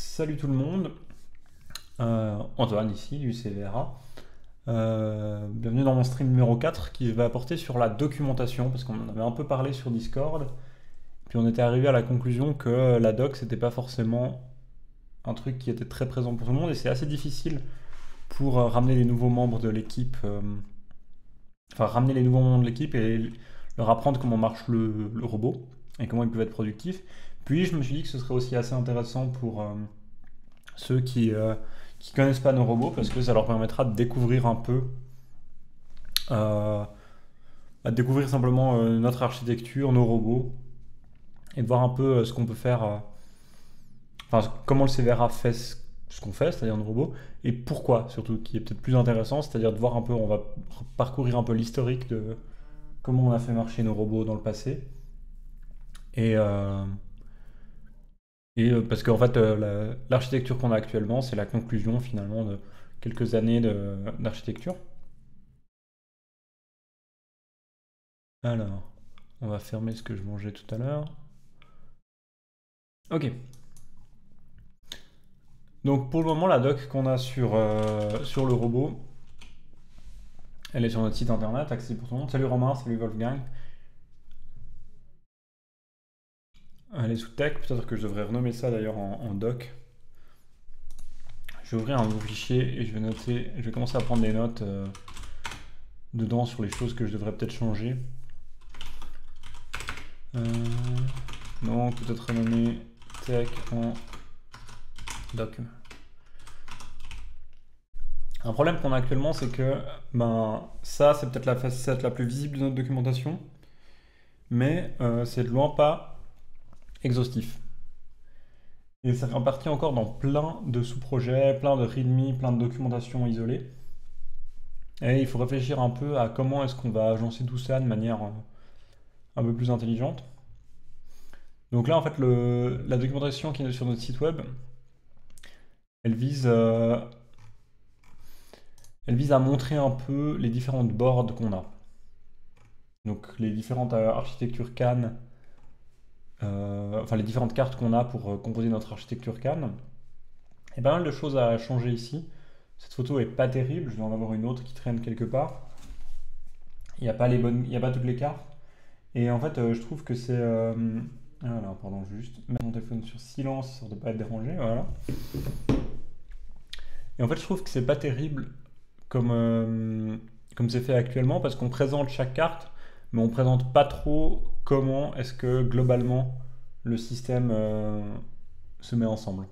Salut tout le monde, Antoine ici du CVRA. Bienvenue dans mon stream numéro 4 qui va porter sur la documentation parce qu'on en avait un peu parlé sur Discord. Puis on était arrivé à la conclusion que la doc c'était pas forcément un truc qui était très présent pour tout le monde et c'est assez difficile pour ramener les nouveaux membres de l'équipe, enfin ramener les nouveaux membres de l'équipe et leur apprendre comment marche le robot et comment ils peuvent être productifs. Puis je me suis dit que ce serait aussi assez intéressant pour ceux qui connaissent pas nos robots parce que ça leur permettra de découvrir un peu, euh, de découvrir simplement notre architecture, nos robots et de voir un peu ce qu'on peut faire, enfin comment le CVRA fait ce qu'on fait, c'est-à-dire nos robots, et pourquoi surtout, qui est peut-être plus intéressant, c'est-à-dire de voir un peu, on va parcourir un peu l'historique de comment on a fait marcher nos robots dans le passé et, parce qu'en fait l'architecture qu'on a actuellement c'est la conclusion finalement de quelques années d'architecture. Alors, on va fermer ce que je mangeais tout à l'heure. Ok. Donc pour le moment, la doc qu'on a sur le robot, elle est sur notre site internet, accessible pour tout le monde. Salut Romain, salut Wolfgang. Elle est sous tech, peut-être que je devrais renommer ça d'ailleurs en doc. Je vais ouvrir un nouveau fichier et je vais noter, je vais commencer à prendre des notes dedans sur les choses que je devrais peut-être changer. Donc peut-être renommer tech en doc. Un problème qu'on a actuellement, c'est que ben, ça, c'est peut-être la facette la plus visible de notre documentation, mais c'est de loin pas exhaustif. Et ça fait partie encore dans plein de sous-projets, plein de README, plein de documentation isolée. Et il faut réfléchir un peu à comment est-ce qu'on va agencer tout ça de manière un peu plus intelligente. Donc là, en fait, la documentation qui est sur notre site web, elle vise, euh, elle vise à montrer un peu les différentes boards qu'on a. Donc les différentes architectures CAN, enfin les différentes cartes qu'on a pour composer notre architecture CAN. Il y a pas mal de choses à changer ici. Cette photo est pas terrible, je dois en avoir une autre qui traîne quelque part. Il n'y a pas les bonnes, il y a pas toutes les cartes. Et en fait, je trouve que c'est. Alors, pardon, je vais juste mettre mon téléphone sur silence, histoire de ne pas être dérangé, voilà. Et en fait, je trouve que c'est pas terrible comme c'est fait actuellement, parce qu'on présente chaque carte, mais on présente pas trop comment est-ce que globalement le système se met ensemble.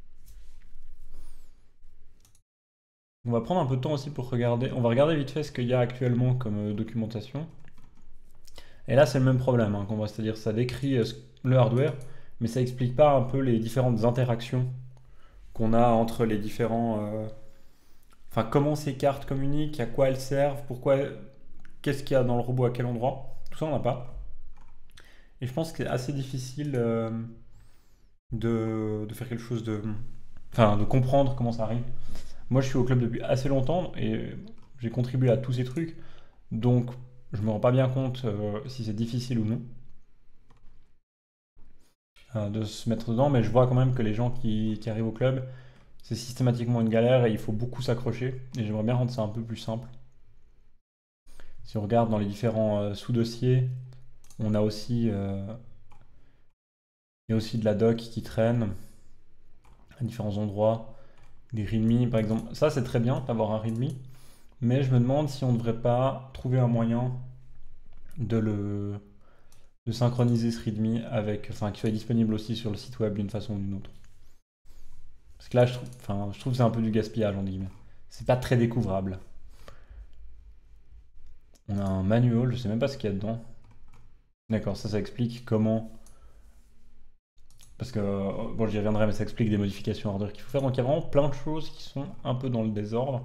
On va prendre un peu de temps aussi pour regarder. On va regarder vite fait ce qu'il y a actuellement comme documentation. Et là, c'est le même problème hein, qu'on voit, c'est-à-dire ça décrit le hardware, mais ça explique pas un peu les différentes interactions qu'on a entre les différents. Enfin, comment ces cartes communiquent, à quoi elles servent, pourquoi, qu'est-ce qu'il y a dans le robot, à quel endroit. Tout ça, on n'a pas. Et je pense que c'est assez difficile de faire quelque chose de. Enfin, de comprendre comment ça arrive. Moi, je suis au club depuis assez longtemps et j'ai contribué à tous ces trucs, donc je me rends pas bien compte si c'est difficile ou non de se mettre dedans, mais je vois quand même que les gens qui arrivent au club, c'est systématiquement une galère et il faut beaucoup s'accrocher. Et j'aimerais bien rendre ça un peu plus simple. Si on regarde dans les différents sous-dossiers, on a aussi, il y a aussi de la doc qui traîne à différents endroits. Des readme, par exemple. Ça, c'est très bien d'avoir un readme, mais je me demande si on ne devrait pas trouver un moyen de de synchroniser ce readme avec, enfin, qu'il soit disponible aussi sur le site web d'une façon ou d'une autre. Parce que là, je trouve que c'est un peu du gaspillage, en guillemets. C'est pas très découvrable. On a un manual, je sais même pas ce qu'il y a dedans. D'accord, ça explique comment. Parce que, bon, j'y reviendrai, mais ça explique des modifications hardware qu'il faut faire. Donc il y a vraiment plein de choses qui sont un peu dans le désordre.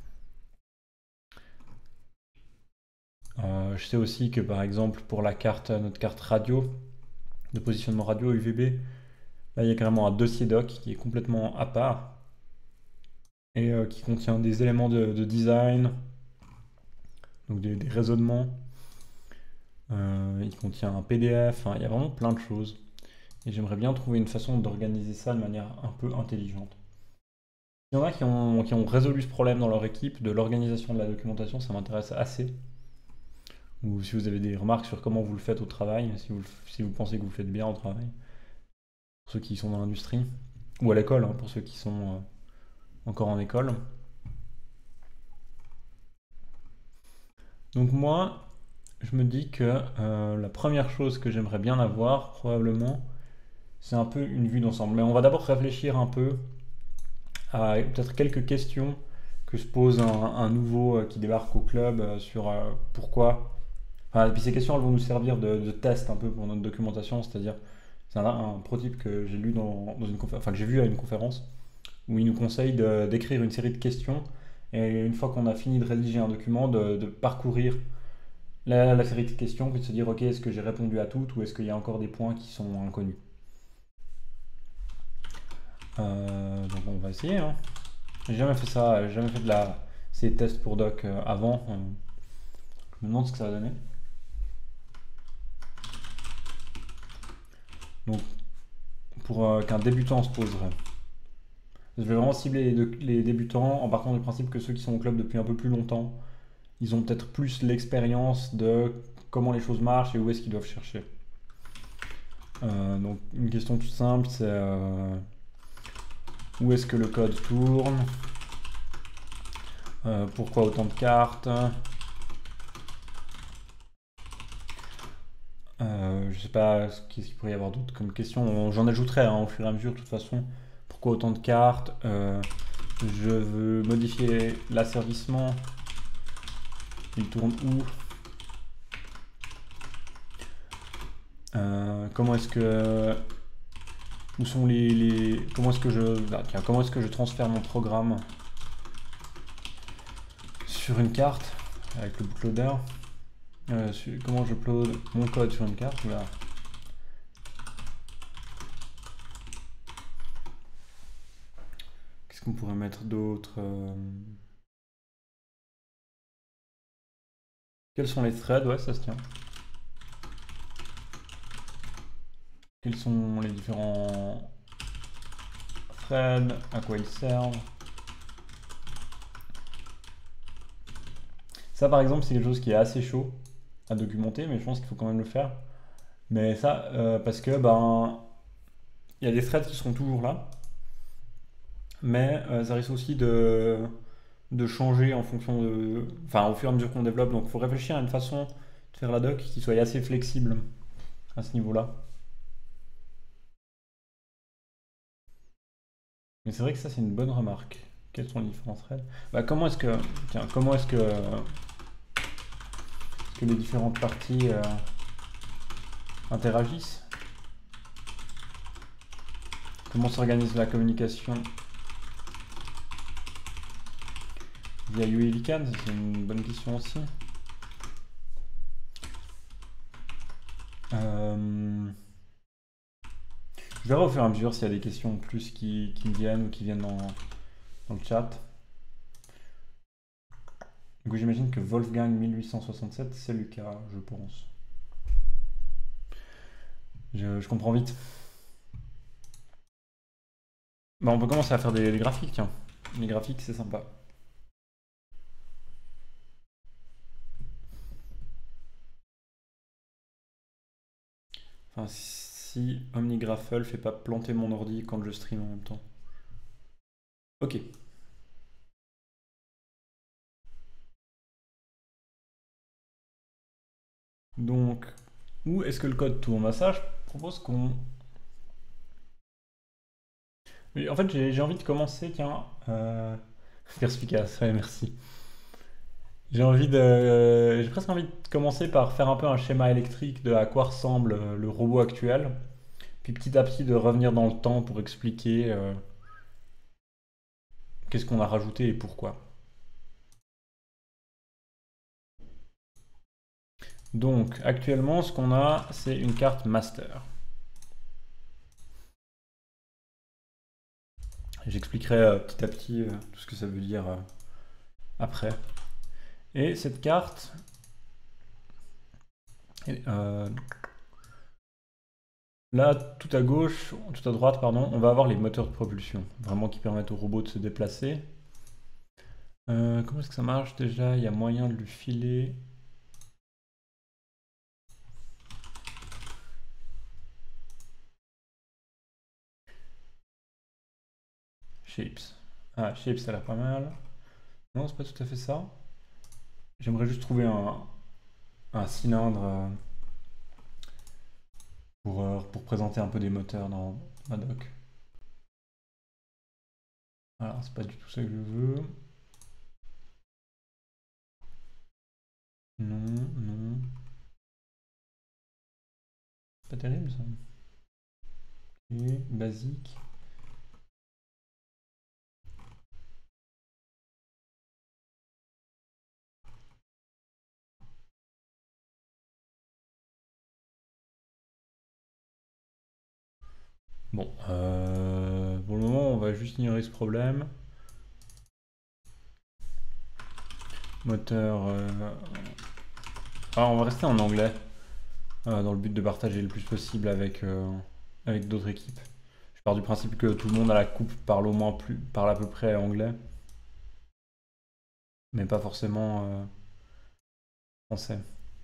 Je sais aussi que par exemple pour la carte, notre carte radio, de positionnement radio UVB, là il y a carrément un dossier doc qui est complètement à part et qui contient des éléments de design, donc des raisonnements. Il contient un PDF, hein, il y a vraiment plein de choses. Et j'aimerais bien trouver une façon d'organiser ça de manière un peu intelligente. Il y en a qui ont résolu ce problème dans leur équipe de l'organisation de la documentation, ça m'intéresse assez. Ou si vous avez des remarques sur comment vous le faites au travail, si vous pensez que vous le faites bien au travail, pour ceux qui sont dans l'industrie, ou à l'école, hein, pour ceux qui sont encore en école. Donc moi, je me dis que la première chose que j'aimerais bien avoir, probablement, c'est un peu une vue d'ensemble. Mais on va d'abord réfléchir un peu à peut-être quelques questions que se pose un nouveau qui débarque au club sur pourquoi. Enfin, et puis ces questions, elles vont nous servir de test un peu pour notre documentation, c'est-à-dire c'est un prototype que j'ai lu dans une conférence, enfin que j'ai vu à une conférence où il nous conseille d'écrire une série de questions et une fois qu'on a fini de rédiger un document, de parcourir la série de questions, puis de se dire ok, est-ce que j'ai répondu à toutes ou est-ce qu'il y a encore des points qui sont inconnus. Donc on va essayer, hein. J'ai jamais fait ça, j'ai jamais fait ces tests pour doc avant. Je me demande ce que ça va donner. Donc pour qu'un débutant se poserait. Je vais vraiment cibler les débutants en partant du principe que ceux qui sont au club depuis un peu plus longtemps, ils ont peut-être plus l'expérience de comment les choses marchent et où est-ce qu'ils doivent chercher. Donc une question toute simple, c'est où est-ce que le code tourne, pourquoi autant de cartes, je sais pas qu'est-ce qu'il pourrait y avoir d'autre comme question. J'en ajouterai hein, au fur et à mesure de toute façon. Pourquoi autant de cartes, je veux modifier l'asservissement, il tourne où, comment est-ce que où sont comment est-ce que comment est-ce que je transfère mon programme sur une carte avec le bootloader, comment je upload mon code sur une carte. Voilà. Qu'est-ce qu'on pourrait mettre d'autre, quels sont les threads, ouais ça se tient. Quels sont les différents threads, à quoi ils servent. Ça par exemple c'est quelque chose qui est assez chaud à documenter, mais je pense qu'il faut quand même le faire. Mais ça, parce que ben il y a des threads qui seront toujours là, mais ça risque aussi de changer en fonction de. Enfin, au fur et à mesure qu'on développe. Donc, il faut réfléchir à une façon de faire la doc qui soit assez flexible à ce niveau-là. Mais c'est vrai que ça, c'est une bonne remarque. Quels sont les différents threads? Bah, comment est-ce que. Tiens, comment est-ce que les différentes parties interagissent? Comment s'organise la communication via UEVCAN? C'est une bonne question aussi. Je verrai au fur et à mesure s'il y a des questions en plus qui me viennent ou qui viennent dans le chat. Donc j'imagine que Wolfgang 1867, c'est Lucas, je pense. Je comprends vite. Bah, on peut commencer à faire des graphiques, tiens. Les graphiques, c'est sympa. Enfin, si OmniGraffle fait pas planter mon ordi quand je stream en même temps. Ok. Donc, où est-ce que le code tourne? Bah ça, je propose qu'on... En fait, j'ai envie de commencer, tiens. Perspicace, ouais, merci. J'ai presque envie de commencer par faire un peu un schéma électrique de à quoi ressemble le robot actuel, puis petit à petit de revenir dans le temps pour expliquer qu'est-ce qu'on a rajouté et pourquoi. Donc actuellement, ce qu'on a, c'est une carte master. J'expliquerai petit à petit tout ce que ça veut dire après. Et cette carte, Là, tout à gauche, tout à droite, pardon, on va avoir les moteurs de propulsion, vraiment qui permettent au robot de se déplacer. Comment est-ce que ça marche déjà? Il y a moyen de lui filer. Shapes. Ah, Shapes, ça a l'air pas mal. Non, c'est pas tout à fait ça. J'aimerais juste trouver un cylindre pour présenter un peu des moteurs dans ma doc. Alors, c'est pas du tout ça que je veux. Non, non. Pas terrible ça. Ok, basique. Bon, pour le moment, on va juste ignorer ce problème. Moteur. Alors, on va rester en anglais, dans le but de partager le plus possible avec d'autres équipes. Je pars du principe que tout le monde à la coupe parle à peu près anglais, mais pas forcément français.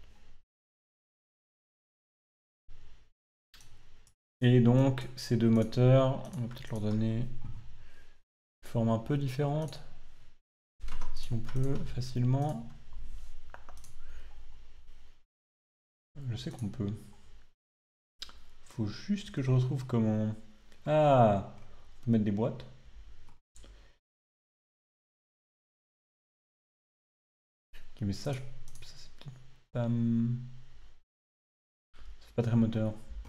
Et donc, ces deux moteurs, on va peut-être leur donner une forme un peu différente, si on peut facilement. Je sais qu'on peut. Faut juste que je retrouve comment. Ah, on peut mettre des boîtes. Ok, mais ça, ça, c'est peut-être pas. C'est pas très moteur.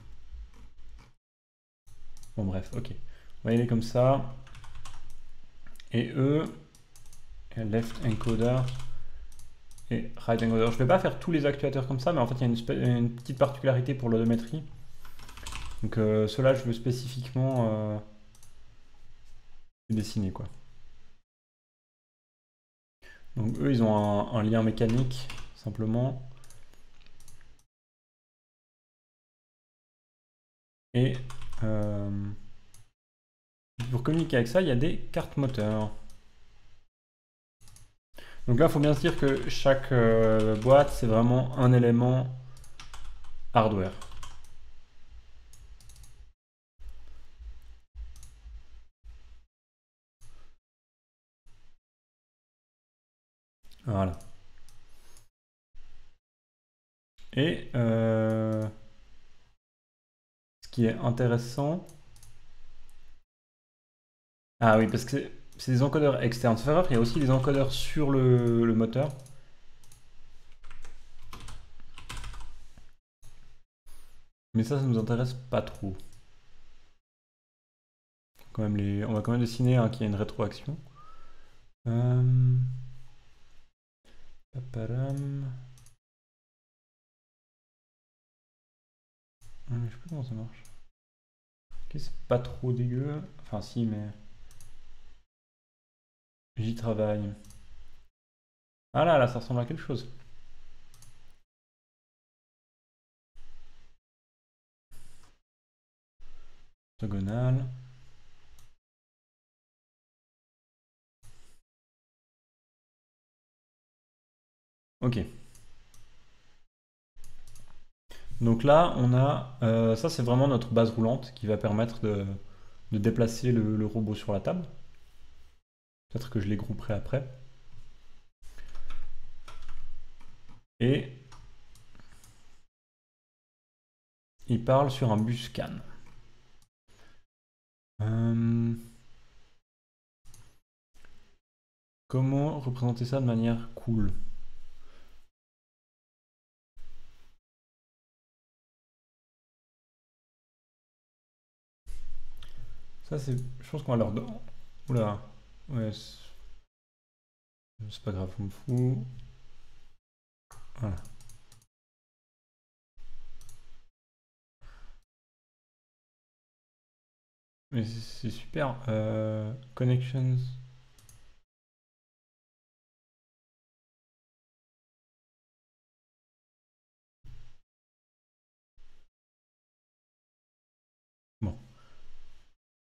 Bon, bref, ok. On va y aller comme ça. Et eux, left encoder et right encoder. Je vais pas faire tous les actuateurs comme ça, mais en fait, il y a une petite particularité pour l'odométrie. Donc, ceux-là, je veux spécifiquement dessiner, quoi. Donc, eux, ils ont un lien mécanique, simplement. Et pour communiquer avec ça, il y a des cartes moteurs. Donc là, il faut bien se dire que chaque boîte, c'est vraiment un élément hardware. Voilà. Et ce qui est intéressant... Ah oui, parce que c'est des encodeurs externes. Sauf erreur, il y a aussi des encodeurs sur le moteur. Mais ça nous intéresse pas trop. On va quand même dessiner qu'il y a une rétroaction. Euh, paparam. Je sais plus comment ça marche. Ok, c'est pas trop dégueu. Enfin, si, mais j'y travaille. Ah là, là, ça ressemble à quelque chose. Octogonal. Ok. Donc là, on a. Ça, c'est vraiment notre base roulante qui va permettre de déplacer le robot sur la table. Peut-être que je les grouperai après. Et il parle sur un bus scan. Euh, comment représenter ça de manière cool? Ça, c'est. Je pense qu'on va leur donner. Oula. Ouais, c'est pas grave, on me fout. Voilà. Mais c'est super. Connections.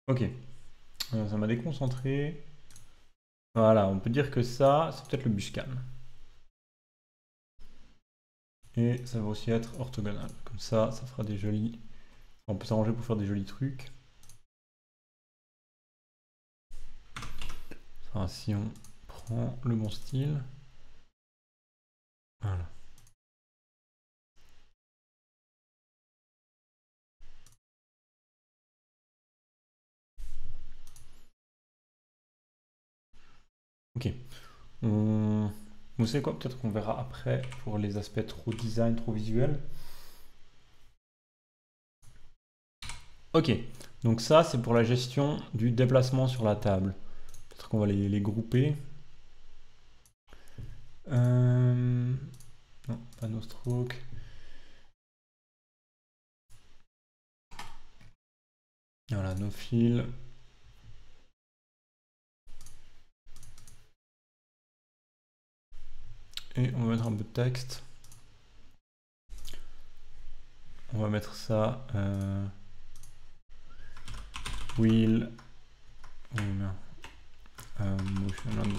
Ok, ça m'a déconcentré. Voilà, on peut dire que ça, c'est peut-être le buscan. Et ça va aussi être orthogonal. Comme ça fera des jolis... On peut s'arranger pour faire des jolis trucs. Enfin, si on prend le bon style. Voilà. Ok. Vous savez quoi? Peut-être qu'on verra après pour les aspects trop design, trop visuels. Ok. Donc ça, c'est pour la gestion du déplacement sur la table. Peut-être qu'on va les grouper. Non, pas no stroke. Voilà, no fill. Et on va mettre un peu de texte. On va mettre ça. Wheel. Motion.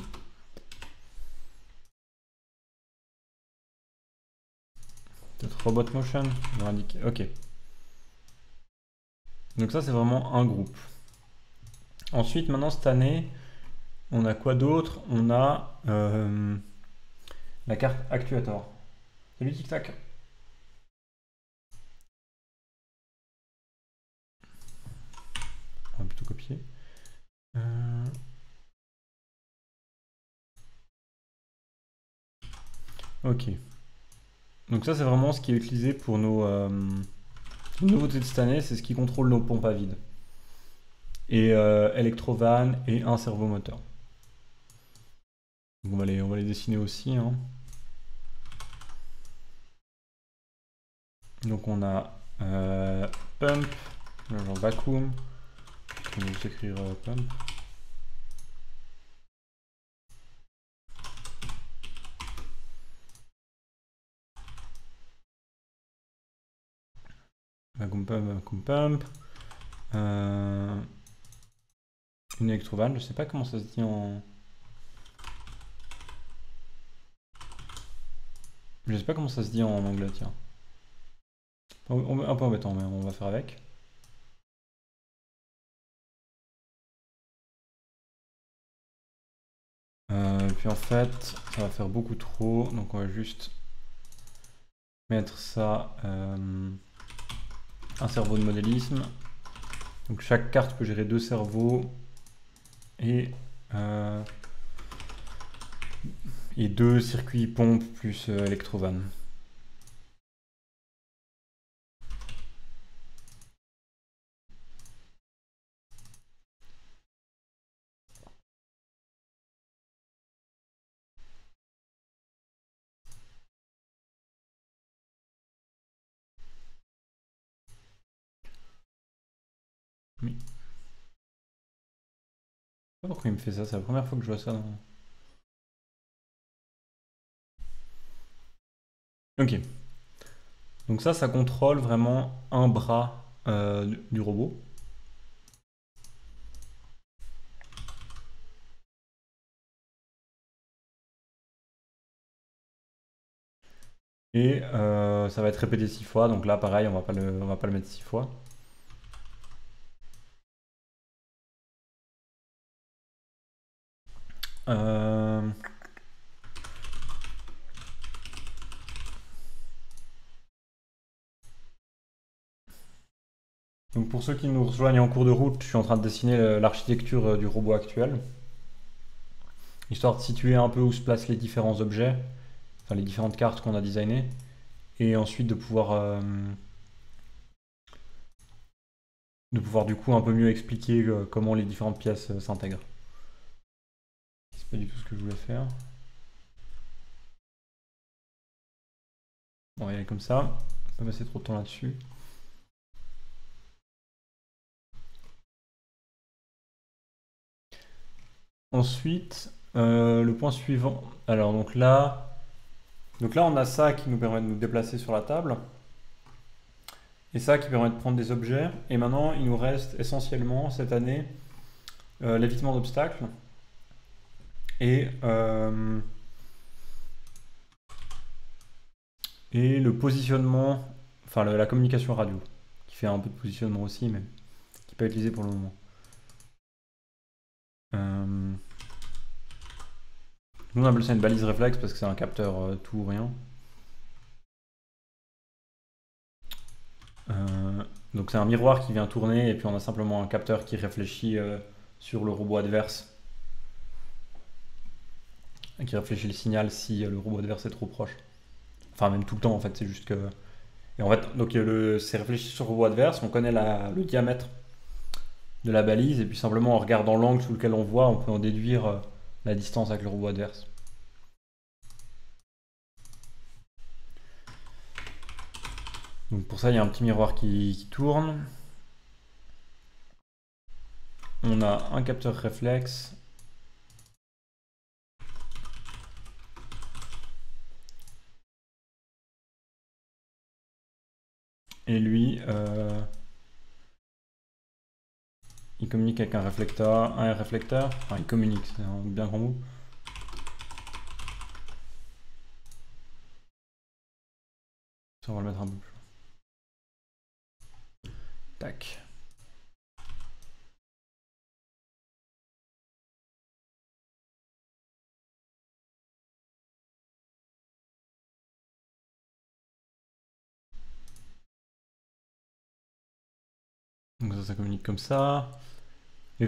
Peut-être robot motion. On va indiquer. Ok. Donc ça, c'est vraiment un groupe. Ensuite, maintenant, cette année, on a quoi d'autre? On a la carte Actuator. Salut Tic Tac. On va plutôt copier. Ok. Donc ça, c'est vraiment ce qui est utilisé pour nos nouveautés de cette année. C'est ce qui contrôle nos pompes à vide. Et Electrovan et un servomoteur. Donc on va les dessiner aussi, hein. Donc on a pump, genre vacuum. On va juste écrire pump. Vacuum pump, vacuum pump. Une électrovan, je sais pas comment ça se dit en... Je sais pas comment ça se dit en anglais, tiens. Un peu embêtant, mais on va faire avec. Puis en fait, ça va faire beaucoup trop, donc on va juste mettre ça, un cerveau de modélisme. Donc chaque carte peut gérer deux cerveaux et deux circuits pompe plus Electrovan. Oui. Je sais pas pourquoi il me fait ça, c'est la première fois que je vois ça. Ok. Donc ça contrôle vraiment un bras du robot. Et ça va être répété 6 fois, donc là pareil, on va pas le mettre 6 fois. Euh, Donc pour ceux qui nous rejoignent en cours de route, je suis en train de dessiner l'architecture du robot actuel, histoire de situer un peu où se placent les différents objets, enfin les différentes cartes qu'on a designées, et ensuite de pouvoir du coup un peu mieux expliquer comment les différentes pièces s'intègrent. C'est pas du tout ce que je voulais faire. On va y aller comme ça, pas passer trop de temps là-dessus. Ensuite, le point suivant. Alors donc là on a ça qui nous permet de nous déplacer sur la table. Et ça qui permet de prendre des objets. Et maintenant, il nous reste essentiellement cette année l'évitement d'obstacles et, et le positionnement, enfin la communication radio, qui fait un peu de positionnement aussi, mais qui n'est pas utilisé pour le moment. Nous on appelle ça une balise réflexe parce que c'est un capteur tout ou rien. Donc c'est un miroir qui vient tourner et puis on a simplement un capteur qui réfléchit sur le robot adverse, qui réfléchit le signal si le robot adverse est trop proche. Enfin même tout le temps en fait, c'est juste que... Et en fait, donc c'est réfléchi sur le robot adverse, on connaît le diamètre de la balise et puis simplement en regardant l'angle sous lequel on voit, on peut en déduire la distance avec le robot adverse. Donc pour ça, il y a un petit miroir qui tourne. On a un capteur réflexe. Et lui, il communique avec un réflecteur. Enfin, il communique, c'est un bien grand mot. Ça, on va le mettre un peu plus. Tac. Donc ça communique comme ça. Les,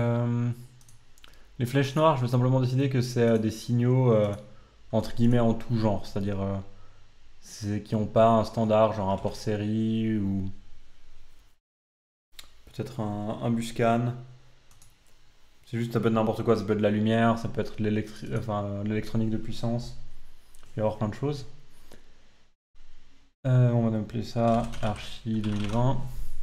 les flèches noires, je vais simplement décider que c'est des signaux entre guillemets en tout genre, c'est-à-dire qui n'ont pas un standard, genre un port série ou peut-être un buscan. C'est juste, ça peut être n'importe quoi, ça peut être de la lumière, ça peut être de l'électronique de puissance. Il va y avoir plein de choses. On va appeler ça Archi 2020.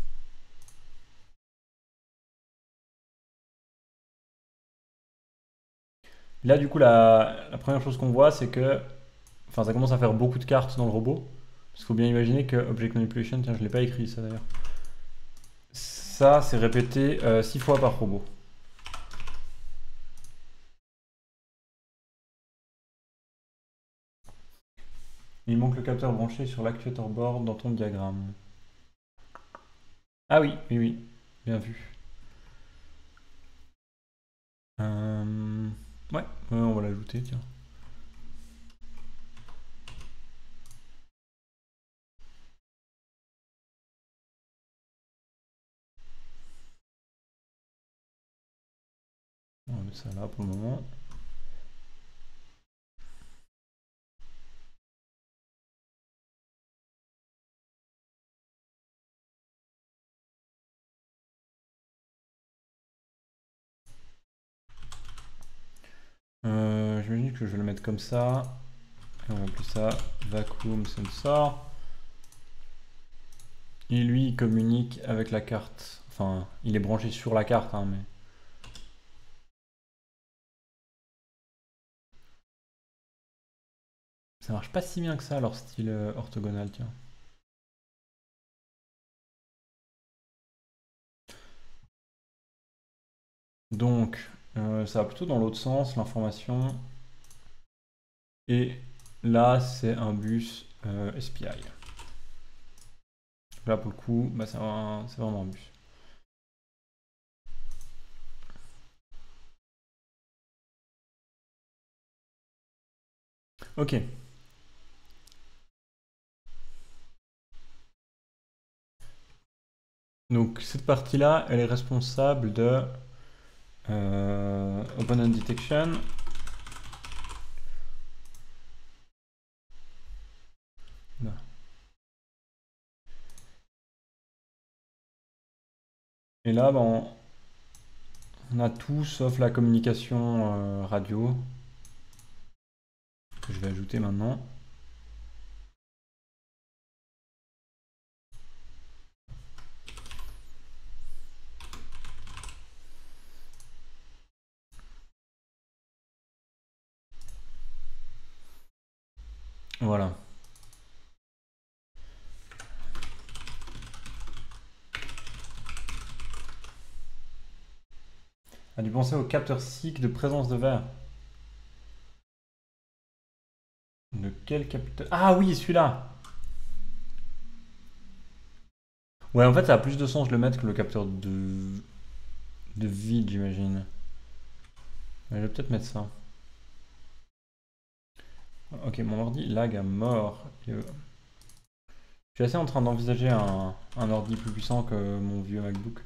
Là, du coup, la première chose qu'on voit, c'est que ça commence à faire beaucoup de cartes dans le robot. Parce qu'il faut bien imaginer que Object Manipulation, tiens, je ne l'ai pas écrit ça d'ailleurs. Ça, c'est répété 6 fois par robot. Il manque le capteur branché sur l'actuator board dans ton diagramme. Ah oui, oui, oui, bien vu. Ouais, on va l'ajouter, tiens. On va mettre ça là pour le moment. J'imagine que je vais le mettre comme ça. Et on va appeler ça vacuum sensor. Et lui, il communique avec la carte. Enfin, il est branché sur la carte, hein, mais... Ça marche pas si bien que ça, leur style orthogonal, tiens. Donc, ça va plutôt dans l'autre sens, l'information. Et là, c'est un bus SPI. Là, pour le coup, bah, c'est vraiment un bus. Ok. Donc, cette partie-là, elle est responsable de Opponent Detection. Là. Et là, bah, on a tout sauf la communication radio, que je vais ajouter maintenant. Voilà. A dû penser au capteur SIC de présence de verre. De quel capteur? Ah oui, celui-là! Ouais, en fait, ça a plus de sens de le mettre que le capteur de vide, j'imagine. Mais je vais peut-être mettre ça. Ok, mon ordi lag à mort. Je suis assez en train d'envisager un ordi plus puissant que mon vieux MacBook.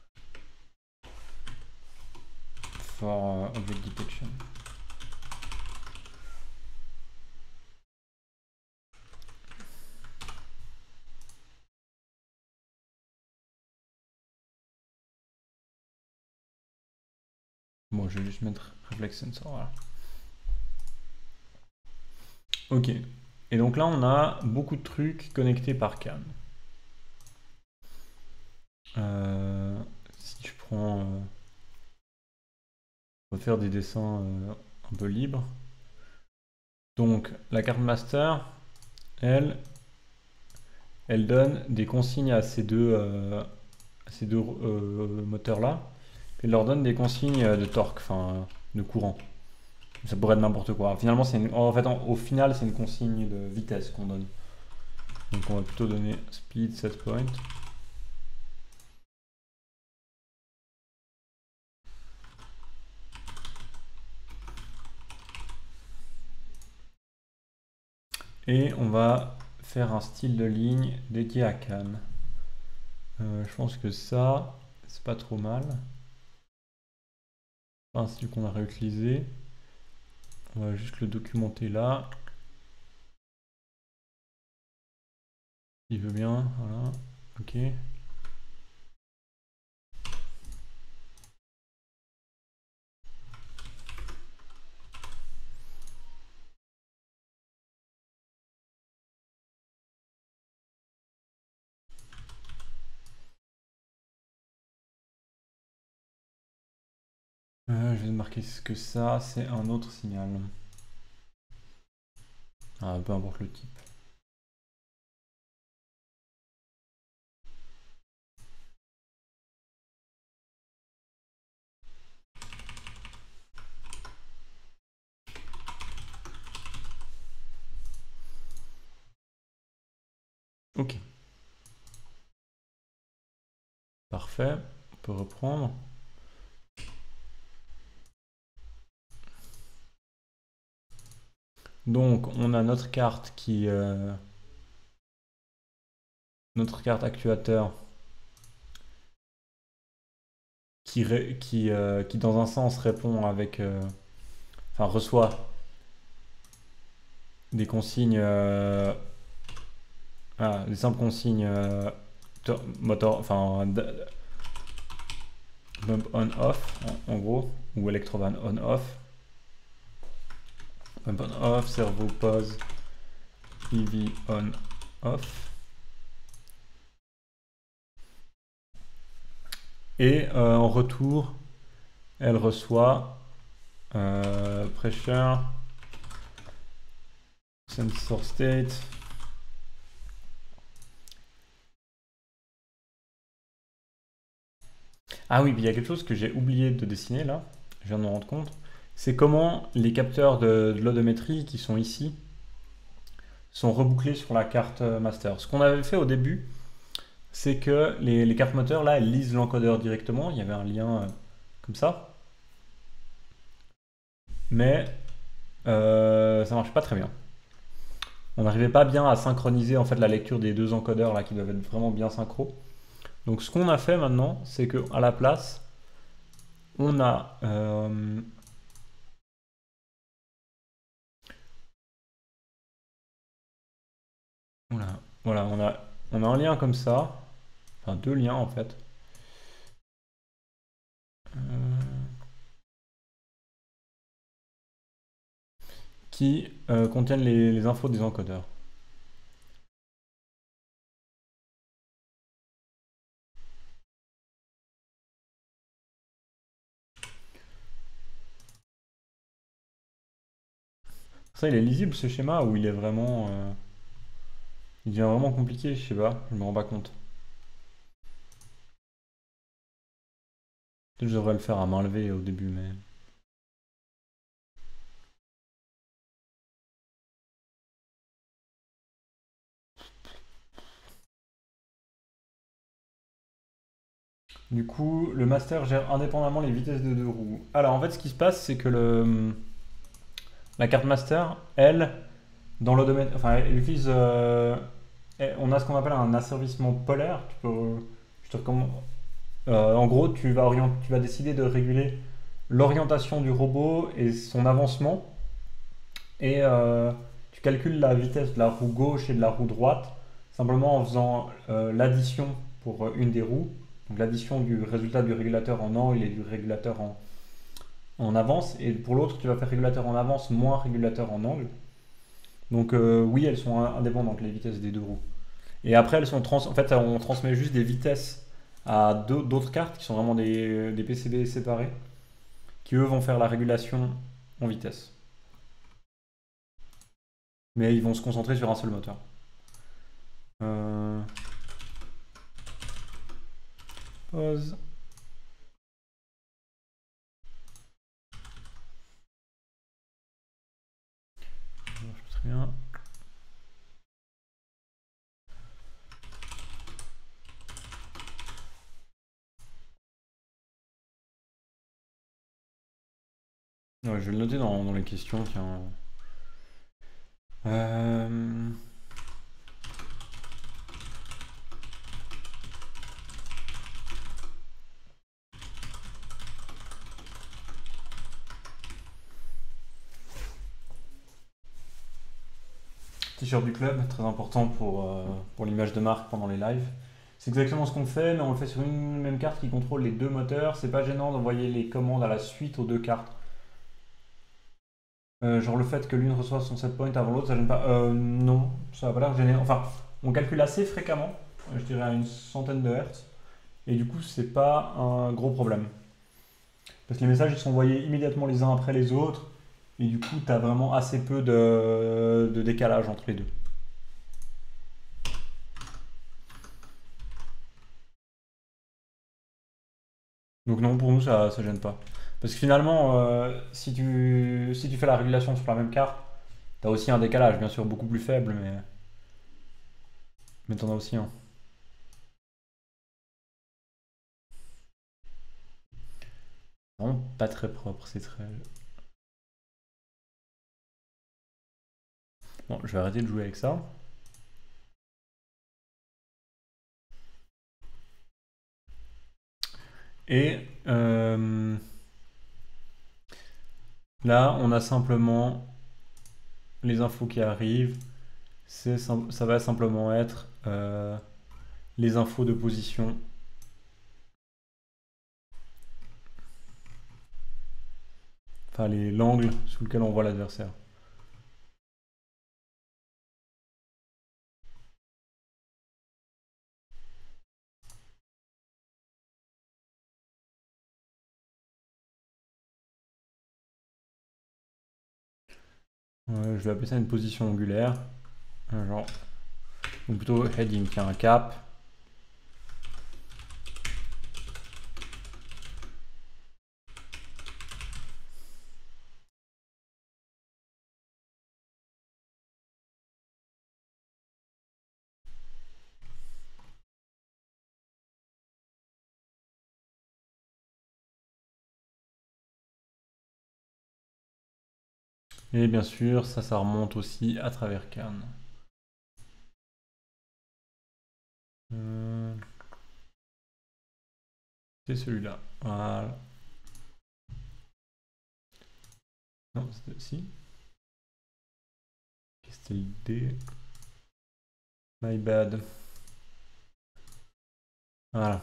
For object detection. Bon, je vais juste mettre Reflex Sensor, voilà. Ok. Et donc là, on a beaucoup de trucs connectés par CAN. Si je prends... on va faire des dessins un peu libres. Donc, la carte master, elle donne des consignes à ces deux moteurs-là. Elle leur donne des consignes de torque, enfin de courant. Ça pourrait être n'importe quoi. Finalement, au final, c'est une consigne de vitesse qu'on donne. Donc on va plutôt donner speed set point. Et on va faire un style de ligne dédié à CAN. Je pense que ça, c'est pas trop mal. Un style qu'on a réutilisé. On va juste le documenter là. Il veut bien, voilà. Ok. Je vais marquer ce que ça, c'est un autre signal. Ah, peu importe le type. Ok. Parfait. On peut reprendre. Donc, on a notre carte notre carte actuateur qui dans un sens répond avec, enfin reçoit des consignes, des simples consignes motor, enfin bump on off en gros, ou electrovan on off. Bump on off, servo pause, EV on off. Et en retour, elle reçoit pressure, sensor state. Ah oui, il y a quelque chose que j'ai oublié de dessiner là, je viens de me rendre compte. C'est comment les capteurs de l'odométrie qui sont ici sont rebouclés sur la carte master. Ce qu'on avait fait au début, c'est que les cartes moteurs là, elles lisent l'encodeur directement. Il y avait un lien comme ça. Mais ça marche pas très bien. On n'arrivait pas bien à synchroniser en fait la lecture des deux encodeurs là qui doivent être vraiment bien synchro. Donc ce qu'on a fait maintenant, c'est que à la place, on a voilà, on a un lien comme ça, enfin deux liens en fait, qui contiennent les infos des encodeurs. Ça, il est lisible ce schéma ou il est vraiment, il devient vraiment compliqué, je sais pas, je me rends pas compte. Peut-être que je devrais le faire à main levée au début, mais... Du coup, le master gère indépendamment les vitesses de deux roues. Alors en fait, ce qui se passe, c'est que la carte master, elle, dans le domaine, enfin, elle utilise, on a ce qu'on appelle un asservissement polaire. Je te recommande. En gros, tu vas décider de réguler l'orientation du robot et son avancement, et tu calcules la vitesse de la roue gauche et de la roue droite simplement en faisant l'addition pour une des roues. Donc l'addition du résultat du régulateur en angle et du régulateur en avance. Et pour l'autre, tu vas faire régulateur en avance moins régulateur en angle. Donc oui, elles sont indépendantes, les vitesses des deux roues. Et après, en fait, on transmet juste des vitesses à d'autres cartes qui sont vraiment des PCB séparés, qui eux vont faire la régulation en vitesse. Mais ils vont se concentrer sur un seul moteur. Pause. Ça marche très bien. Ouais, je vais le noter dans les questions, tiens. Euh, T-shirt du club, très important pour l'image de marque pendant les lives. C'est exactement ce qu'on fait, mais on le fait sur une même carte qui contrôle les deux moteurs. C'est pas gênant d'envoyer les commandes à la suite aux deux cartes. Genre le fait que l'une reçoive son set point avant l'autre, ça gêne pas. Non, ça va pas l'air gêner. Enfin, on calcule assez fréquemment, je dirais à une centaine de hertz, et du coup, c'est pas un gros problème. Parce que les messages ils sont envoyés immédiatement les uns après les autres, et du coup, tu as vraiment assez peu de décalage entre les deux. Donc non, pour nous, ça gêne pas. Parce que finalement, si tu fais la régulation sur la même carte, tu as aussi un décalage, bien sûr, beaucoup plus faible, mais tu en as aussi un. Vraiment pas très propre, c'est très... Bon, je vais arrêter de jouer avec ça. Et là, on a simplement les infos qui arrivent. Ça va simplement être les infos de position. Enfin, l'angle sous lequel on voit l'adversaire. Je vais appeler ça une position angulaire. Genre, ou plutôt heading, qui a un cap. Et bien sûr, ça remonte aussi à travers Cannes. C'est celui-là. Voilà. Non, c'était si. C'était le D. My bad. Voilà.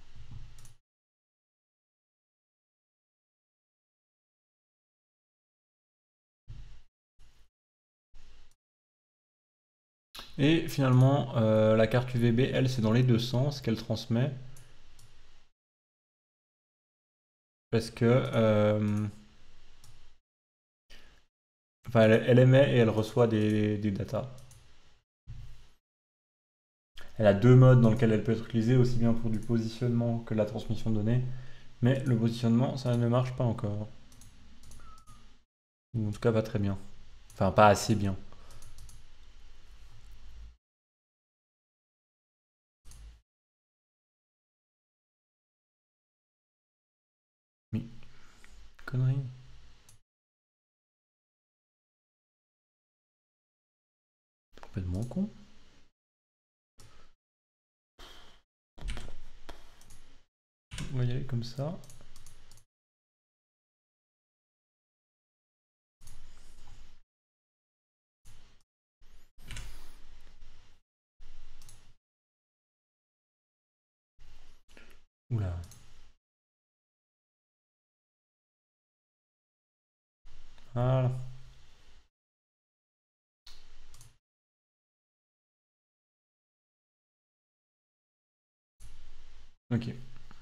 Et finalement, la carte UVB, elle, c'est dans les deux sens qu'elle transmet. Parce que enfin, elle émet et elle reçoit des datas. Elle a deux modes dans lesquels elle peut être utilisée, aussi bien pour du positionnement que la transmission de données. Mais le positionnement, ça ne marche pas encore. Ou en tout cas, pas très bien. Enfin, pas assez bien. Mais, connerie. Complètement con. On va y aller comme ça. Oula. Voilà. Ok.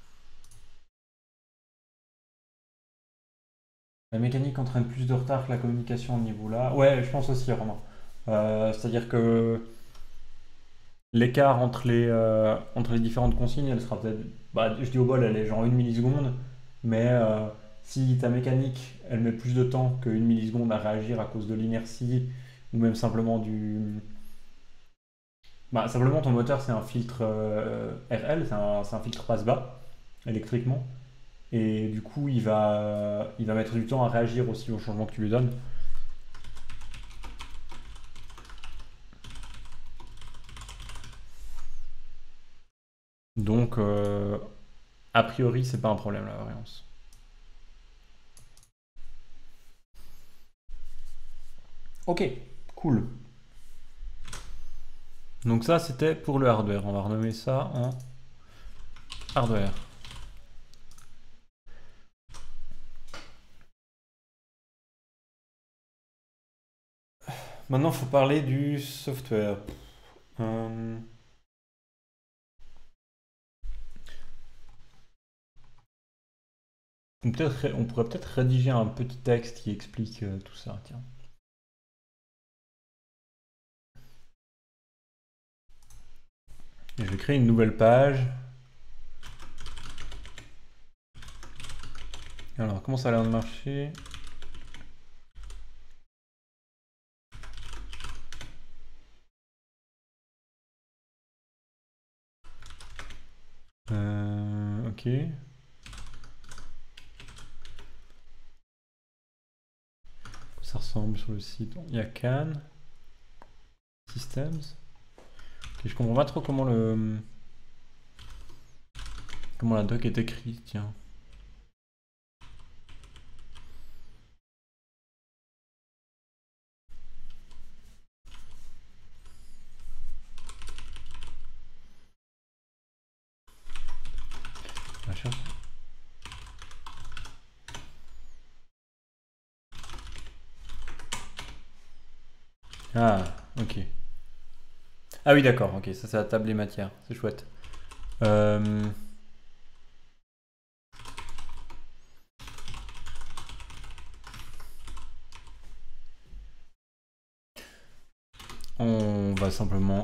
La mécanique entraîne plus de retard que la communication au niveau là. Ouais, je pense aussi, Romain. C'est-à-dire que l'écart entre les différentes consignes, elle sera peut-être. Bah, je dis au bol, elle est genre 1 milliseconde. Mais si ta mécanique, elle met plus de temps que 1 milliseconde à réagir à cause de l'inertie, ou même simplement du. Bah, simplement ton moteur, c'est un filtre RL, c'est un filtre passe-bas, électriquement. Et du coup, il va mettre du temps à réagir aussi au changement que tu lui donnes. Donc, a priori, c'est pas un problème la variance. Ok, cool. Donc ça, c'était pour le hardware. On va renommer ça en hardware. Maintenant, il faut parler du software. Euh, on pourrait peut-être rédiger un petit texte qui explique tout ça. Tiens. Et je vais créer une nouvelle page. Alors, comment ça a l'air de marcher? Ok. Ça ressemble sur le site. Il y a Can, Systems. Ok, je comprends pas trop comment la doc est écrite. Tiens. Machin. Ah, ok. Ah oui, d'accord. Ok, ça c'est la table des matières. C'est chouette. Euh, on va simplement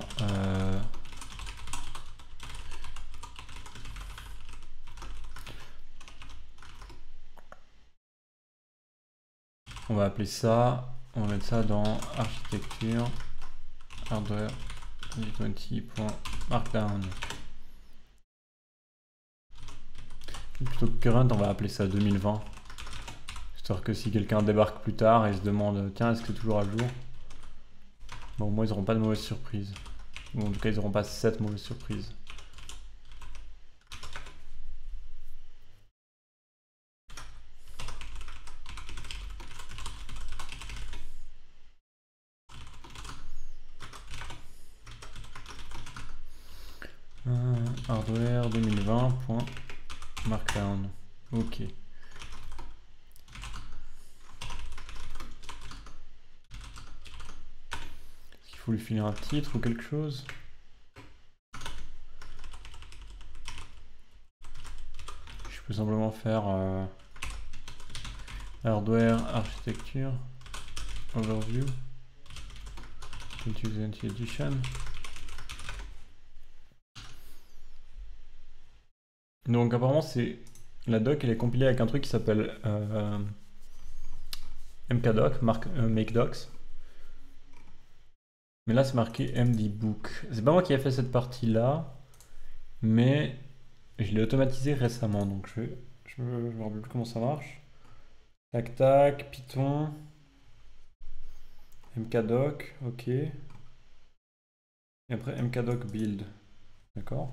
on va appeler ça, on va mettre ça dans architecture hardware 2020.markdown. Plutôt que current, on va appeler ça 2020. Histoire que si quelqu'un débarque plus tard et se demande tiens, est-ce que c'est toujours à jour? Bon, au moins ils n'auront pas de mauvaise surprise. Ou en tout cas, ils n'auront pas cette mauvaise surprise. Hardware 2020.markdown. Ok. Est-ce qu'il faut lui filer un titre ou quelque chose? Je peux simplement faire hardware architecture overview Utility Edition. Donc apparemment c'est la doc, elle est compilée avec un truc qui s'appelle mkdoc, makedocs. Mais là, c'est marqué mdbook. C'est pas moi qui ai fait cette partie-là, mais je l'ai automatisé récemment, donc je me rappelle plus comment ça marche. Tac tac, Python, mkdoc, ok. Et après mkdoc build, d'accord.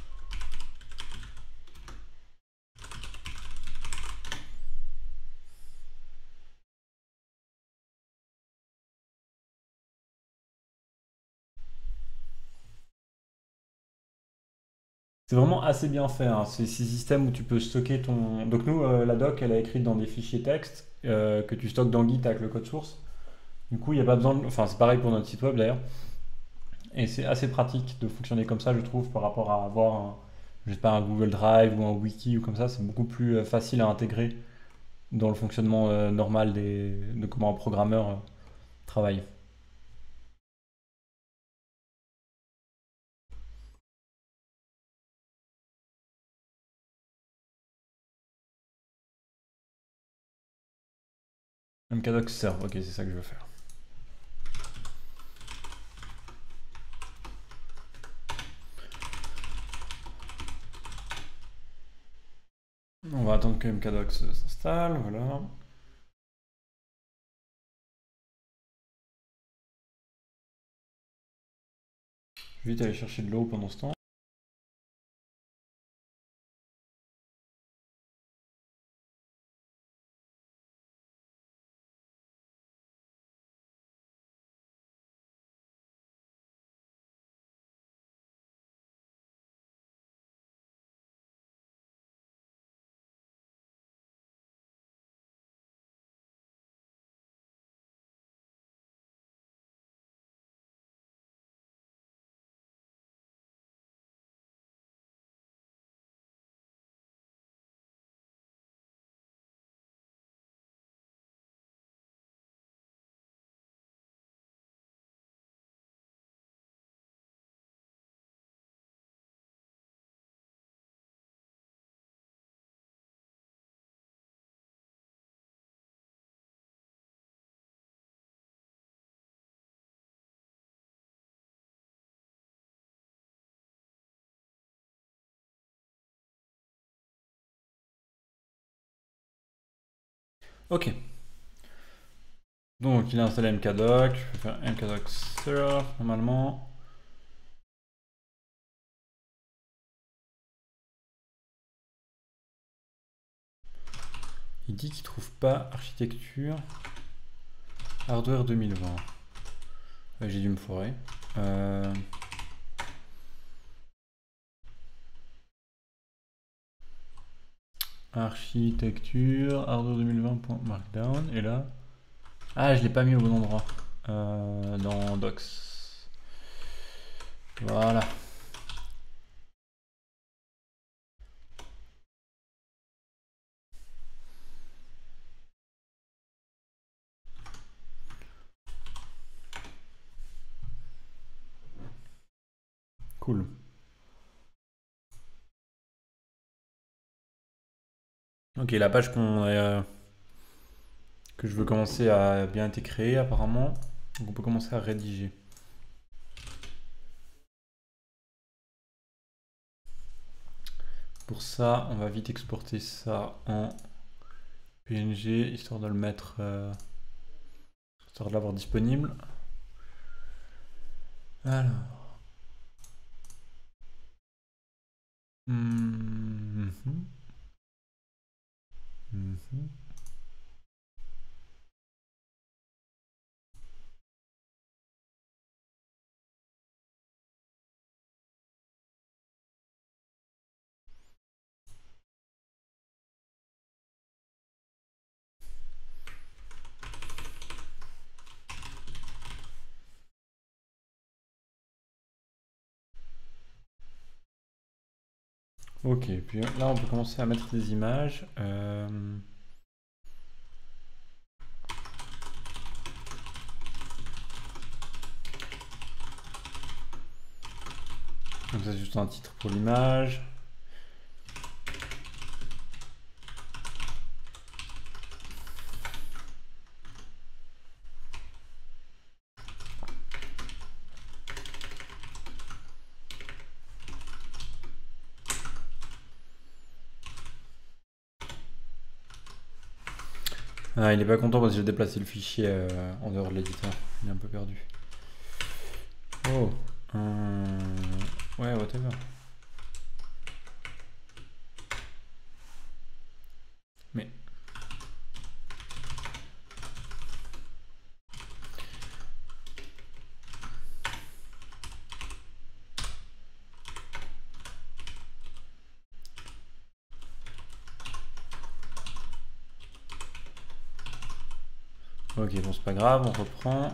C'est vraiment assez bien fait, hein. C'est ces systèmes où tu peux stocker ton. Donc nous, la doc, elle est écrite dans des fichiers texte que tu stockes dans Git avec le code source. Du coup, il n'y a pas besoin de. Enfin, c'est pareil pour notre site web d'ailleurs. Et c'est assez pratique de fonctionner comme ça, je trouve, par rapport à avoir je sais pas, un Google Drive ou un wiki ou comme ça. C'est beaucoup plus facile à intégrer dans le fonctionnement normal de comment un programmeur travaille. MKDocs serve, ok, c'est ça que je veux faire. On va attendre que MKDocs s'installe, voilà. Je vais vite aller chercher de l'eau pendant ce temps. Ok. Donc il a installé MKDoc, je vais faire MKDoc serve normalement. Il dit qu'il trouve pas architecture hardware 2020. Ouais, j'ai dû me foirer. Architecture hardware 2020.markdown et là. Ah, je l'ai pas mis au bon endroit. Dans docs. Voilà. Cool. Ok, la page que je veux commencer a bien été créée apparemment. Donc on peut commencer à rédiger. Pour ça, on va vite exporter ça en PNG, histoire de le mettre, histoire de l'avoir disponible. Alors. Mhm. Mhm. Ok, puis là on peut commencer à mettre des images. Donc ça c'est juste un titre pour l'image. Ah, il est pas content parce que j'ai déplacé le fichier en dehors de l'éditeur. Il est un peu perdu. Oh. Ouais, whatever. Mais. Ok, bon, c'est pas grave, on reprend.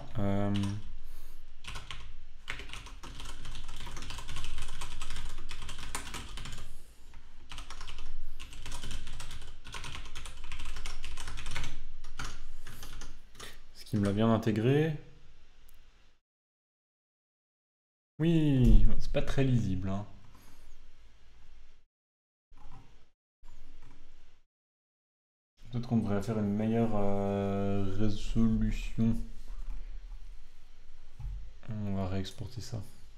Est-ce qu'il me l'a bien intégré? Oui, c'est pas très lisible, hein. Peut-être qu'on devrait faire une meilleure résolution. On va réexporter ça.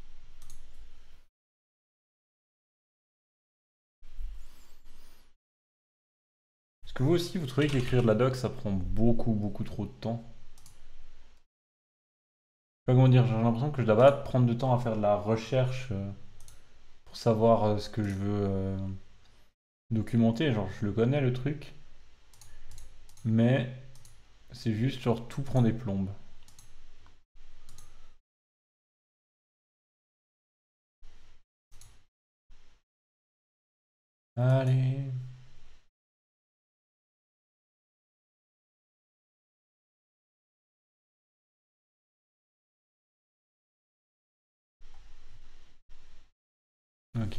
Est-ce que vous aussi, vous trouvez qu'écrire de la doc, ça prend beaucoup trop de temps? Je sais pas comment dire, j'ai l'impression que je dois pas prendre de temps à faire de la recherche pour savoir ce que je veux documenter. Genre, je le connais le truc, mais c'est juste, genre, tout prend des plombes. Allez. Ok.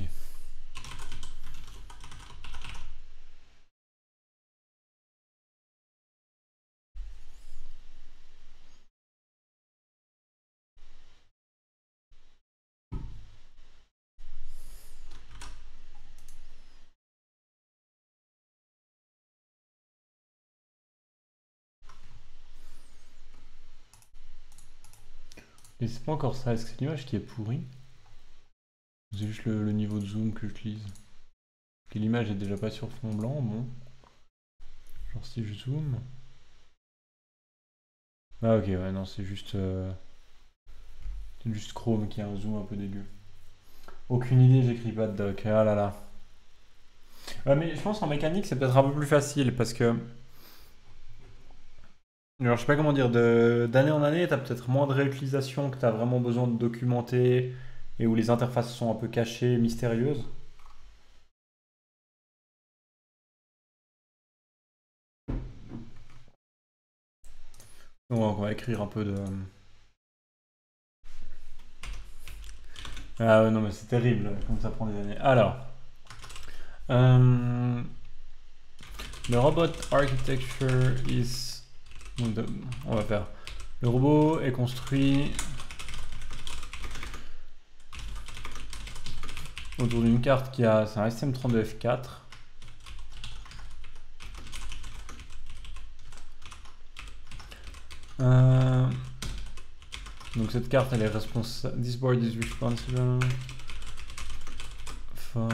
Et c'est pas encore ça. Est-ce que c'est l'image qui est pourrie? C'est juste le niveau de zoom que j'utilise. Que l'image est déjà pas sur fond blanc, bon. Genre si je zoome. Ah ok, ouais, non, c'est juste Chrome qui a un zoom un peu dégueu. Aucune idée, j'écris pas de doc. Ah là là. Ouais, mais je pense en mécanique, c'est peut-être un peu plus facile parce que. Alors, je sais pas comment dire, d'année en année, t'as peut-être moins de réutilisation que t'as vraiment besoin de documenter et où les interfaces sont un peu cachées, mystérieuses. Donc, on va écrire un peu de. Ah ouais, non, mais c'est terrible comme ça prend des années. Alors, euh, le robot architecture is. On va faire. Le robot est construit autour d'une carte qui a. C'est un STM32F4. Euh, donc cette carte elle est responsable. This board is responsible for.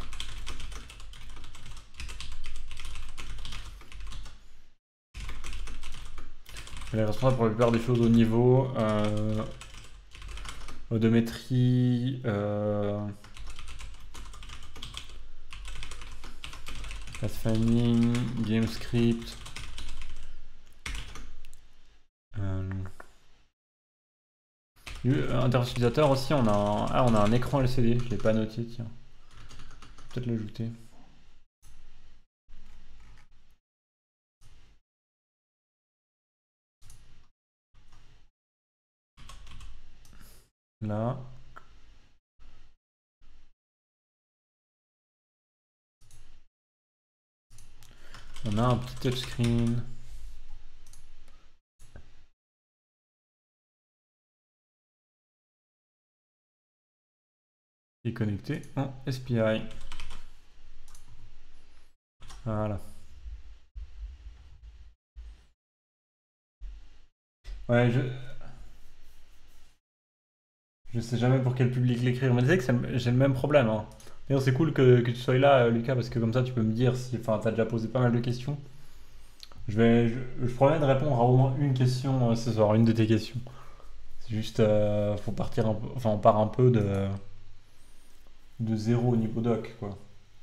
Elle est responsable pour la plupart des choses au niveau odométrie, pathfinding, game script. Interface utilisateur aussi, on a un écran LCD, je l'ai pas noté, tiens. Peut-être l'ajouter. Là. On a un petit touchscreen. Qui est connecté en SPI. Voilà. Ouais, je sais jamais pour quel public l'écrire, mais tu sais que j'ai le même problème, hein. D'ailleurs, c'est cool que tu sois là, Lucas, parce que comme ça, tu peux me dire si. Enfin, t'as déjà posé pas mal de questions. Je promets de répondre à au moins une question ce soir, une de tes questions. C'est juste, faut partir un peu, enfin, on part un peu de zéro au niveau doc, quoi.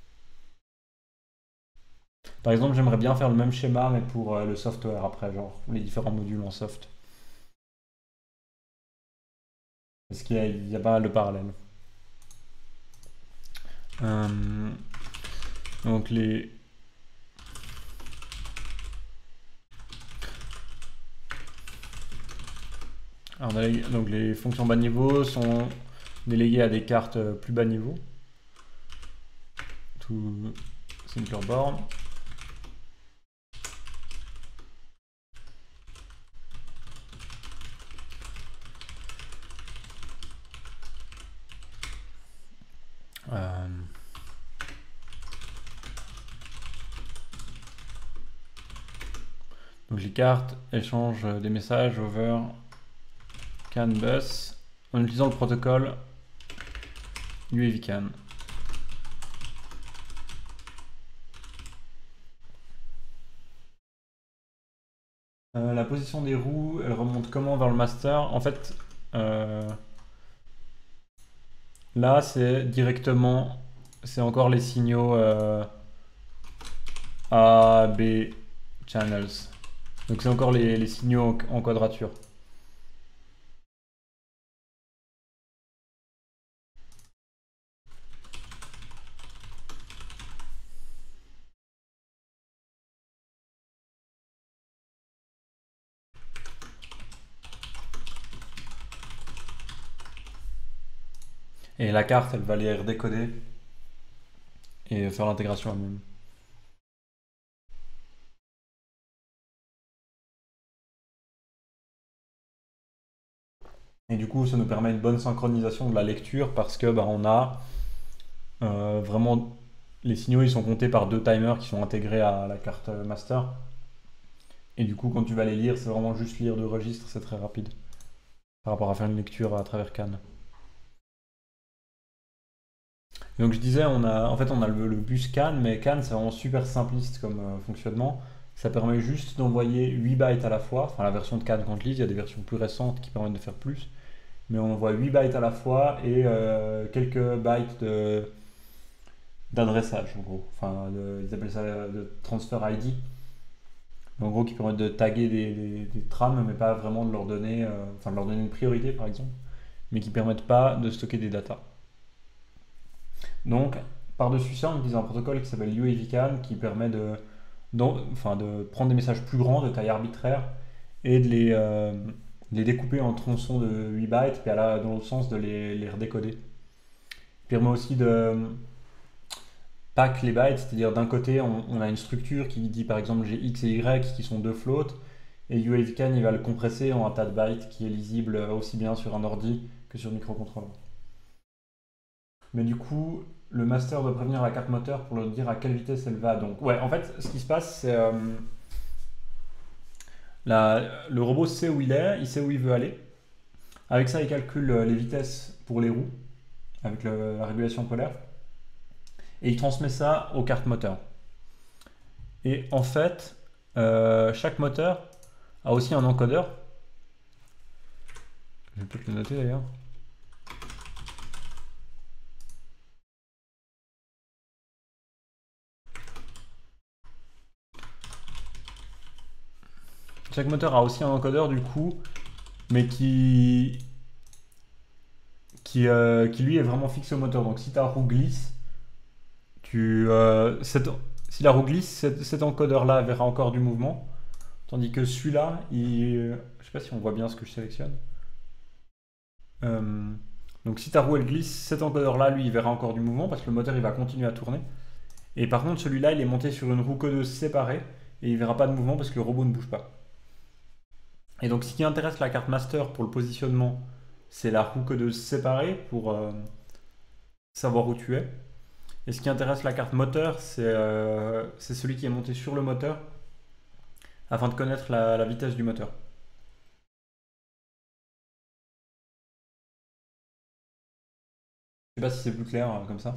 Par exemple, j'aimerais bien faire le même schéma, mais pour le software après, genre les différents modules en soft. Parce qu'il y a pas mal de parallèles. Euh, donc donc les fonctions bas niveau sont déléguées à des cartes plus bas niveau, tout simpler board. Euh, donc les cartes échangent des messages over CAN bus en utilisant le protocole UAV CAN. La position des roues, elle remonte comment vers le master? En fait, euh, là, c'est directement, c'est encore les signaux A, B, channels. Donc c'est encore les signaux en quadrature. Et la carte, elle va les redécoder et faire l'intégration elle-même. Et du coup, ça nous permet une bonne synchronisation de la lecture parce que bah, on a vraiment les signaux, ils sont comptés par deux timers qui sont intégrés à la carte master. Et du coup, quand tu vas les lire, c'est vraiment juste lire deux registres, c'est très rapide par rapport à faire une lecture à travers Cannes. Et donc je disais, en fait, on a le bus Cannes, mais Cannes, c'est vraiment super simpliste comme fonctionnement. Ça permet juste d'envoyer 8 bytes à la fois. Enfin, la version de Cannes qu'on utilise, il y a des versions plus récentes qui permettent de faire plus. Mais on envoie 8 bytes à la fois et quelques bytes d'adressage, en gros. Enfin, ils appellent ça de transfer ID. Mais en gros, qui permettent de taguer des trams, mais pas vraiment de leur donner, enfin, de leur donner une priorité, par exemple, mais qui permettent pas de stocker des datas. Donc, par-dessus ça, on utilise un protocole qui s'appelle UAVCAN qui permet enfin, de prendre des messages plus grands de taille arbitraire et de les découper en tronçons de 8 bytes, puis dans l'autre sens de les redécoder. Il permet aussi de pack les bytes, c'est-à-dire d'un côté, on a une structure qui dit par exemple j'ai X et Y qui sont deux floats, et UAVCAN il va le compresser en un tas de bytes qui est lisible aussi bien sur un ordi que sur microcontrôleur. Mais du coup, le master doit prévenir la carte moteur pour leur dire à quelle vitesse elle va. Donc, ouais, en fait, ce qui se passe, c'est le robot sait où il est, il sait où il veut aller. Avec ça, il calcule les vitesses pour les roues, avec la régulation polaire, et il transmet ça aux cartes moteurs. Et en fait, chaque moteur a aussi un encodeur. Je vais peut-être le noter d'ailleurs. Chaque moteur a aussi un encodeur du coup, mais qui lui est vraiment fixé au moteur. Donc si ta roue glisse, si la roue glisse, cet encodeur-là verra encore du mouvement, tandis que celui-là, je sais pas si on voit bien ce que je sélectionne. Euh, donc si ta roue elle glisse, cet encodeur-là, lui, il verra encore du mouvement parce que le moteur il va continuer à tourner. Et par contre, celui-là, il est monté sur une roue codeuse séparée et il verra pas de mouvement parce que le robot ne bouge pas. Et donc, ce qui intéresse la carte master pour le positionnement, c'est la roue codeuse séparée pour savoir où tu es. Et ce qui intéresse la carte moteur, c'est celui qui est monté sur le moteur afin de connaître la vitesse du moteur. Je sais pas si c'est plus clair comme ça.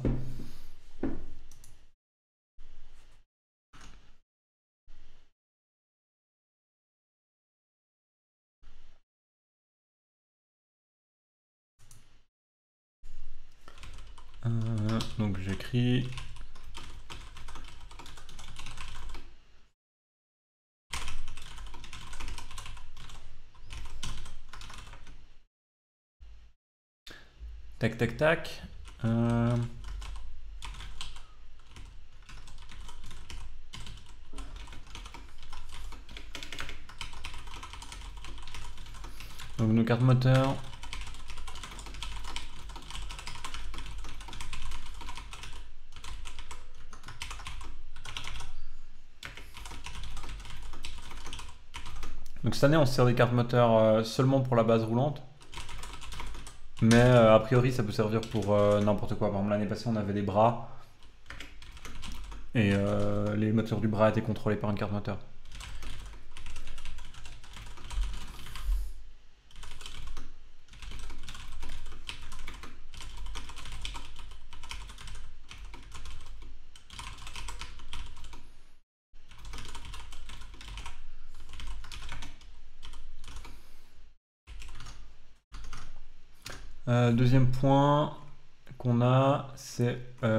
Donc j'écris tac tac tac. Donc nos cartes moteurs. Donc cette année on se sert des cartes moteurs seulement pour la base roulante. Mais a priori ça peut servir pour n'importe quoi. Par exemple l'année passée on avait des bras. Et les moteurs du bras étaient contrôlés par une carte moteur. Deuxième point qu'on a, c'est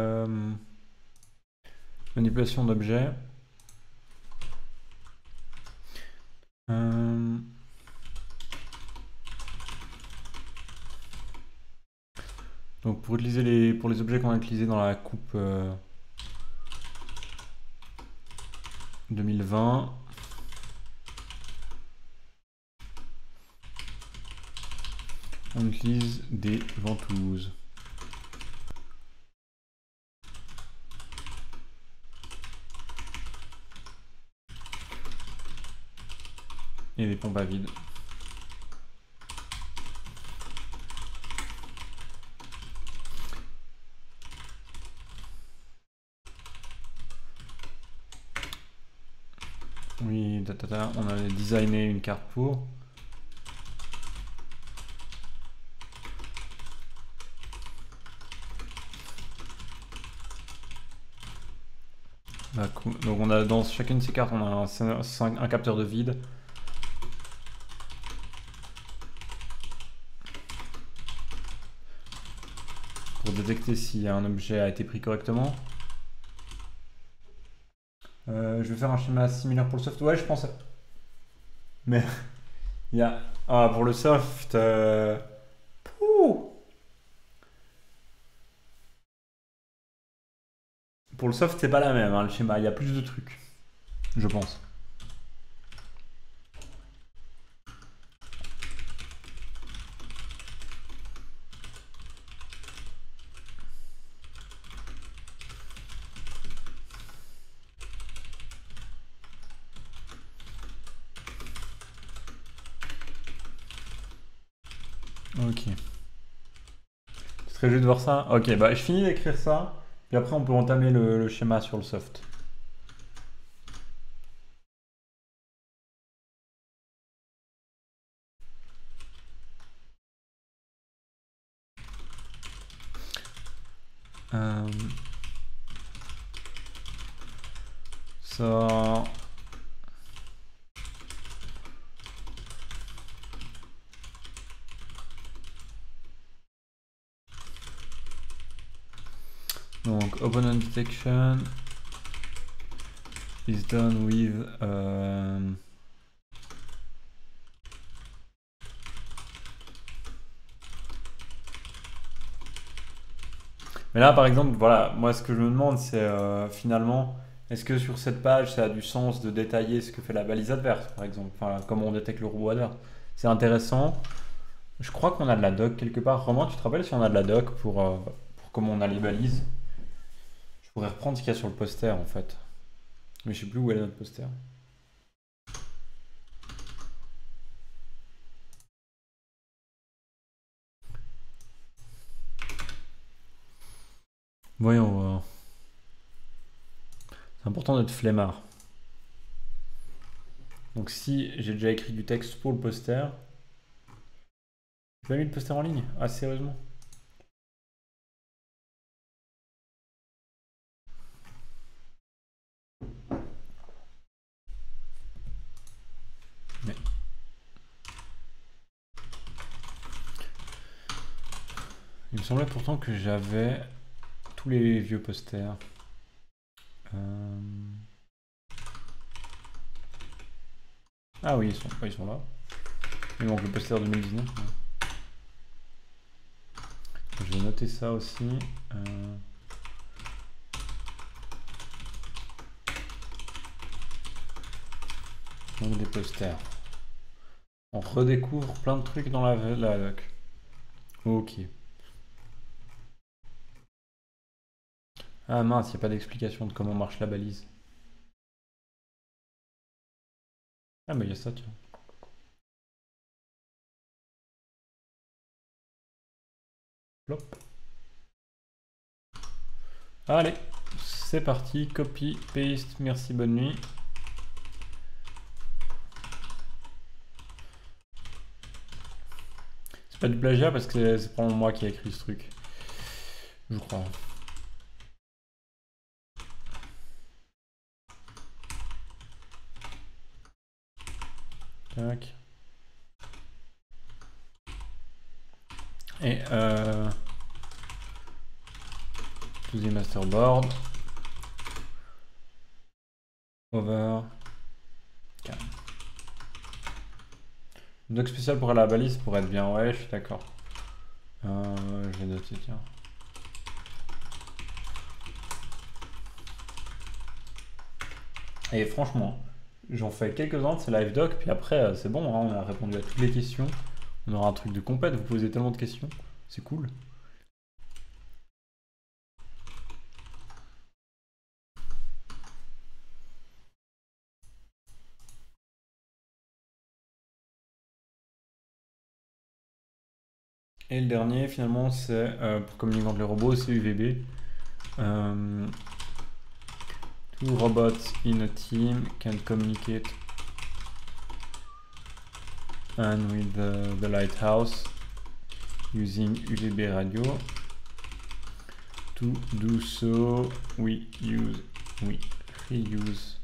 manipulation d'objets. Donc pour utiliser pour les objets qu'on a utilisés dans la coupe 2020, on utilise des ventouses. Et des pompes à vide. Oui, on a designé une carte pour. Bah, cool. Donc on a dans chacune de ces cartes, on a un capteur de vide. Pour détecter si un objet a été pris correctement. Je vais faire un schéma similaire pour le soft. Ouais, je pense. Mais il y a. Ah, pour le soft. Pour le soft, c'est pas la même, hein, le schéma. Il y a plus de trucs, je pense. Ok. C'est très juste de voir ça. Ok, bah je finis d'écrire ça. Puis après, on peut entamer le schéma sur le soft. Ça. Donc, opponent detection is done with. Mais là, par exemple, voilà, moi ce que je me demande, c'est finalement, est-ce que sur cette page, ça a du sens de détailler ce que fait la balise adverse, par exemple, enfin, comment on détecte le robot adverse. C'est intéressant. Je crois qu'on a de la doc quelque part. Romain, tu te rappelles si on a de la doc pour comment on a les balises? Je pourrais reprendre ce qu'il y a sur le poster en fait. Mais je sais plus où est notre poster. Voyons voir. C'est important d'être flemmard. Donc si j'ai déjà écrit du texte pour le poster. J'ai pas mis le poster en ligne? Ah, sérieusement? Mais... Il me semblait pourtant que j'avais tous les vieux posters. Euh, Ah oui, ils sont là. Il manque le poster 2019. Ouais. Je vais noter ça aussi. Donc des posters. On redécouvre plein de trucs dans la doc. Ok. Ah mince, il n'y a pas d'explication de comment marche la balise. Ah bah il y a ça, tiens. Plop. Allez, c'est parti. Copy, paste, merci, bonne nuit. C'est pas du plagiat parce que c'est probablement moi qui ai écrit ce truc. Je crois. Tac. Et to the masterboard. Over. Une doc spéciale pour la balise pour être bien. Ouais, je suis d'accord. Je vais noter, tiens. Et franchement, j'en fais quelques-uns de ces live doc, puis après, c'est bon, hein, on a répondu à toutes les questions. On aura un truc de compète, vous posez tellement de questions. C'est cool. Et le dernier, finalement, c'est pour communiquer entre les robots, c'est UVB. Two robots in a team can communicate and with the lighthouse using UVB radio. To do so, we reuse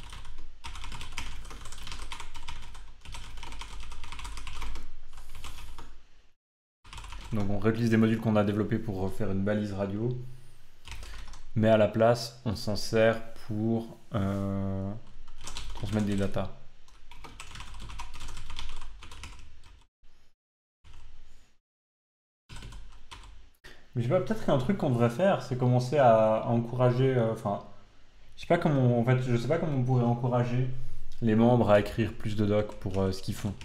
donc on réutilise des modules qu'on a développés pour refaire une balise radio, mais à la place, on s'en sert pour transmettre des datas. Mais je sais pas, peut-être qu'il y a un truc qu'on devrait faire, c'est commencer à encourager, enfin, je sais pas comment, en fait, je sais pas comment on pourrait encourager les membres à écrire plus de docs pour ce qu'ils font.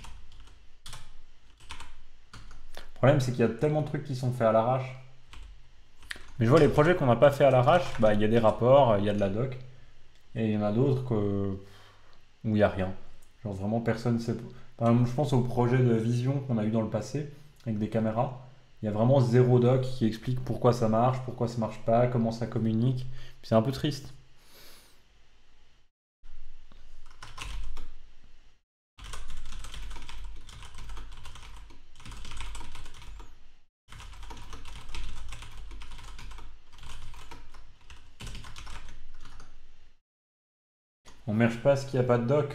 Le problème, c'est qu'il y a tellement de trucs qui sont faits à l'arrache. Mais je vois les projets qu'on n'a pas fait à l'arrache, bah il y a des rapports, il y a de la doc, et il y en a d'autres où il n'y a rien. Genre vraiment personne sait. Par exemple, je pense au projet de vision qu'on a eu dans le passé, avec des caméras. Il y a vraiment zéro doc qui explique pourquoi ça marche pas, comment ça communique. C'est un peu triste. On merge pas ce qu'il n'y a pas de doc.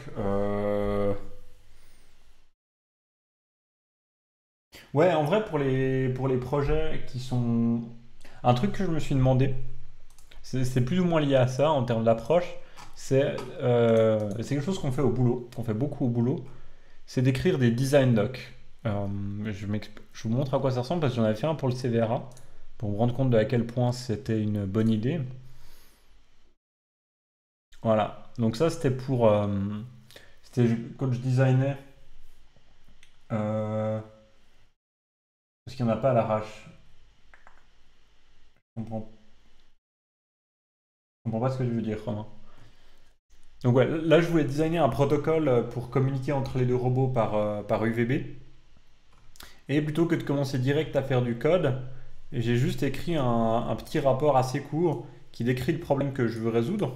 Ouais, en vrai, pour les projets qui sont... Un truc que je me suis demandé, c'est plus ou moins lié à ça en termes d'approche, c'est quelque chose qu'on fait au boulot, qu'on fait beaucoup au boulot, c'est d'écrire des design docs. Je vous montre à quoi ça ressemble parce que j'en avais fait un pour le CVRA, pour me rendre compte de à quel point c'était une bonne idée. Voilà, donc ça c'était pour... c'était quand je designais, euh, parce qu'il n'y en a pas à l'arrache. Je comprends, je comprends pas ce que je veux dire, Romain. Donc ouais, là je voulais designer un protocole pour communiquer entre les deux robots par UVB. Et plutôt que de commencer direct à faire du code, j'ai juste écrit un petit rapport assez court qui décrit le problème que je veux résoudre,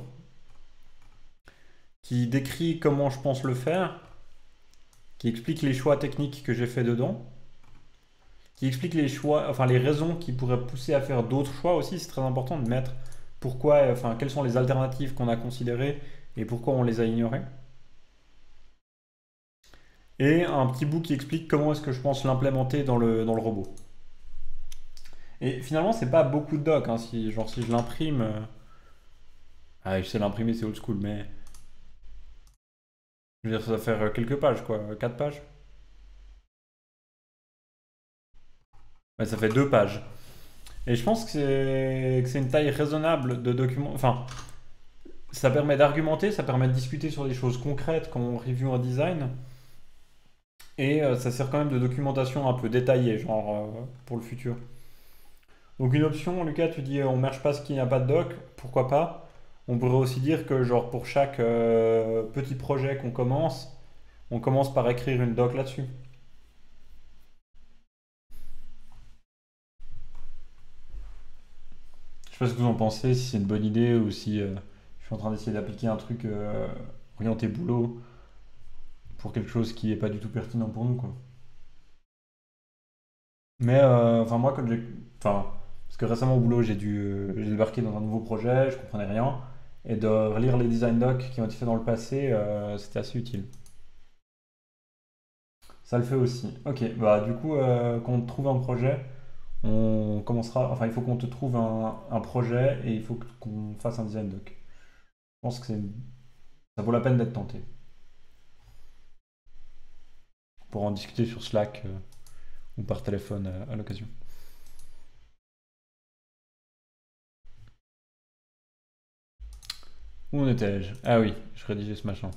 qui décrit comment je pense le faire, qui explique les choix techniques que j'ai fait dedans, qui explique les choix, enfin les raisons qui pourraient pousser à faire d'autres choix aussi. C'est très important de mettre pourquoi, enfin quelles sont les alternatives qu'on a considérées et pourquoi on les a ignorées. Et un petit bout qui explique comment est-ce que je pense l'implémenter dans le robot. Et finalement, c'est pas beaucoup de doc, hein, si, genre si je l'imprime. Ah, je sais l'imprimer, c'est old school, mais je veux dire, ça va faire quelques pages, quoi. 4 pages. Ouais, ça fait 2 pages. Et je pense que c'est une taille raisonnable de document. Enfin, ça permet d'argumenter, ça permet de discuter sur des choses concrètes quand on review un design. Et ça sert quand même de documentation un peu détaillée, genre pour le futur. Donc une option, Lucas, tu dis on merge pas ce qui n'a pas de doc, pourquoi pas. On pourrait aussi dire que genre pour chaque petit projet qu'on commence, on commence par écrire une doc là-dessus. Je sais pas ce que vous en pensez, si c'est une bonne idée ou si je suis en train d'essayer d'appliquer un truc orienté boulot pour quelque chose qui est pas du tout pertinent pour nous, quoi. Mais enfin moi comme j'ai, enfin parce que récemment au boulot j'ai débarqué dans un nouveau projet, je comprenais rien et de relire les design docs qui ont été faits dans le passé, c'était assez utile. Ça le fait aussi. Ok, bah du coup quand on trouve un projet, on commencera. Enfin il faut qu'on te trouve un projet et il faut qu'on fasse un design doc. Je pense que ça vaut la peine d'être tenté pour en discuter sur Slack ou par téléphone à l'occasion. Où en étais-je? Ah oui, je rédigeais ce machin.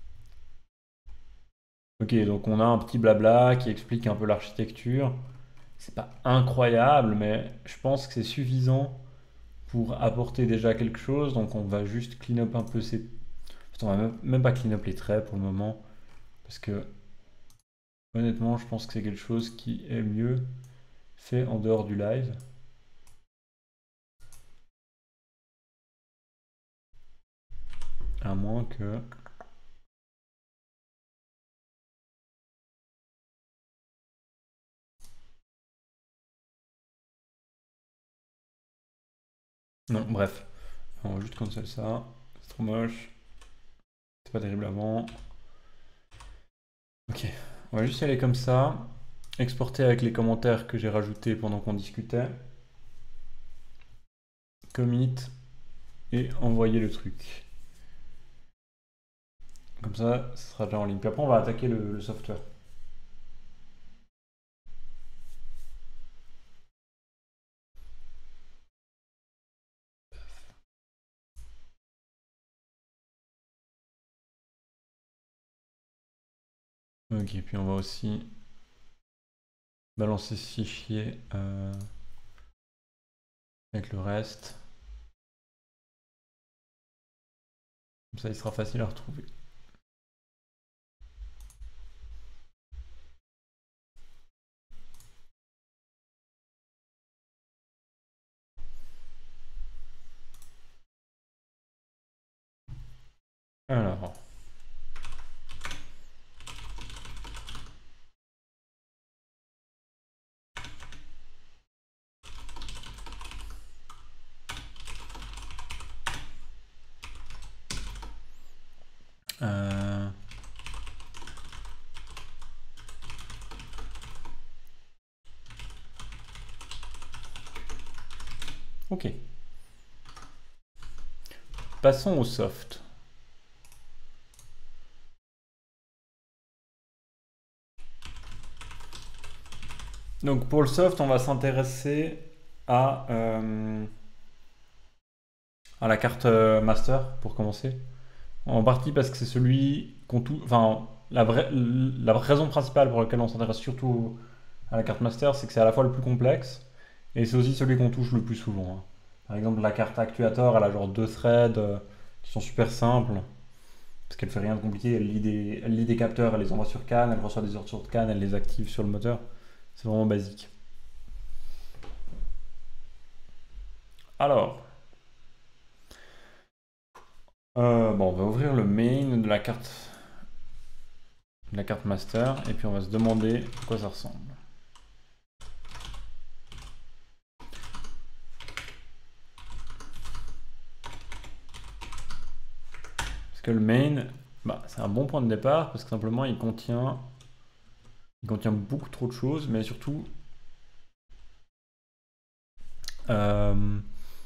Ok, donc on a un petit blabla qui explique un peu l'architecture. C'est pas incroyable, mais je pense que c'est suffisant pour apporter déjà quelque chose. Donc on va juste clean up un peu ces. On va même pas clean up les traits pour le moment. Parce que honnêtement, je pense que c'est quelque chose qui est mieux fait en dehors du live. À moins que. Non, bref. On va juste cancel ça. C'est trop moche. C'est pas terrible avant. Ok. On va juste y aller comme ça. Exporter avec les commentaires que j'ai rajoutés pendant qu'on discutait. Commit et envoyer le truc. Comme ça sera déjà en ligne. Puis après, on va attaquer le software. Ok, puis on va aussi balancer ce fichier avec le reste. Comme ça, il sera facile à retrouver. Alors, euh, ok. Passons au soft. Donc pour le soft, on va s'intéresser à, euh, à la carte master pour commencer. En partie parce que c'est celui qu'on touche. Enfin, la raison principale pour laquelle on s'intéresse surtout à la carte master, c'est que c'est à la fois le plus complexe et c'est aussi celui qu'on touche le plus souvent, hein. Par exemple, la carte Actuator, elle a genre 2 threads qui sont super simples parce qu'elle fait rien de compliqué. Elle lit des capteurs, elle les envoie sur CAN, elle reçoit des ordres sur CAN, elle les active sur le moteur. C'est vraiment basique. Alors, bon, on va ouvrir le main de la carte master et puis on va se demander à quoi ça ressemble. Parce que le main, bah, c'est un bon point de départ parce que simplement il contient beaucoup trop de choses, mais surtout euh,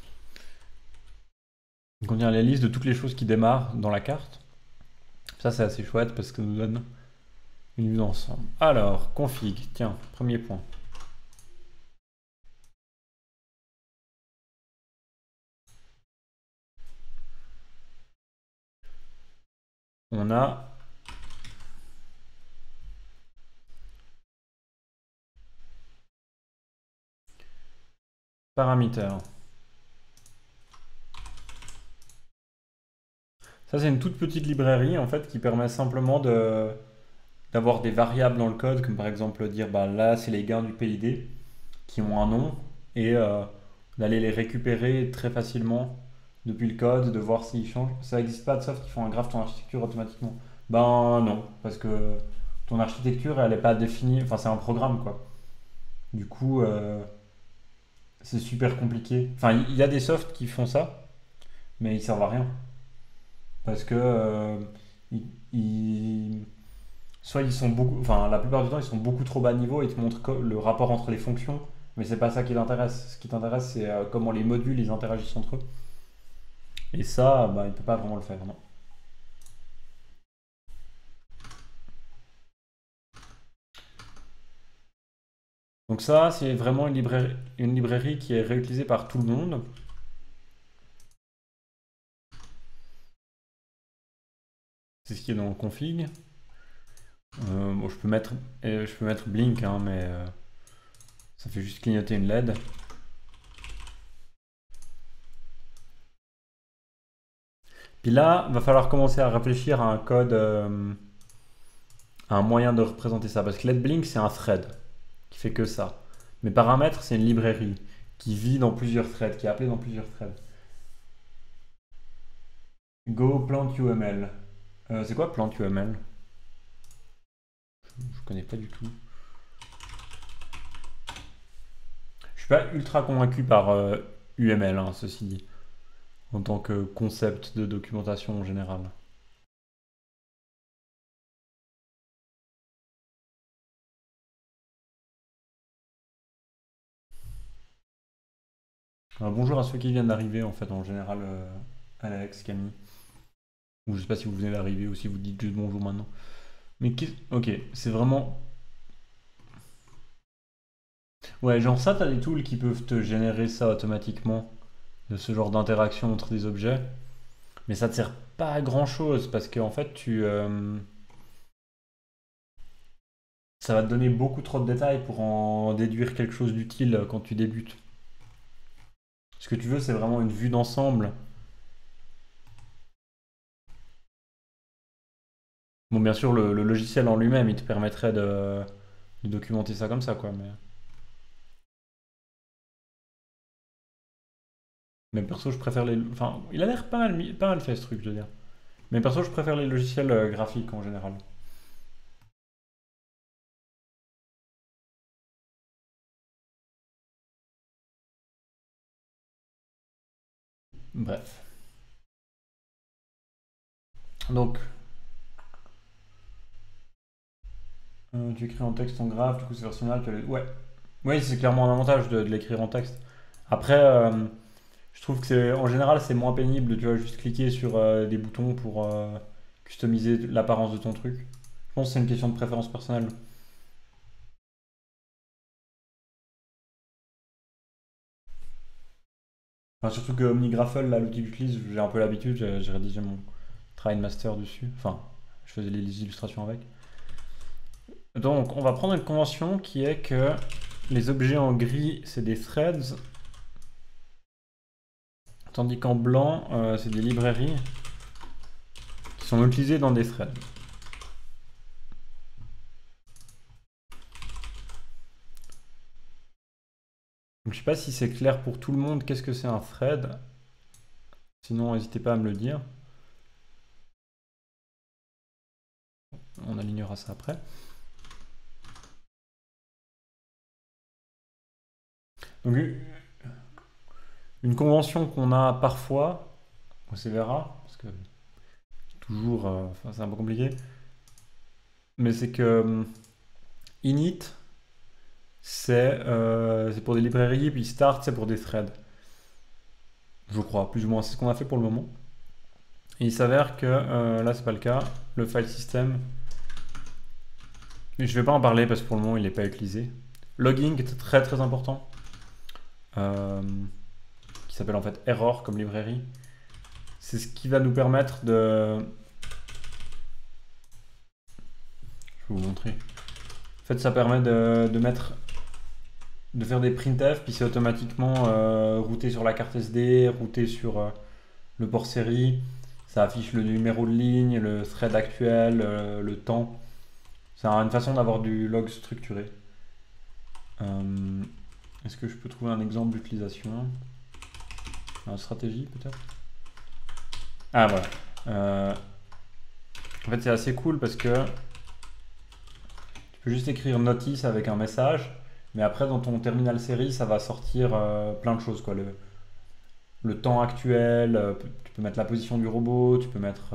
il contient la liste de toutes les choses qui démarrent dans la carte. Ça, c'est assez chouette parce que ça nous donne une vue d'ensemble. Alors, config, tiens, premier point. On a paramètres. Ça, c'est une toute petite librairie en fait qui permet simplement d'avoir des variables dans le code, comme par exemple dire bah, là, c'est les gains du PID qui ont un nom et d'aller les récupérer très facilement depuis le code, de voir s'ils changent. Ça n'existe pas de soft qui font un graphe ton architecture automatiquement. Ben non, parce que ton architecture, elle n'est pas définie, enfin c'est un programme quoi. Du coup, c'est super compliqué. Enfin, il y a des softs qui font ça, mais ils servent à rien. Parce que ils, ils- soit ils sont beaucoup, enfin la plupart du temps ils sont beaucoup trop bas niveau et ils te montrent le rapport entre les fonctions, mais c'est pas ça qui t'intéresse. Ce qui t'intéresse c'est comment les modules ils interagissent entre eux. Et ça, bah, il peut pas vraiment le faire, non. Donc ça, c'est vraiment une librairie qui est réutilisée par tout le monde. C'est ce qui est dans le config. Bon, je peux mettre Blink, hein, mais ça fait juste clignoter une LED. Puis là, va falloir commencer à réfléchir à un code, à un moyen de représenter ça. Parce que LED Blink, c'est un thread qui fait que ça. Mais paramètres, c'est une librairie qui vit dans plusieurs threads, qui est appelée dans plusieurs threads. Go plant UML. C'est quoi plant UML? Je connais pas du tout. Je suis pas ultra convaincu par UML, hein, ceci dit, en tant que concept de documentation en général. Bonjour à ceux qui viennent d'arriver, en fait, en général, Alex, Camille. Ou je sais pas si vous venez d'arriver ou si vous dites juste bonjour maintenant. Mais ok, c'est vraiment. Ouais, genre ça, t'as des tools qui peuvent te générer ça automatiquement, de ce genre d'interaction entre des objets. Mais ça te sert pas à grand chose parce qu'en fait, ça va te donner beaucoup trop de détails pour en déduire quelque chose d'utile quand tu débutes. Ce que tu veux, c'est vraiment une vue d'ensemble. Bon, bien sûr, le logiciel en lui-même, il te permettrait de documenter ça comme ça, quoi. Mais perso, je préfère les. Enfin, il a l'air pas mal, pas mal fait ce truc, je veux dire. Mais perso, je préfère les logiciels graphiques en général. Bref. Donc, tu écris en texte en graphe, du coup, c'est versionnel. Ouais. Oui, c'est clairement un avantage de l'écrire en texte. Après, je trouve que en général, c'est moins pénible, tu vois, juste cliquer sur des boutons pour customiser l'apparence de ton truc. Je pense que c'est une question de préférence personnelle. Enfin, surtout que OmniGraffle, là, l'outil que j'utilise, j'ai un peu l'habitude, j'ai rédigé mon travail de master dessus. Enfin, je faisais les illustrations avec. Donc, on va prendre une convention qui est que les objets en gris, c'est des threads, tandis qu'en blanc, c'est des librairies qui sont utilisées dans des threads. Donc, je sais pas si c'est clair pour tout le monde qu'est-ce que c'est un thread. Sinon, n'hésitez pas à me le dire. On alignera ça après. Donc, une convention qu'on a parfois, on se verra, parce que toujours, enfin, c'est un peu compliqué, mais c'est que init, c'est pour des librairies, puis start, c'est pour des threads. Je crois, plus ou moins. C'est ce qu'on a fait pour le moment. Et il s'avère que là, c'est pas le cas. Le file system, je vais pas en parler parce que pour le moment, il n'est pas utilisé. Logging est très très important. Qui s'appelle en fait Error comme librairie. C'est ce qui va nous permettre de... Je vais vous montrer. En fait, ça permet de mettre... de faire des printf, puis c'est automatiquement routé sur la carte SD, routé sur le port série. Ça affiche le numéro de ligne, le thread actuel, le temps. C'est une façon d'avoir du log structuré. Est-ce que je peux trouver un exemple d'utilisation? Une stratégie peut-être? Ah voilà. En fait c'est assez cool parce que tu peux juste écrire notice avec un message, mais après dans ton terminal série ça va sortir plein de choses quoi. Le temps actuel, tu peux mettre la position du robot, tu peux mettre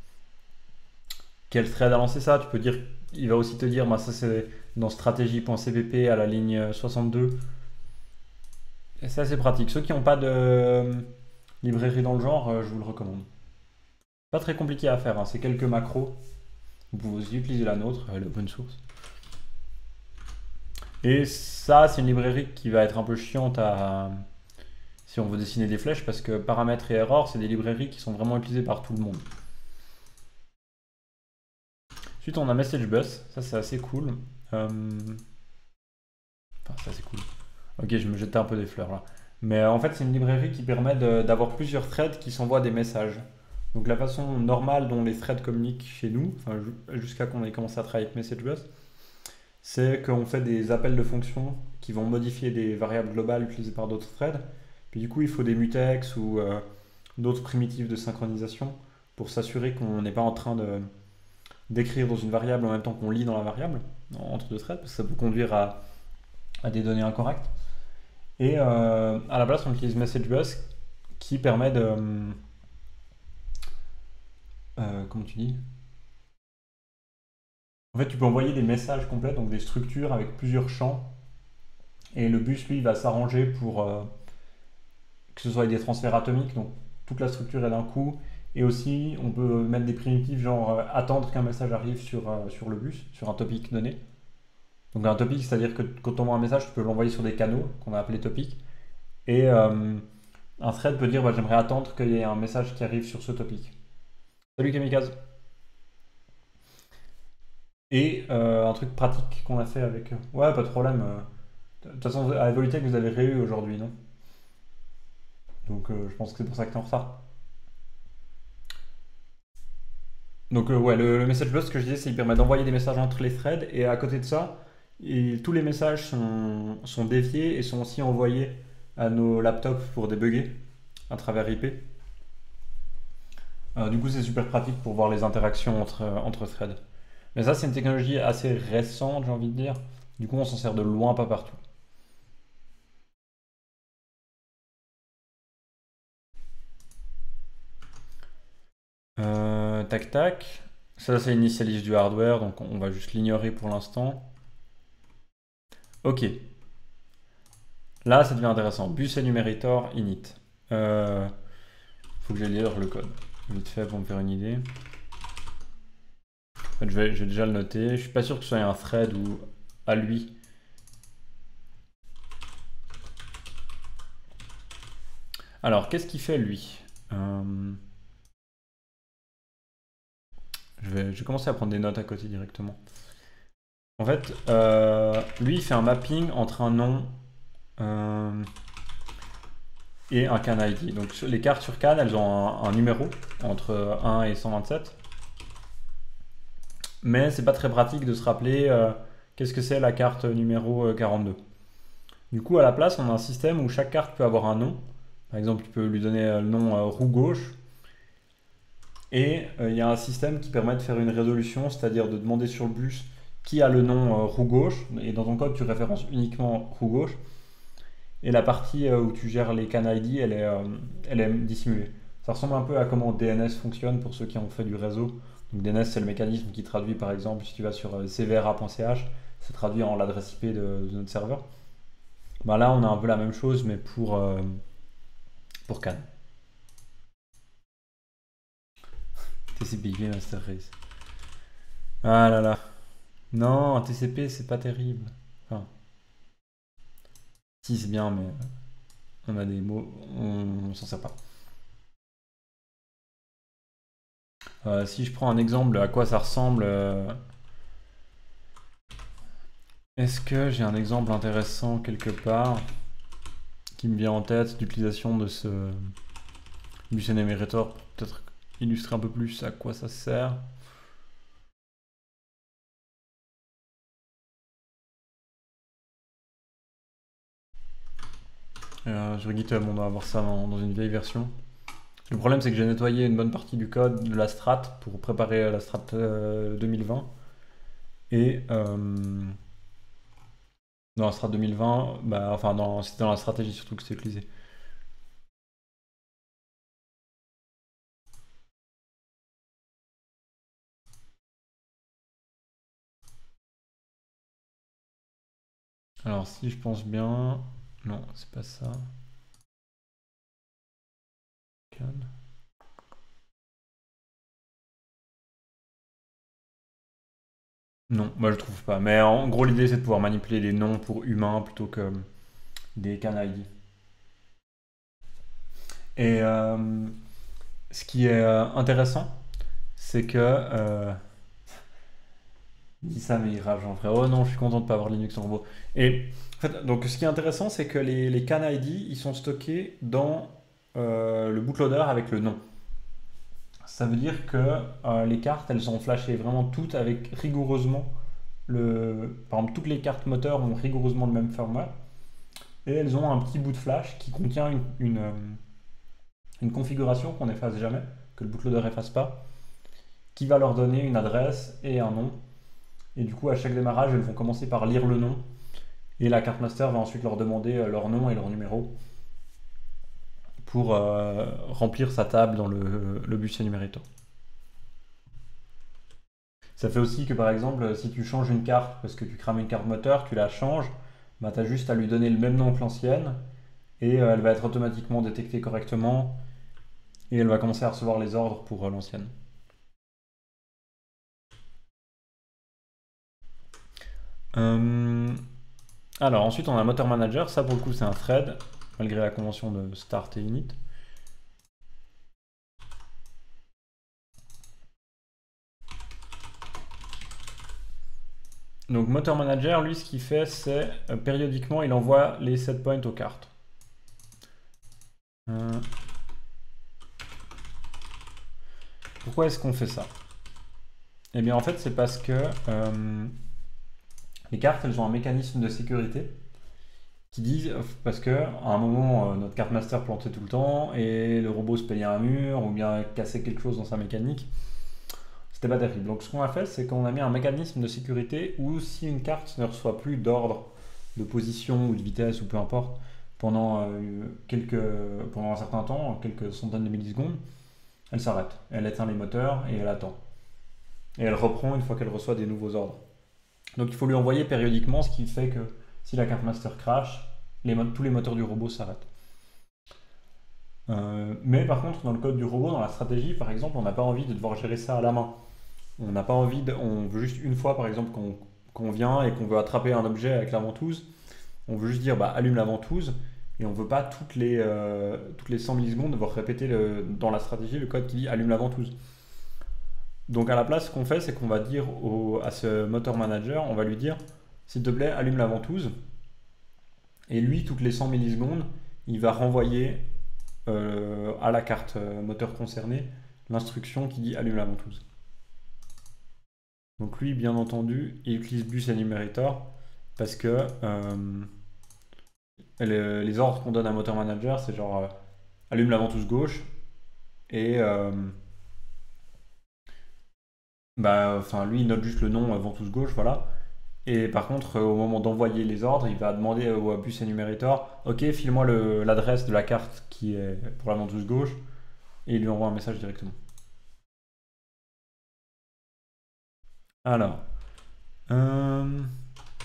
quel thread a lancé ça, tu peux dire, il va aussi te dire, bah, ça c'est dans stratégie.cpp à la ligne 62. Et c'est assez pratique. Ceux qui n'ont pas de librairie dans le genre, je vous le recommande. Pas très compliqué à faire, hein, c'est quelques macros. Vous pouvez aussi utiliser la nôtre, elle est open source. Et ça, c'est une librairie qui va être un peu chiante si on veut dessiner des flèches, parce que paramètres et erreurs, c'est des librairies qui sont vraiment utilisées par tout le monde. Ensuite, on a MessageBus, ça c'est assez cool. Enfin, c'est assez cool. Ok, je me jetais un peu des fleurs là. Mais en fait, c'est une librairie qui permet d'avoir plusieurs threads qui s'envoient des messages. Donc la façon normale dont les threads communiquent chez nous, enfin, jusqu'à qu'on ait commencé à travailler avec MessageBus, c'est qu'on fait des appels de fonctions qui vont modifier des variables globales utilisées par d'autres threads. Puis du coup, il faut des mutex ou d'autres primitives de synchronisation pour s'assurer qu'on n'est pas en train d'écrire dans une variable en même temps qu'on lit dans la variable, entre deux threads, parce que ça peut conduire à des données incorrectes. Et à la place, on utilise MessageBus qui permet de... comment tu dis? En fait, tu peux envoyer des messages complets, donc des structures avec plusieurs champs. Et le bus, lui, va s'arranger pour que ce soit avec des transferts atomiques, donc toute la structure est d'un coup. Et aussi, on peut mettre des primitives, genre attendre qu'un message arrive sur le bus, sur un topic donné. Donc un topic, c'est-à-dire que quand on envoie un message, tu peux l'envoyer sur des canaux qu'on a appelés topics. Et un thread peut dire bah, j'aimerais attendre qu'il y ait un message qui arrive sur ce topic. Salut Kamikaze. Et un truc pratique qu'on a fait avec... Ouais, pas de problème. De toute façon, à Evolutech, vous avez réu aujourd'hui, non? Donc je pense que c'est pour ça que t'es en retard. Donc ouais, le message bus, ce que je disais, c'est qu'il permet d'envoyer des messages entre les threads. Et à côté de ça, tous les messages sont défiés et sont aussi envoyés à nos laptops pour débugger à travers IP. Du coup, c'est super pratique pour voir les interactions entre threads. Mais ça, c'est une technologie assez récente, j'ai envie de dire. Du coup, on s'en sert de loin, pas partout. Tac tac. Ça, c'est initialise du hardware, donc on va juste l'ignorer pour l'instant. Ok. Là, ça devient intéressant. Bus enumerator init. Faut que j'aille lire le code. Vite fait pour me faire une idée. En fait, je vais déjà le noter. Je suis pas sûr que ce soit un thread ou à lui. Alors, qu'est-ce qu'il fait lui? Je vais commencer à prendre des notes à côté directement. En fait, lui, il fait un mapping entre un nom et un CAN ID. Donc les cartes sur CAN, elles ont un numéro entre 1 et 127. Mais c'est pas très pratique de se rappeler qu'est-ce que c'est la carte numéro 42. Du coup, à la place, on a un système où chaque carte peut avoir un nom. Par exemple, tu peux lui donner le nom roue gauche. Et il y a un système qui permet de faire une résolution, c'est-à-dire de demander sur le bus qui a le nom roue gauche. Et dans ton code, tu références uniquement roue gauche. Et la partie où tu gères les CAN ID, elle est dissimulée. Ça ressemble un peu à comment DNS fonctionne pour ceux qui ont fait du réseau. Donc DNS, c'est le mécanisme qui traduit, par exemple, si tu vas sur cvra.ch, c'est traduit en l'adresse IP de notre serveur. Bah là, on a un peu la même chose, mais pour Cannes. TCP/IP Master Race. Ah là là. Non, un TCP, c'est pas terrible. Enfin, si, c'est bien, mais on a des mots, on s'en sert pas. Si je prends un exemple à quoi ça ressemble, est-ce que j'ai un exemple intéressant quelque part qui me vient en tête d'utilisation de ce bus énémérateur pour peut-être illustrer un peu plus à quoi ça sert? Sur GitHub, on doit avoir ça dans une vieille version. Le problème, c'est que j'ai nettoyé une bonne partie du code de la strat pour préparer la strat 2020. Et dans la strat 2020, bah, enfin, c'était dans la stratégie surtout que c'est utilisé. Alors, si je pense bien. Non, c'est pas ça. Code. Non, moi je trouve pas. Mais en gros, l'idée c'est de pouvoir manipuler les noms pour humains plutôt que des can ID. Et ce qui est intéressant, c'est que. Il dit ça, mais il rage en vrai. Oh non, je suis content de pas avoir Linux en robot. Et en fait, donc ce qui est intéressant, c'est que les can ID, ils sont stockés dans le bootloader avec le nom. Ça veut dire que les cartes, elles sont flashées vraiment toutes avec rigoureusement par exemple, toutes les cartes moteurs ont rigoureusement le même format et elles ont un petit bout de flash qui contient une configuration qu'on n'efface jamais, que le bootloader efface pas, qui va leur donner une adresse et un nom. Et du coup, à chaque démarrage, elles vont commencer par lire le nom et la carte master va ensuite leur demander leur nom et leur numéro pour remplir sa table dans le bus enumerator. Ça fait aussi que par exemple, si tu changes une carte parce que tu crames une carte moteur, tu la changes, bah, tu as juste à lui donner le même nom que l'ancienne et elle va être automatiquement détectée correctement et elle va commencer à recevoir les ordres pour l'ancienne. Euh, alors ensuite on a un moteur manager, ça pour le coup c'est un thread, malgré la convention de start et init. Donc moteur manager, lui ce qu'il fait c'est périodiquement il envoie les set points aux cartes. Pourquoi est-ce qu'on fait ça? Eh bien en fait c'est parce que les cartes elles ont un mécanisme de sécurité qui disent, parce que à un moment notre carte master plantait tout le temps et le robot se payait un mur ou bien cassait quelque chose dans sa mécanique. C'était pas terrible. Donc ce qu'on a fait, c'est qu'on a mis un mécanisme de sécurité où si une carte ne reçoit plus d'ordre de position ou de vitesse ou peu importe pendant, pendant un certain temps, quelques centaines de millisecondes, elle s'arrête. Elle éteint les moteurs et elle attend. Et elle reprend une fois qu'elle reçoit des nouveaux ordres. Donc il faut lui envoyer périodiquement, ce qui fait que si la carte master crash, tous les moteurs du robot s'arrêtent. Mais par contre, dans le code du robot, dans la stratégie, par exemple, on n'a pas envie de devoir gérer ça à la main. On n'a pas envie on veut juste une fois, par exemple, qu'on vient et qu'on veut attraper un objet avec la ventouse, on veut juste dire bah, allume la ventouse et on veut pas toutes les 100 millisecondes devoir répéter dans la stratégie le code qui dit allume la ventouse. Donc à la place, ce qu'on fait, c'est qu'on va dire à ce moteur manager, on va lui dire s'il te plaît, allume la ventouse. Et lui, toutes les 100 millisecondes, il va renvoyer à la carte moteur concernée l'instruction qui dit allume la ventouse. Donc lui, bien entendu, il utilise bus enumerator parce que les ordres qu'on donne à moteur manager, c'est genre allume la ventouse gauche et bah, enfin lui il note juste le nom ventouse gauche, voilà. Et par contre, au moment d'envoyer les ordres, il va demander au bus enumerator, ok, file-moi l'adresse de la carte qui est pour la ventouse gauche, et il lui envoie un message directement. Alors, euh,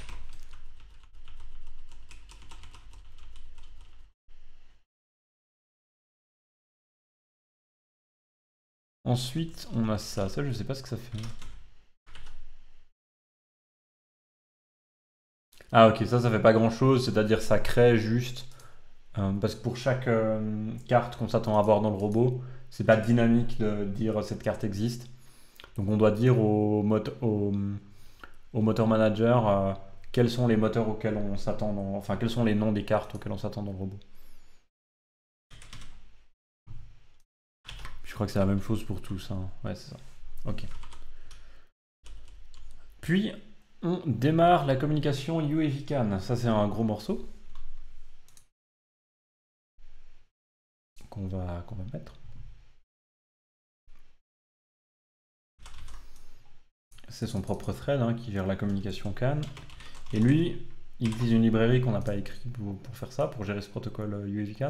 Ensuite, on a ça. Ça, je sais pas ce que ça fait. Ah ok, ça fait pas grand-chose, c'est-à-dire ça crée juste... parce que pour chaque carte qu'on s'attend à avoir dans le robot, c'est pas dynamique de dire cette carte existe. Donc on doit dire au moteur manager quels sont les moteurs auxquels on s'attend, enfin quels sont les noms des cartes auxquels on s'attend dans le robot. Je crois que c'est la même chose pour tous, hein. Ouais, c'est ça. Ok. Puis on démarre la communication UAV-CAN. Ça c'est un gros morceau qu'on va mettre. C'est son propre thread hein, qui gère la communication CAN. Et lui, il utilise une librairie qu'on n'a pas écrite pour faire ça, pour gérer ce protocole UAV-CAN.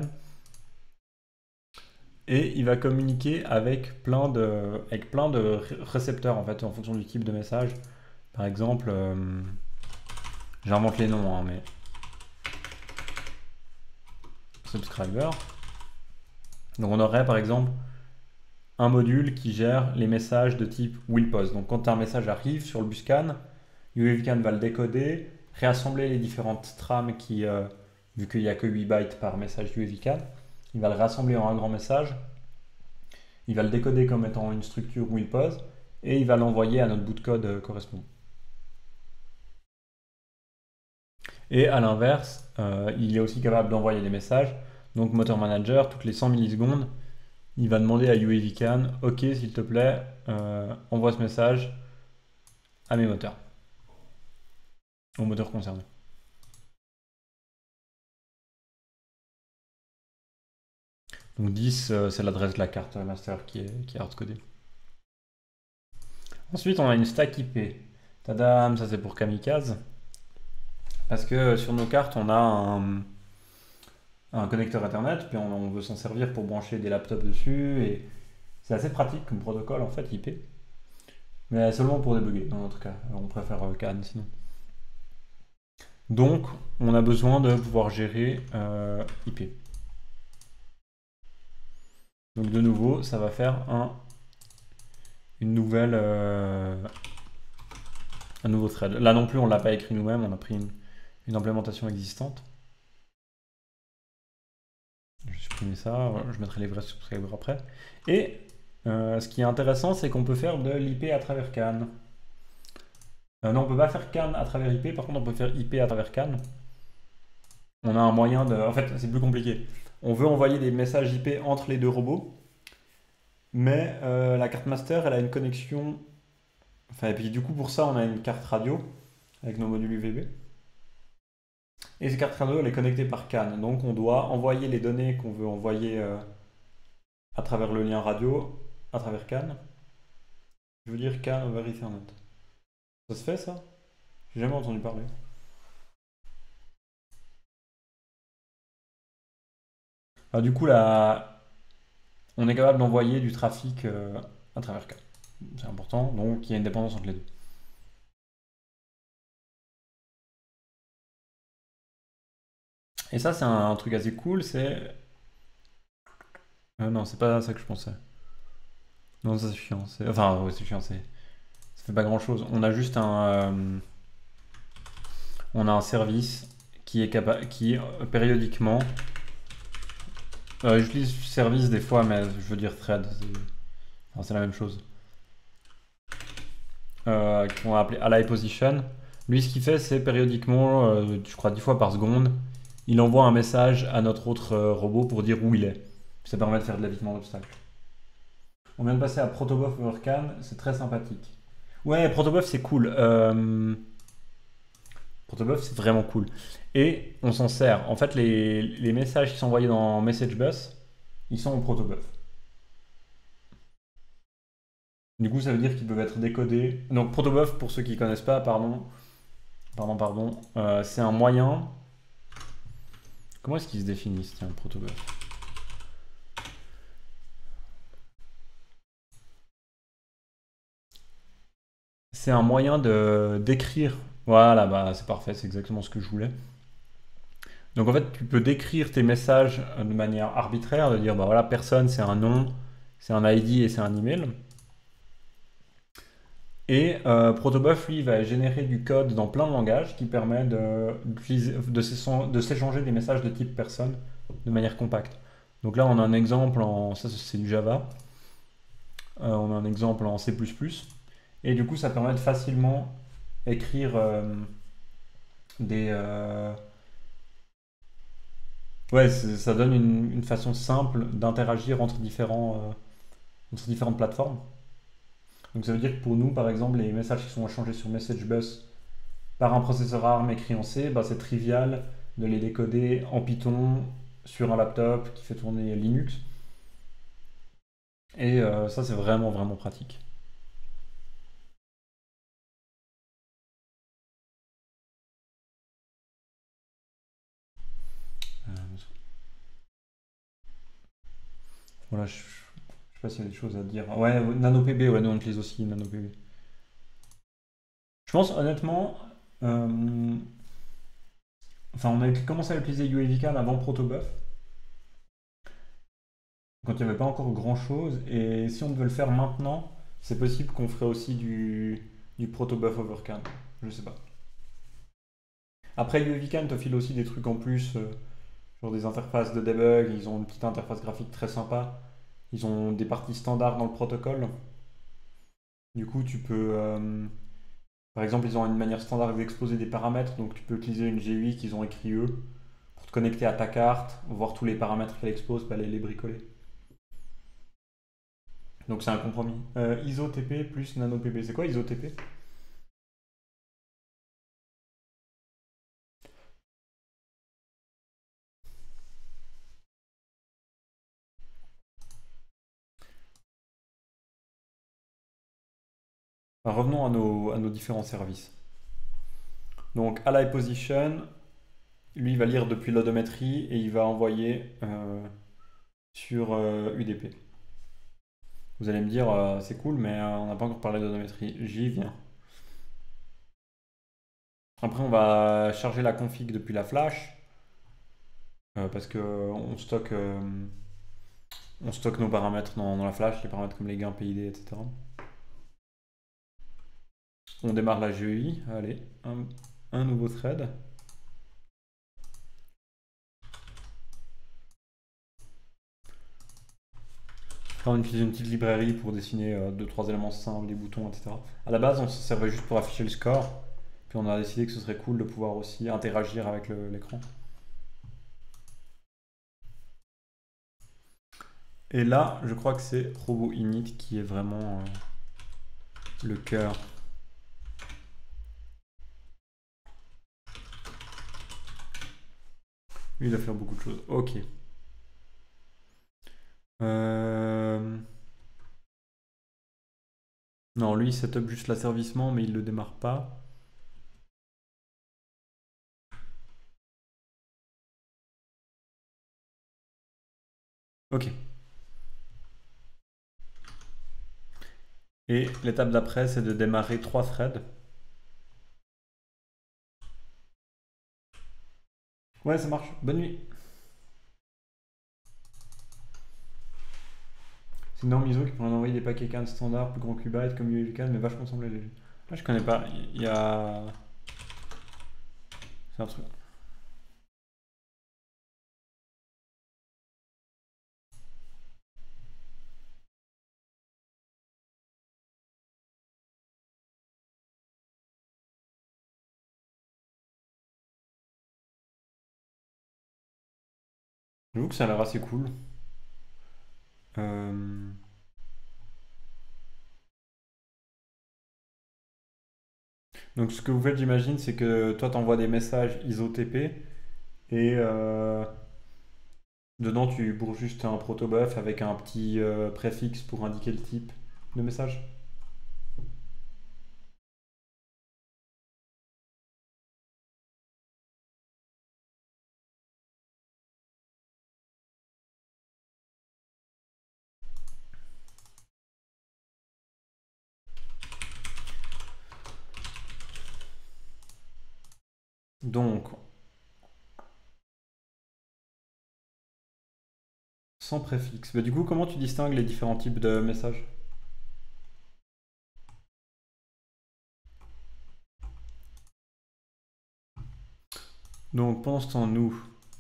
Et il va communiquer avec plein de récepteurs en fait, en fonction du type de message. Par exemple, j'invente les noms, hein, mais subscriber. Donc on aurait par exemple un module qui gère les messages de type willPost. Donc quand un message arrive sur le bus CAN, UAV-CAN va le décoder, réassembler les différentes trames qui, vu qu'il n'y a que 8 bytes par message UAV-CAN, il va le rassembler en un grand message, il va le décoder comme étant une structure willPost et il va l'envoyer à notre bout de code correspondant. Et à l'inverse, il est aussi capable d'envoyer des messages. Donc Motor Manager, toutes les 100 millisecondes, il va demander à UAV-CAN, ok s'il te plaît, envoie ce message à mes moteurs, aux moteurs concernés. Donc 10, c'est l'adresse de la carte master qui est hardcodée. Ensuite, on a une stack IP. Tadam, ça c'est pour Kamikaze. Parce que sur nos cartes, on a un connecteur Ethernet, puis on veut s'en servir pour brancher des laptops dessus. Et c'est assez pratique comme protocole en fait, IP. Mais seulement pour débugger, dans notre cas. On préfère CAN sinon. Donc, on a besoin de pouvoir gérer IP. Donc de nouveau, ça va faire une nouvelle, un nouveau thread. Là non plus, on ne l'a pas écrit nous-mêmes, on a pris une implémentation existante. Je vais supprimer ça, je mettrai les vrais subscribers après. Et ce qui est intéressant, c'est qu'on peut faire de l'IP à travers CAN. Non, on ne peut pas faire CAN à travers IP, par contre on peut faire IP à travers CAN. On a un moyen de... En fait, c'est plus compliqué. On veut envoyer des messages IP entre les deux robots, mais la carte master, elle a une connexion... Enfin, et puis du coup, pour ça, on a une carte radio avec nos modules UVB. Et cette carte radio, elle est connectée par CAN. Donc, on doit envoyer les données qu'on veut envoyer à travers le lien radio, à travers CAN. Je veux dire CAN over Ethernet. Ça se fait, ça? J'ai jamais entendu parler. Ah, du coup, là, on est capable d'envoyer du trafic à travers CAN. C'est important, donc il y a une dépendance entre les deux. Et ça, c'est un truc assez cool, c'est... non, c'est pas ça que je pensais. Non, ça c'est chiant. Enfin, ouais, c'est chiant, ça fait pas grand-chose. On a juste on a un service qui est capable, qui périodiquement... j'utilise service des fois, mais je veux dire thread, c'est la même chose. Qu'on va appeler Ally Position. Lui, ce qu'il fait, c'est périodiquement, je crois 10 fois par seconde, il envoie un message à notre autre robot pour dire où il est. Ça permet de faire de l'évitement d'obstacles. On vient de passer à Protobuf over CAN, c'est très sympathique. Ouais, Protobuf c'est cool. Protobuf c'est vraiment cool. Et on s'en sert. En fait, les messages qui sont envoyés dans MessageBus, ils sont au Protobuf. Du coup, ça veut dire qu'ils peuvent être décodés. Donc Protobuf, pour ceux qui ne connaissent pas, c'est un moyen. Comment est-ce qu'ils se définissent, tiens, Protobuf? C'est un moyen de d'écrire. Voilà, bah c'est parfait, c'est exactement ce que je voulais. Donc en fait, tu peux décrire tes messages de manière arbitraire, de dire bah voilà, personne c'est un nom, c'est un ID et c'est un email. Et Protobuf, lui, va générer du code dans plein de langages qui permet de s'échanger des messages de type personne de manière compacte. Donc là, on a un exemple ça c'est du Java. On a un exemple en C++. Et du coup, ça permet de facilement écrire des. Ouais, ça donne une façon simple d'interagir entre différentes plateformes. Donc ça veut dire que pour nous, par exemple, les messages qui sont échangés sur MessageBus par un processeur ARM écrit en C, bah, c'est trivial de les décoder en Python sur un laptop qui fait tourner Linux. Et ça, c'est vraiment, vraiment pratique. Euh, voilà, je sais pas s'il y a des choses à dire. Ouais, NanoPB, ouais, nous on utilise aussi NanoPB. Je pense honnêtement, euh, enfin on a commencé à utiliser UAVCAM avant Protobuf, quand il n'y avait pas encore grand chose, et si on devait le faire maintenant, c'est possible qu'on ferait aussi du Protobuf Overcam. Je sais pas. Après, UAVCAM te file aussi des trucs en plus, genre des interfaces de debug, ils ont une petite interface graphique très sympa, ils ont des parties standards dans le protocole. Du coup, tu peux, par exemple, ils ont une manière standard d'exposer des paramètres, donc tu peux utiliser une GUI qu'ils ont écrit eux pour te connecter à ta carte, voir tous les paramètres qu'elle expose, bah, les bricoler. Donc c'est un compromis. ISO-TP plus nano-PB. C'est quoi ISO-TP? Enfin, revenons à nos différents services. Donc Ally Position, lui il va lire depuis l'odométrie et il va envoyer sur UDP. Vous allez me dire, c'est cool, mais on n'a pas encore parlé d'odométrie. J'y viens. Après, on va charger la config depuis la flash parce que on stocke nos paramètres dans la flash, les paramètres comme les gains, PID, etc. On démarre la GUI. Allez, un nouveau thread. Là, on utilise une petite librairie pour dessiner 2-3 éléments simples, des boutons, etc. À la base, on se servait juste pour afficher le score. Puis on a décidé que ce serait cool de pouvoir aussi interagir avec l'écran. Et là, je crois que c'est Robot Init qui est vraiment le cœur. Lui, il va faire beaucoup de choses. Ok. Euh, Non, lui, il setup juste l'asservissement, mais il le démarre pas. Ok. Et l'étape d'après, c'est de démarrer 3 threads. Ouais, ça marche. Bonne nuit. C'est une norme ISO qui pourrait envoyer des paquets CAN standards, plus grands qubits, comme UEVCAN, mais vachement semblé léger. Moi, je connais pas. Il y a. C'est un truc. J'avoue que ça a l'air assez cool. Euh, Donc, ce que vous faites, j'imagine, c'est que toi, t'envoies des messages ISO-TP et dedans, tu bourres juste un protobuf avec un petit préfixe pour indiquer le type de message. Donc, Sans préfixe. Bah, du coup, comment tu distingues les différents types de messages? Donc pendant ce temps, nous,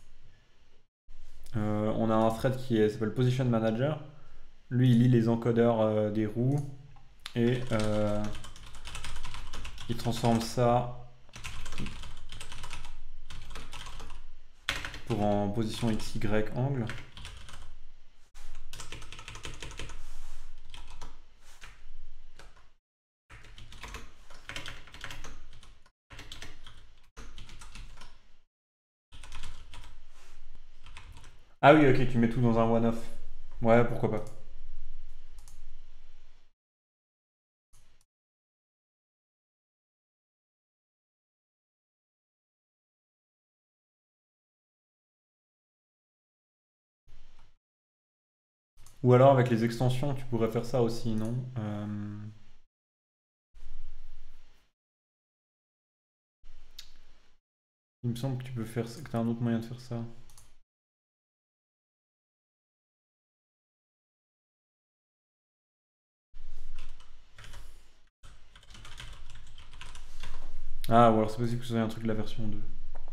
on a un thread s'appelle Position Manager. Lui, il lit les encodeurs des roues et il transforme ça pour en position XY angle. Ah oui, ok, tu mets tout dans un one-off. Ouais, pourquoi pas. Ou alors avec les extensions, tu pourrais faire ça aussi, non? Il me semble que tu peux faire que tu as un autre moyen de faire ça. Ah, ou alors c'est possible que ce soit un truc de la version 2.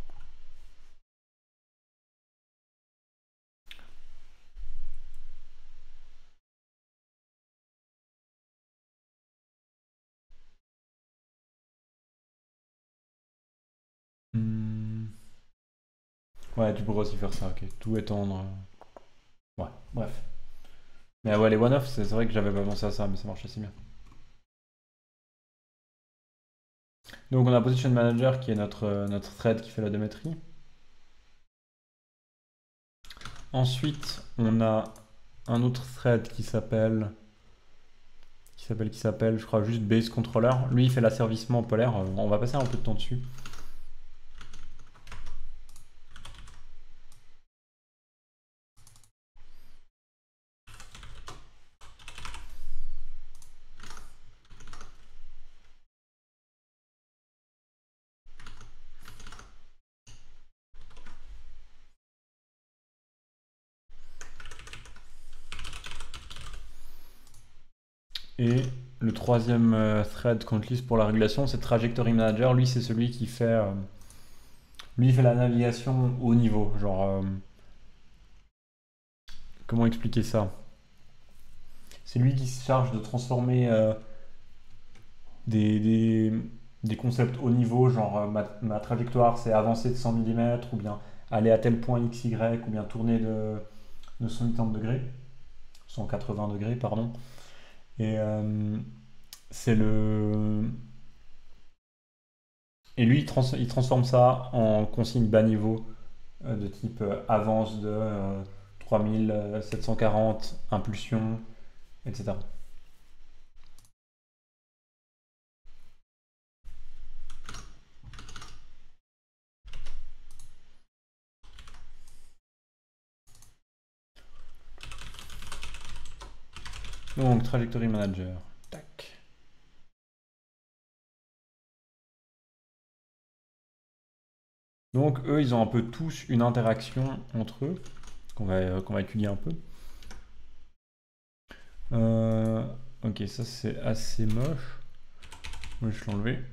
Hmm. Ouais, tu pourrais aussi faire ça, ok. Tout étendre. Ouais, bref. Mais ouais, les one-off, c'est vrai que j'avais pas pensé à ça, mais ça marche assez bien. Donc on a Position Manager qui est notre thread qui fait la dométrie. Ensuite, on a un autre thread qui s'appelle, je crois, juste Base Controller. Lui, il fait l'asservissement polaire. On va passer un peu de temps dessus. Et le troisième thread qu'on utilise pour la régulation, c'est Trajectory Manager. Lui, c'est celui qui lui, il fait la navigation au niveau. Genre, comment expliquer ça? C'est lui qui se charge de transformer des, des concepts haut niveau, genre ma trajectoire c'est avancer de 100 mm, ou bien aller à tel point XY, ou bien tourner de 180 degrés, 180 degrés, pardon. Et c'est le. Et lui, il transforme ça en consigne bas niveau de type avance de 3740, impulsion, etc. Donc, Trajectory Manager. Tac. Donc, eux, ils ont un peu tous une interaction entre eux, qu'on va étudier un peu. Euh, ok, ça c'est assez moche. Moi, je vais l'enlever.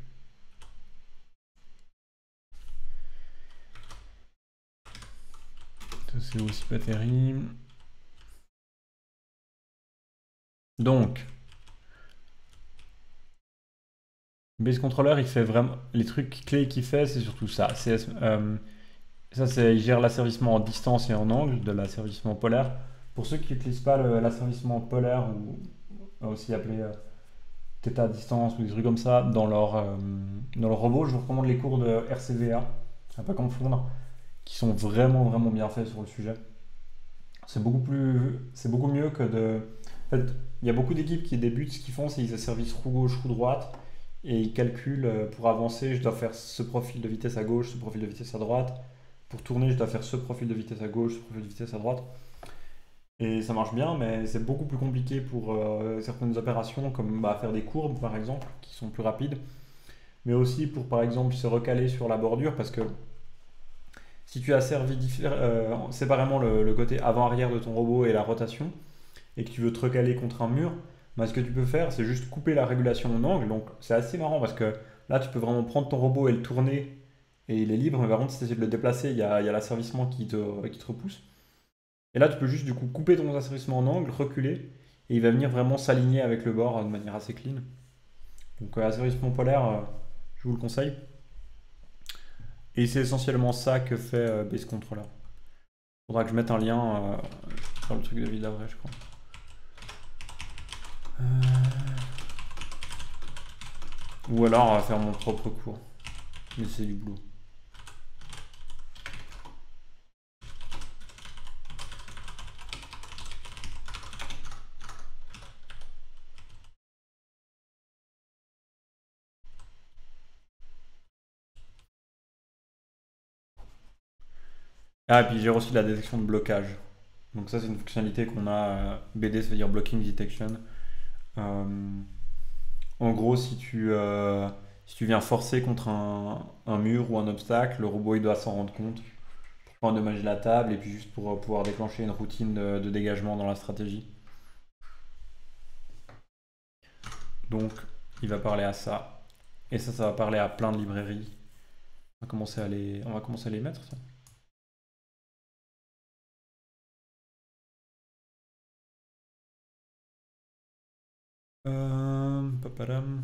Ça c'est aussi pas terrible. Donc, Base Controller, il fait vraiment. Les trucs clés qu'il fait, c'est surtout ça. Ça, il gère l'asservissement en distance et en angle de l'asservissement polaire. Pour ceux qui n'utilisent pas l'asservissement polaire, ou aussi appelé θ à distance ou des trucs comme ça, dans leur robot, je vous recommande les cours de RCVA, à pas confondre, qui sont vraiment vraiment bien faits sur le sujet. C'est beaucoup mieux que de. En fait, il y a beaucoup d'équipes qui débutent, ce qu'ils font, c'est qu'ils asservissent roue gauche, roue droite, et ils calculent pour avancer, je dois faire ce profil de vitesse à gauche, ce profil de vitesse à droite. Pour tourner, je dois faire ce profil de vitesse à gauche, ce profil de vitesse à droite. Et ça marche bien, mais c'est beaucoup plus compliqué pour certaines opérations, comme faire des courbes par exemple, qui sont plus rapides, mais aussi pour par exemple se recaler sur la bordure, parce que Si tu as servi séparément le côté avant-arrière de ton robot et la rotation, et que tu veux te recaler contre un mur, bah, ce que tu peux faire, c'est juste couper la régulation en angle. Donc c'est assez marrant parce que là, tu peux vraiment prendre ton robot et le tourner, et il est libre. Mais par contre, si tu essaies de le déplacer, il y a l'asservissement qui te repousse. Et là, tu peux juste du coup couper ton asservissement en angle, reculer, et il va venir vraiment s'aligner avec le bord de manière assez clean. Donc asservissement polaire, je vous le conseille. Et c'est essentiellement ça que fait Base Controller. Faudra que je mette un lien sur le truc de Vidavray, je crois. Ou alors faire mon propre cours. Mais c'est du boulot. Ah, et puis j'ai reçu la détection de blocage. Donc ça, c'est une fonctionnalité qu'on a. BD, ça veut dire Blocking Detection. Euh, En gros, si tu viens forcer contre un mur ou un obstacle, le robot il doit s'en rendre compte pour pas endommager la table et puis juste pour pouvoir déclencher une routine de dégagement dans la stratégie. Donc, il va parler à ça. Et ça va parler à plein de librairies. On va commencer à les mettre, tiens. Papadam.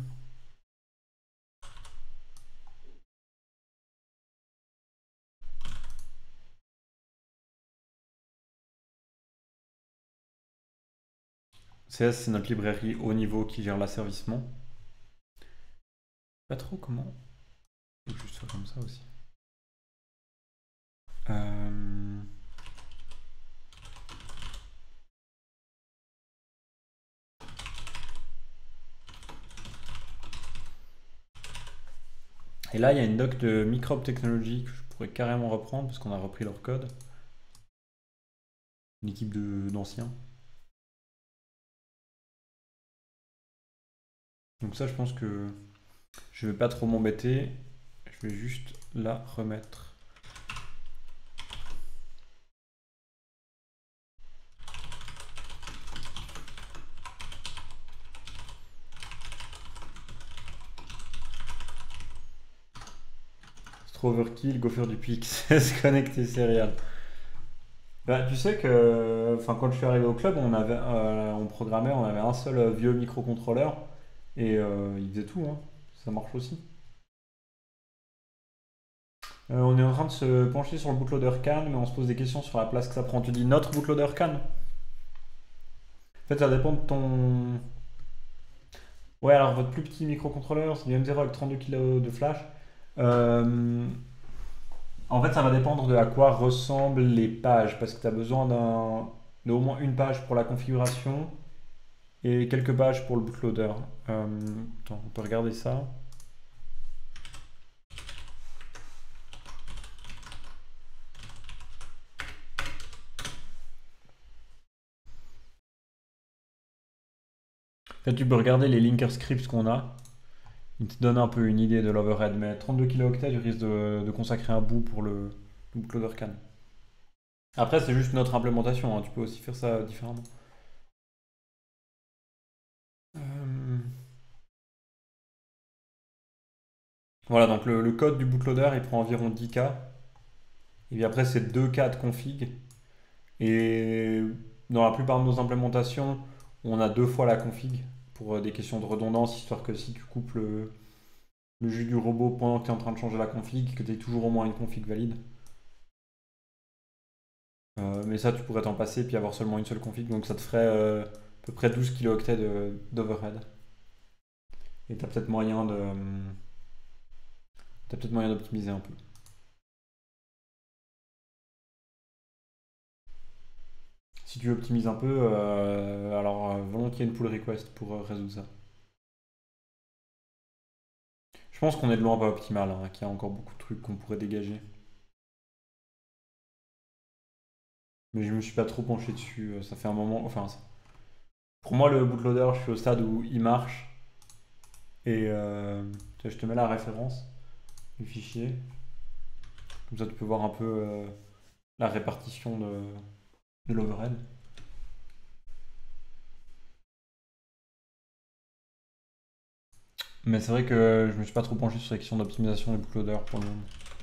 CS, c'est notre librairie haut niveau qui gère l'asservissement. Pas trop comment. Faut que je sois comme ça aussi. Euh, Et là, il y a une doc de Microbe Technology que je pourrais carrément reprendre parce qu'on a repris leur code. Une équipe d'anciens. Donc ça, je pense que je vais pas trop m'embêter. Je vais juste la remettre. C'est trop overkill, go faire du PXS, connecter serial. Bah, tu sais que enfin, quand je suis arrivé au club, on programmait, on avait un seul vieux microcontrôleur et il faisait tout, hein. Ça marche aussi. On est en train de se pencher sur le bootloader CAN, mais on se pose des questions sur la place que ça prend. Tu dis notre bootloader CAN? En fait, ça dépend de ton. Ouais, alors votre plus petit microcontrôleur, c'est du M0 avec 32 kg de flash. Euh, En fait, ça va dépendre de à quoi ressemblent les pages, parce que tu as besoin d'au moins une page pour la configuration et quelques pages pour le bootloader. Attends, on peut regarder ça. En fait, tu peux regarder les linker scripts qu'on a. Ils te donnent un peu une idée de l'overhead, mais 32 kilooctets, tu risques de consacrer un bout pour le bootloader CAN. Après, c'est juste notre implémentation, hein. Tu peux aussi faire ça différemment. Euh, Voilà, donc le code du bootloader, il prend environ 10K. Et puis après, c'est 2K de config. Et dans la plupart de nos implémentations, on a deux fois la config pour des questions de redondance, histoire que si tu coupes le jus du robot pendant que tu es en train de changer la config, que tu aies toujours au moins une config valide. Mais ça, tu pourrais t'en passer puis avoir seulement une seule config, donc ça te ferait à peu près 12 kilooctets d'overhead. Et t'as peut-être moyen d'optimiser un peu. Si tu optimises un peu, alors volontiers une pull request pour résoudre ça. Je pense qu'on est de loin pas optimal, hein, qu'il y a encore beaucoup de trucs qu'on pourrait dégager. Mais je me suis pas trop penché dessus, ça fait un moment. Enfin, pour moi, le bootloader, je suis au stade où il marche. Et je te mets la référence du fichier. Comme ça, tu peux voir un peu la répartition de l'overhead. Mais c'est vrai que je me suis pas trop penché sur la question d'optimisation des bootloaders pour le moment.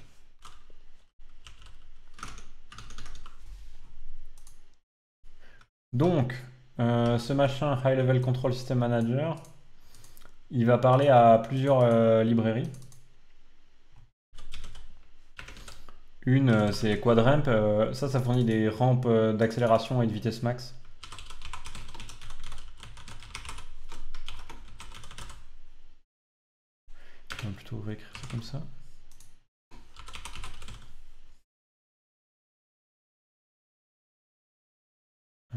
Donc, ce machin High Level Control System Manager, il va parler à plusieurs librairies. Une, c'est QuadRamp. Ça fournit des rampes d'accélération et de vitesse max. On va plutôt réécrire ça comme ça. Euh,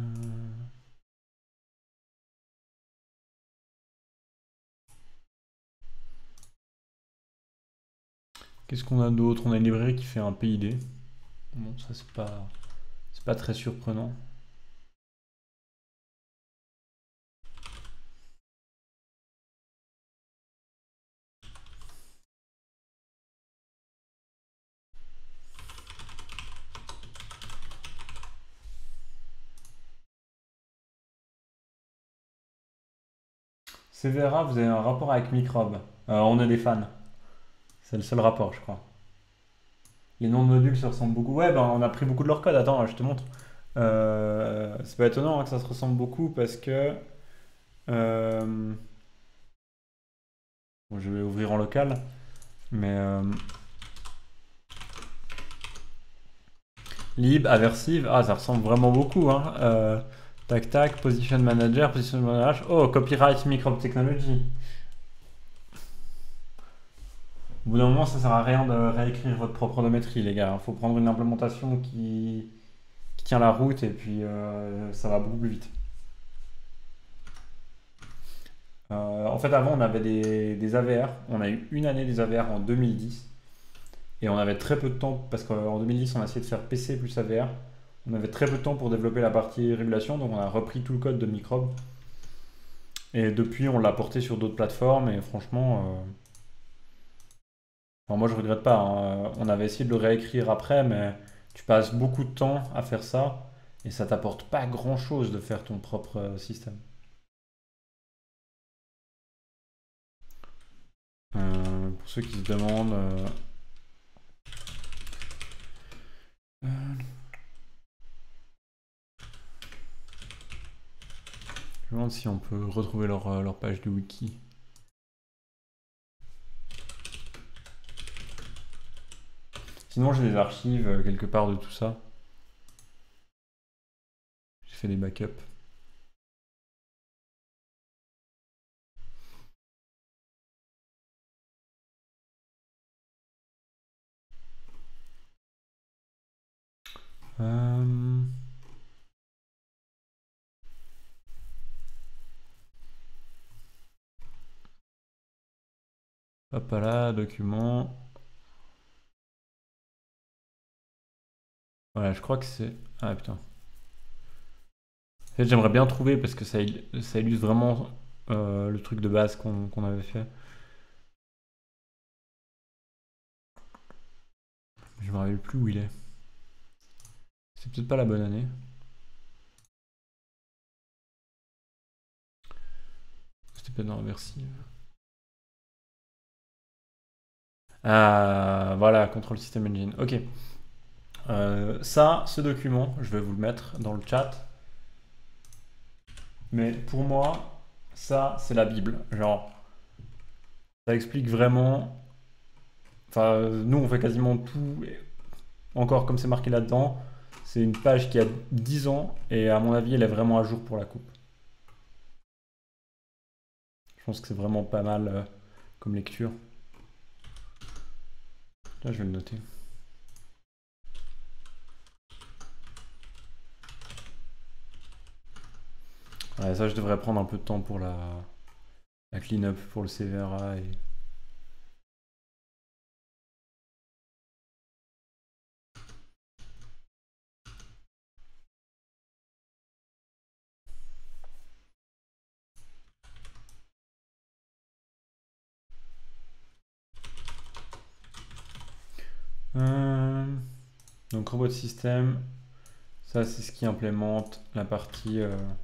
Qu'est-ce qu'on a d'autre? On a une librairie qui fait un PID. Bon, ça c'est pas très surprenant. Severa, vous avez un rapport avec Microbe. On est des fans. C'est le seul rapport, je crois. Les noms de modules se ressemblent beaucoup. Ouais, ben on a pris beaucoup de leur code. Attends, je te montre. C'est pas étonnant hein, que ça se ressemble beaucoup parce que. euh, Bon, je vais ouvrir en local, mais lib, aversive, ah ça ressemble vraiment beaucoup. Hein. Tac tac, position manager. Oh, copyright microbe technology. Au bout d'un moment, ça sert à rien de réécrire votre propre dométrie, les gars. Il faut prendre une implémentation qui tient la route et puis ça va beaucoup plus vite. En fait, avant, on avait des AVR. On a eu une année des AVR en 2010. Et on avait très peu de temps, parce qu'en 2010, on a essayé de faire PC plus AVR. On avait très peu de temps pour développer la partie régulation, donc on a repris tout le code de Microbe. Et depuis, on l'a porté sur d'autres plateformes, et franchement, enfin, moi je regrette pas. Hein. On avait essayé de le réécrire après, mais tu passes beaucoup de temps à faire ça, et ça t'apporte pas grand-chose de faire ton propre système. Pour ceux qui se demandent, euh, je me demande si on peut retrouver leur page de wiki. Sinon, j'ai des archives quelque part de tout ça. J'ai fait des backups. Euh, Hop là, document. Voilà, je crois que c'est. Ah putain. En fait, j'aimerais bien trouver parce que ça illustre vraiment le truc de base qu'on avait fait. Je me rappelle plus où il est. C'est peut-être pas la bonne année. C'était peut-être dans la versive. Ah, voilà, Control System Engine. Ok. Ça, ce document, je vais vous le mettre dans le chat. Mais pour moi, ça, c'est la Bible. Genre, ça explique vraiment. Enfin, nous, on fait quasiment tout. Encore comme c'est marqué là-dedans, c'est une page qui a 10 ans et à mon avis, elle est vraiment à jour pour la coupe. Je pense que c'est vraiment pas mal comme lecture. Là, je vais le noter. Ouais, ça, je devrais prendre un peu de temps pour la clean-up pour le CVRA. Euh, donc robot system, ça c'est ce qui implémente la partie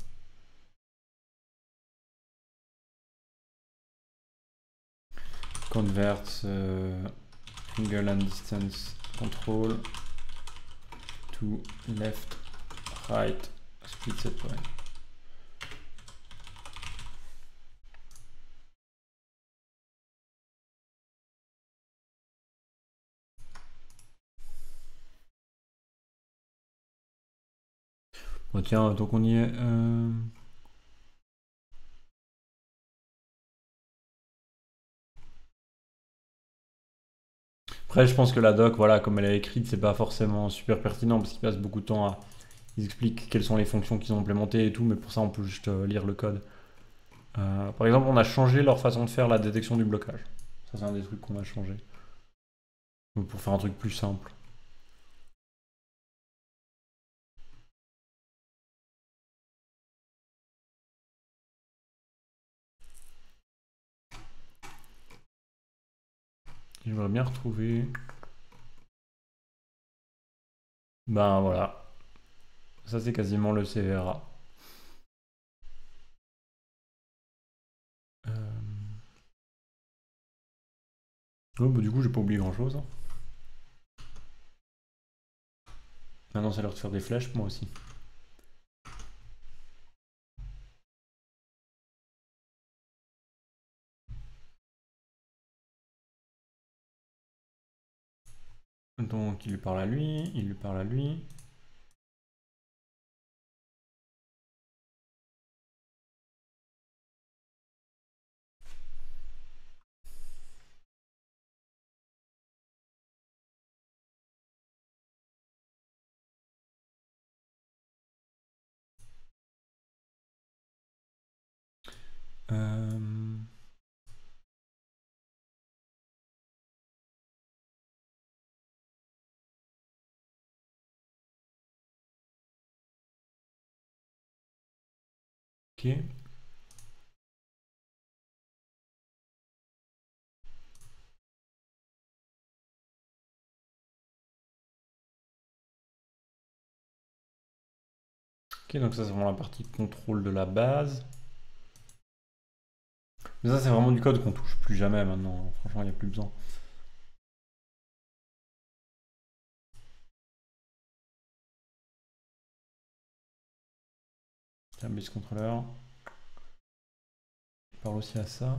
converts angle and distance control to left, right, split set point. Bon, tiens, donc on y est. Après, je pense que la doc, voilà, comme elle est écrite, c'est pas forcément super pertinent parce qu'ils passent beaucoup de temps à. Ils expliquent quelles sont les fonctions qu'ils ont implémentées et tout, mais pour ça, on peut juste lire le code. Par exemple, on a changé leur façon de faire la détection du blocage. Ça, c'est un des trucs qu'on a changé. Donc, pour faire un truc plus simple. J'aimerais bien retrouver. Ben voilà. Ça, c'est quasiment le CVRA. Oh, bah, du coup, j'ai pas oublié grand chose. Maintenant, c'est l'heure de faire des flèches, moi aussi. Donc, il lui parle à lui, il lui parle à lui. Euh... Ok. Ok, donc ça, c'est vraiment la partie contrôle de la base. Mais ça, c'est vraiment du code qu'on touche plus jamais maintenant. Franchement, il n'y a plus besoin. Tiens, base controller. Il parle aussi à ça.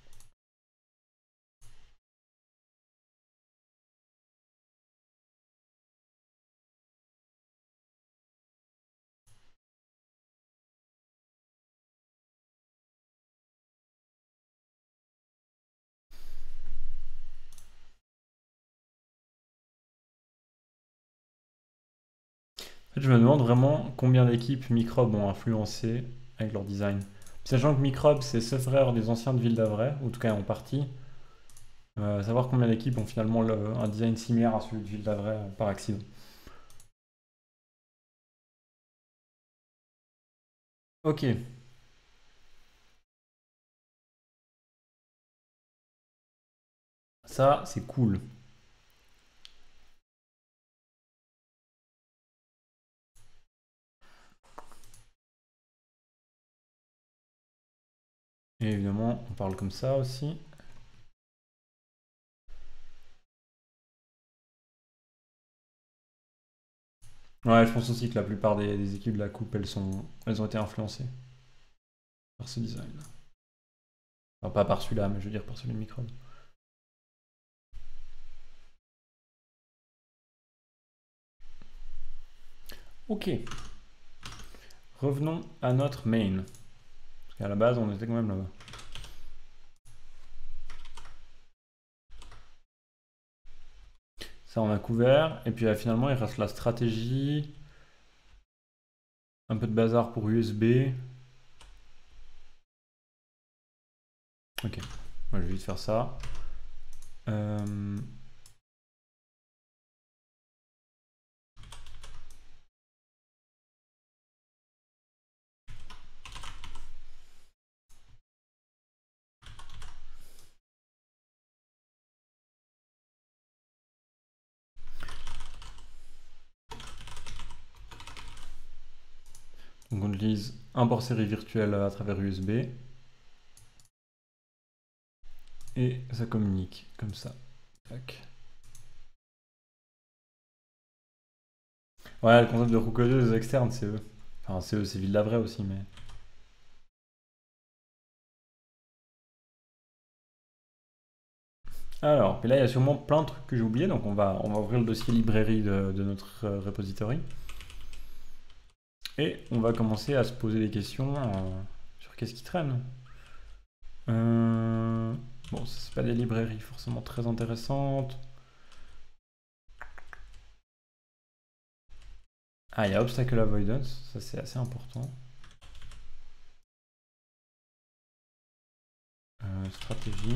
En fait, je me demande vraiment combien d'équipes Microbe ont influencé avec leur design. Sachant que Microbe, c'est ce frère des anciens de Ville d'Avray, ou en tout cas en partie. Savoir combien d'équipes ont finalement un design similaire à celui de Ville d'Avray par accident. Ok, ça c'est cool. Et évidemment, on parle comme ça aussi. Ouais, je pense aussi que la plupart des équipes de la coupe, elles ont été influencées par ce design. Enfin, pas par celui-là, mais je veux dire par celui de Microbe. Ok, revenons à notre main. Parce qu'à la base, on était quand même là-bas. Ça, on a couvert. Et puis finalement, il reste la stratégie. Un peu de bazar pour USB. Ok, moi je vais vite faire ça. Euh, Donc on utilise un port série virtuel à travers USB. Et ça communique comme ça. Tac. Ouais, le concept de roucodeuse externe, c'est eux. Enfin, c'est eux, c'est Villavray aussi, mais. Alors, puis là, il y a sûrement plein de trucs que j'ai oubliés, donc on va ouvrir le dossier librairie de notre repository. Et on va commencer à se poser des questions sur qu'est-ce qui traîne. Euh, Bon, ça, c'est pas des librairies forcément très intéressantes. Ah, il y a Obstacle Avoidance, ça c'est assez important. Stratégie.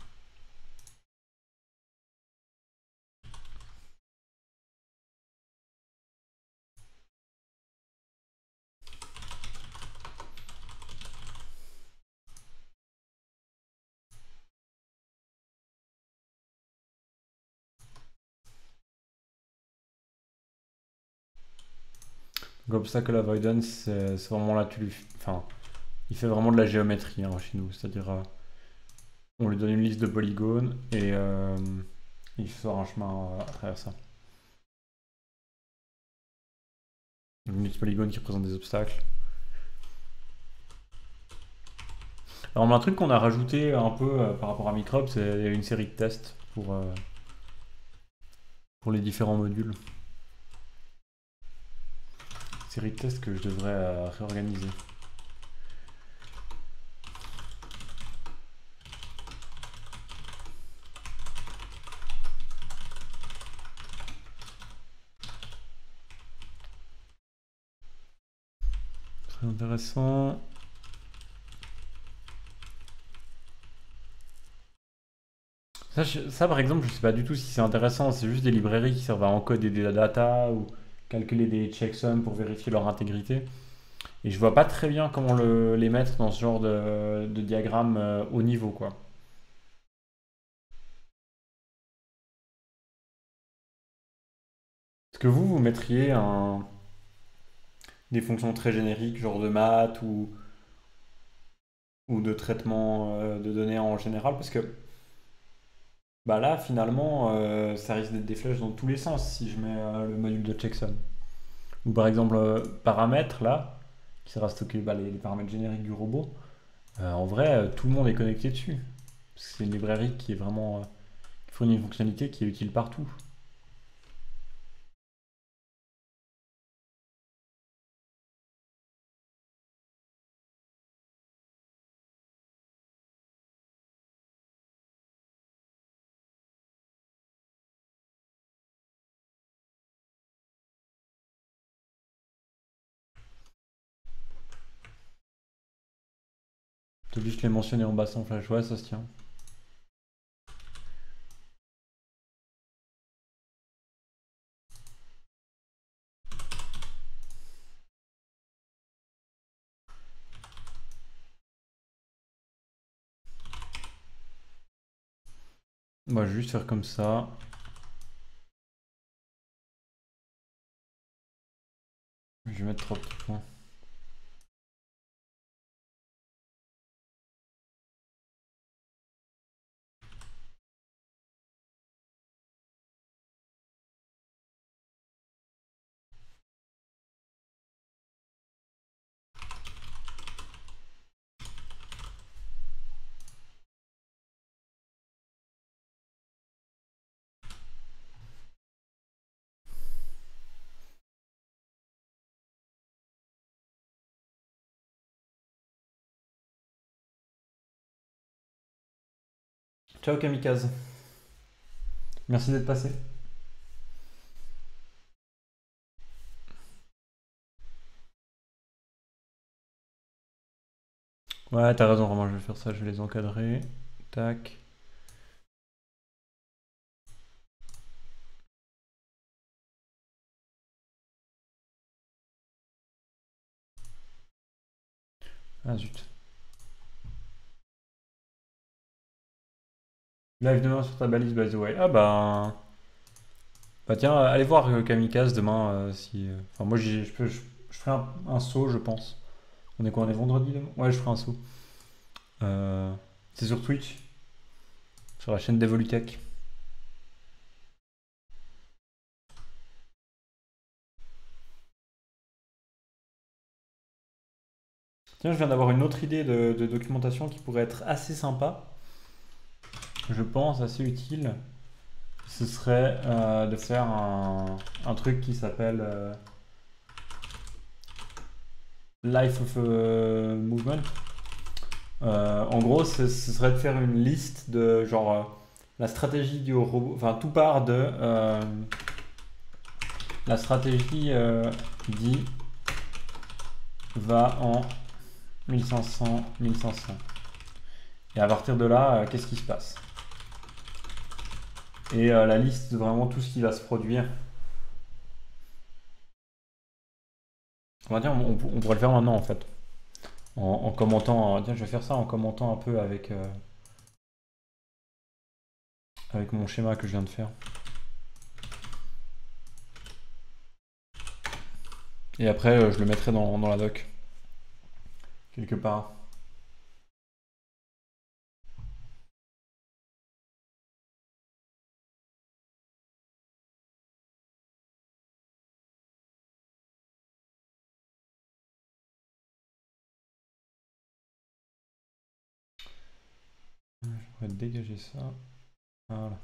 Donc, Obstacle Avoidance, c'est vraiment là, enfin, il fait vraiment de la géométrie hein, chez nous, c'est-à-dire on lui donne une liste de polygones et il sort un chemin à travers ça. Une liste de polygones qui représente des obstacles. Alors, un truc qu'on a rajouté un peu par rapport à Microbe, c'est une série de tests pour les différents modules. Série de tests que je devrais réorganiser. Très intéressant. Ça, par exemple, je sais pas du tout si c'est intéressant. C'est juste des librairies qui servent à encoder des data ou calculer des checksums pour vérifier leur intégrité. Et je vois pas très bien comment les mettre dans ce genre de diagramme haut niveau, quoi. Est-ce que vous mettriez des fonctions très génériques, genre de maths ou de traitement de données en général? Parce que bah là, finalement, ça risque d'être des flèches dans tous les sens si je mets le module de checksum. Ou par exemple, paramètres, là, qui sert à stocker bah, les paramètres génériques du robot. En vrai, tout le monde est connecté dessus. Parce que c'est une librairie qui est vraiment, qui fournit une fonctionnalité qui est utile partout. T'as juste les mentionner en bas sans flash, ouais, ça se tient. Moi, je vais juste faire comme ça. Je vais mettre 3 petits points. Ciao Kamikaze. Merci d'être passé. Ouais, t'as raison, Romain, je vais faire ça, je vais les encadrer. Tac. Ah zut. Live demain sur ta balise, by the way. Ah bah tiens, allez voir Kamikaze demain si. Enfin, moi, je Je ferai un saut, je pense. On est quoi? On est vendredi demain? Ouais, je ferai un saut. Euh, c'est sur Twitch, sur la chaîne d'Evolutech. Tiens, je viens d'avoir une autre idée de documentation qui pourrait être assez sympa, je pense, assez utile. Ce serait de faire un truc qui s'appelle Life of a Movement. En gros, ce serait de faire une liste de genre la stratégie du robot. Enfin, tout part de la stratégie dit va en 1500, 1500. Et à partir de là, qu'est-ce qui se passe? Et la liste de vraiment tout ce qui va se produire. On va dire, on pourrait le faire maintenant en fait. En commentant. Tiens, je vais faire ça en commentant un peu avec mon schéma que je viens de faire. Et après, je le mettrai dans la doc, quelque part. On va dégager ça. Voilà.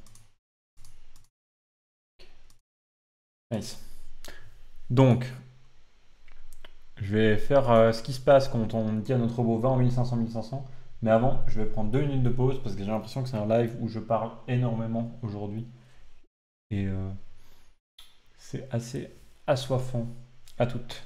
Nice. Donc, je vais faire ce qui se passe quand on dit à notre robot va en 1500, 1500. Mais avant, je vais prendre 2 minutes de pause parce que j'ai l'impression que c'est un live où je parle énormément aujourd'hui. Et c'est assez assoiffant. À toutes.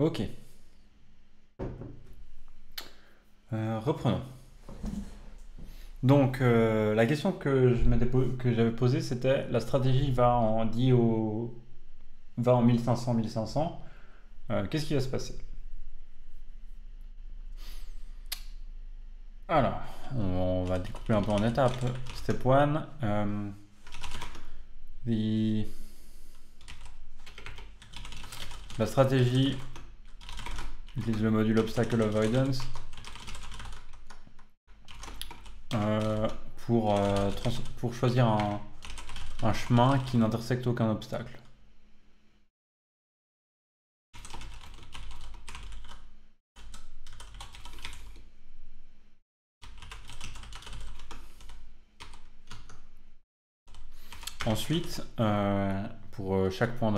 Ok. Reprenons. Donc, la question que que j'avais posée, c'était la stratégie va en 1500-1500. Qu'est-ce qui va se passer? Alors, on va découper un peu en étapes. Step 1, the- la stratégie utilise le module Obstacle Avoidance euh, pour choisir un chemin qui n'intersecte aucun obstacle. Ensuite, pour chaque point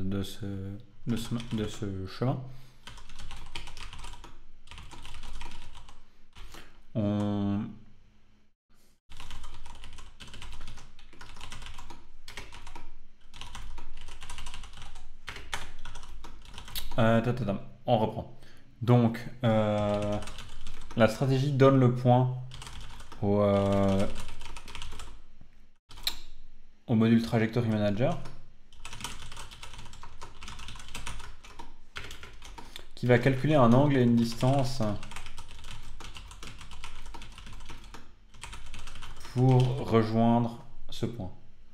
de ce chemin, on, on reprend. Donc, la stratégie donne le point au, euh, au module Trajectory Manager qui va calculer un angle et une distance pour rejoindre ce point.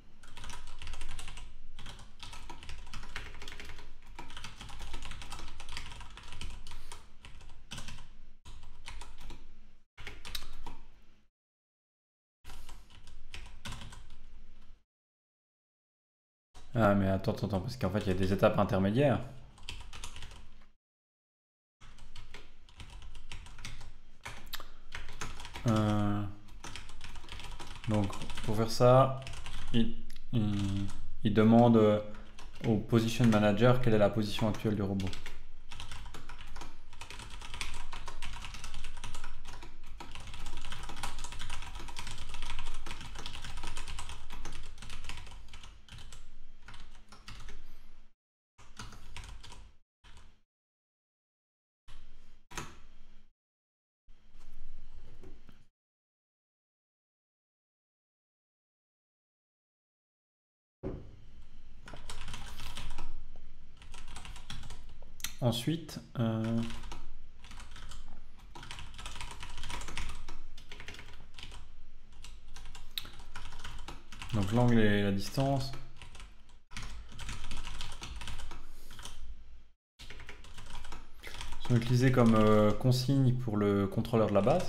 Ah mais attends, parce qu'en fait il y a des étapes intermédiaires. Euh, donc pour faire ça, il, il- il demande au Position Manager quelle est la position actuelle du robot. Ensuite, donc l'angle et la distance. Sont utilisés comme consigne pour le contrôleur de la base.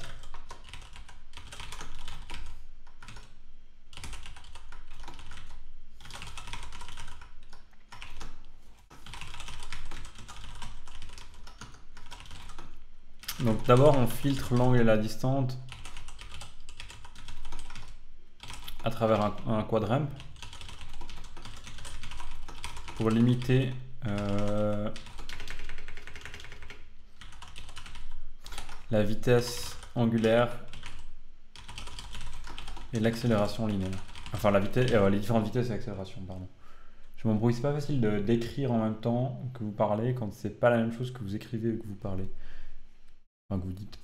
Donc d'abord on filtre l'angle et la distance à travers un quadramp pour limiter la vitesse angulaire et l'accélération linéaire. Enfin la vitesse, les différentes vitesses et accélération, pardon. Je m'embrouille, c'est pas facile d'écrire en même temps que vous parlez quand c'est pas la même chose que vous écrivez ou que vous parlez. Enfin que vous dites.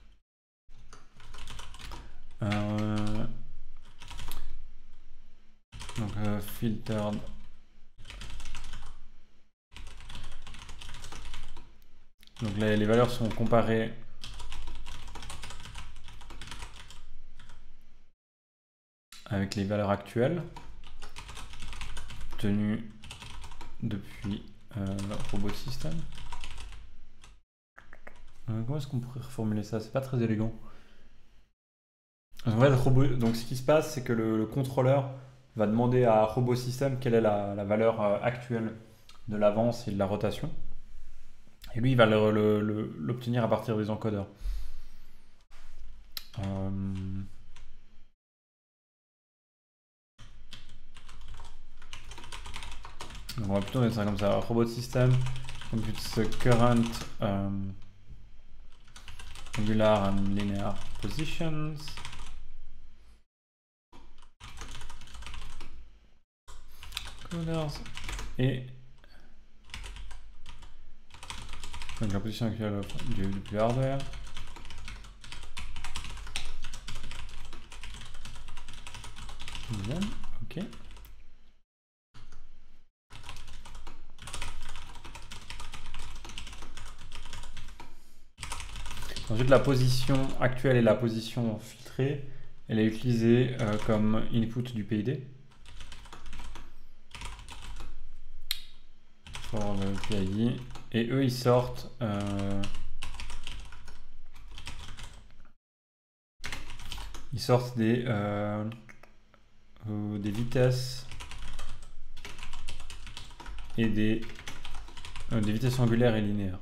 Donc filtered. Donc les valeurs sont comparées avec les valeurs actuelles obtenues depuis Robot System. Comment est-ce qu'on pourrait reformuler ça? C'est pas très élégant. En fait, donc ce qui se passe, c'est que le contrôleur va demander à Robot System quelle est la valeur actuelle de l'avance et de la rotation. Et lui, il va l'obtenir à partir des encodeurs. Donc on va plutôt mettre ça comme ça. Robot System computes current angular and linear positions. Coders. Et Donc la position actuelle du hardware. Ok. Ensuite, la position actuelle et la position filtrée, elle est utilisée comme input du PID. Pour le PID. Et eux, ils sortent des vitesses et des vitesses angulaires et linéaires.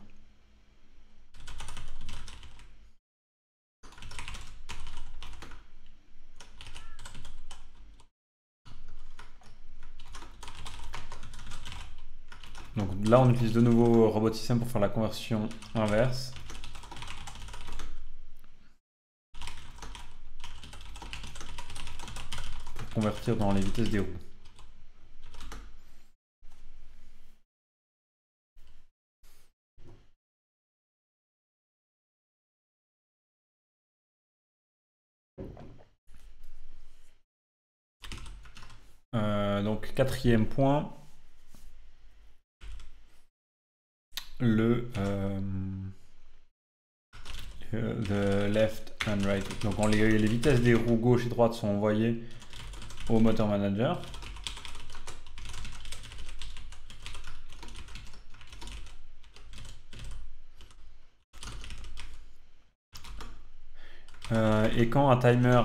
Donc là, on utilise de nouveau RobotSystem pour faire la conversion inverse. Pour convertir dans les vitesses des roues. Donc quatrième point, le left and right. Donc les vitesses des roues gauche et droite sont envoyées au moteur manager. Et quand un timer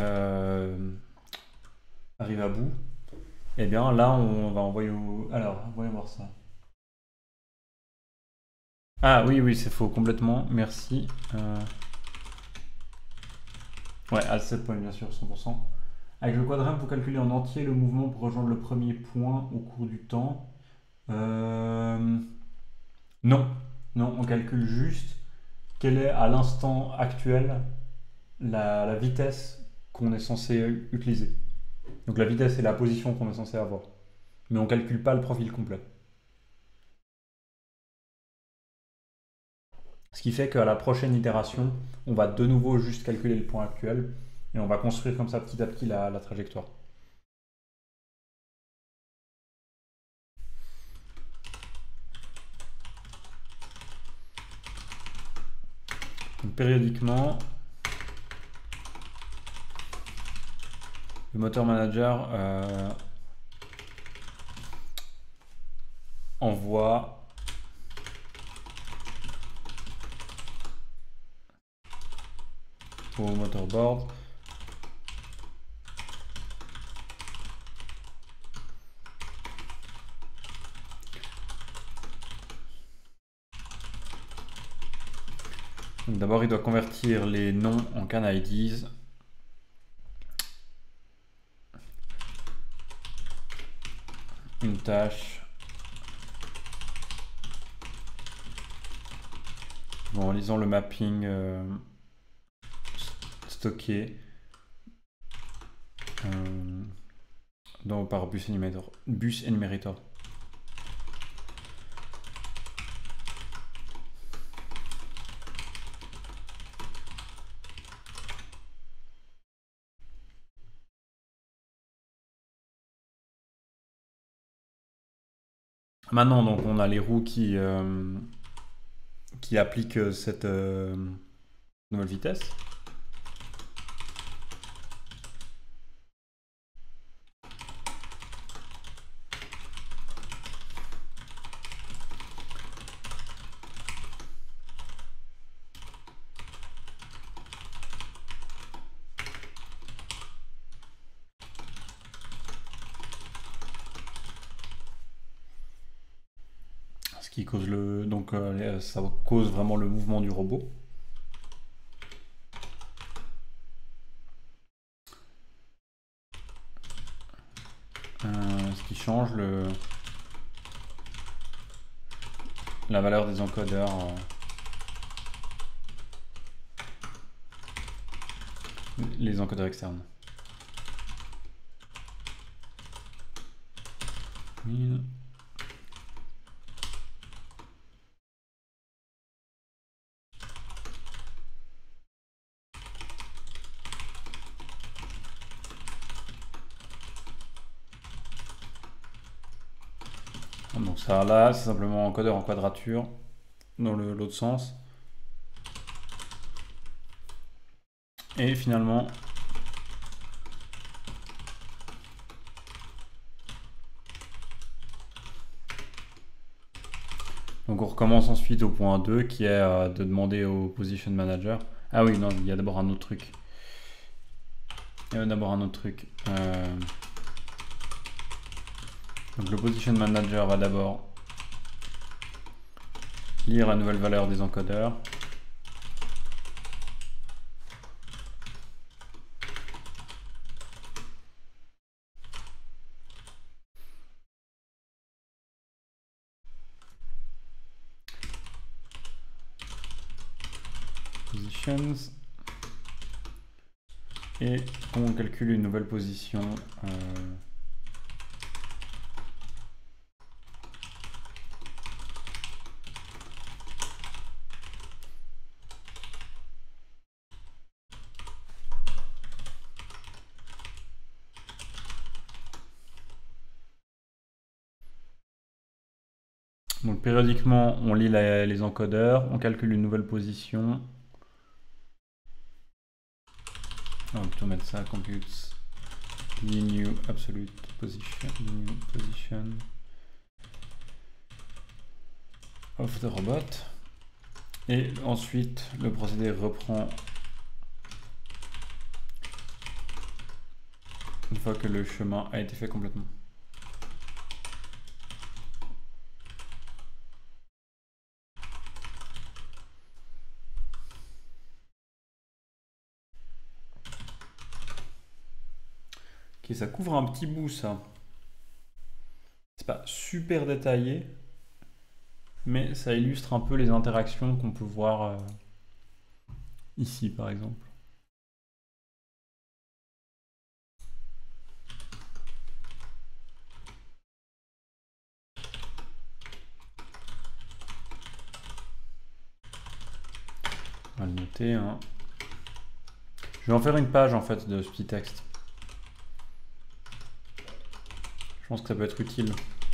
arrive à bout, et bien là on va envoyer au... Alors, voyons voir ça. Ah oui, c'est faux, complètement, merci. Ouais, à 7 points bien sûr, 100%. Avec le quadrème, vous calculez en entier le mouvement pour rejoindre le premier point au cours du temps. Non, on calcule juste quelle est à l'instant actuel la vitesse qu'on est censé utiliser. Donc la vitesse et la position qu'on est censé avoir. Mais on ne calcule pas le profil complet. Ce qui fait qu'à la prochaine itération, on va de nouveau juste calculer le point actuel et on va construire comme ça petit à petit la trajectoire. Donc périodiquement, le moteur manager envoie au motorboard d'abord il doit convertir les noms en can IDs. Une tâche en lisant le mapping stocké par bus enumerator. Maintenant, donc, on a les roues qui appliquent cette nouvelle vitesse. Ce qui cause ça cause vraiment le mouvement du robot. Ce qui change la valeur des encodeurs. Les encodeurs externes. 1000. Donc ça là, c'est simplement encodeur en quadrature dans l'autre sens. Et finalement, donc on recommence ensuite au point 2 qui est de demander au position manager. Ah oui, non, il y a d'abord un autre truc. Donc le position manager va d'abord lire la nouvelle valeur des encodeurs. Positions. Et on calcule une nouvelle position. Donc périodiquement, on lit les encodeurs, on calcule une nouvelle position. On va plutôt mettre ça, computes new absolute position of the robot. Et ensuite, le procédé reprend une fois que le chemin a été fait complètement. Ok, ça couvre un petit bout ça. C'est pas super détaillé, mais ça illustre un peu les interactions qu'on peut voir ici par exemple. On va le noter. Hein. Je vais en faire une page en fait de ce petit texte. Je pense que ça peut être utile.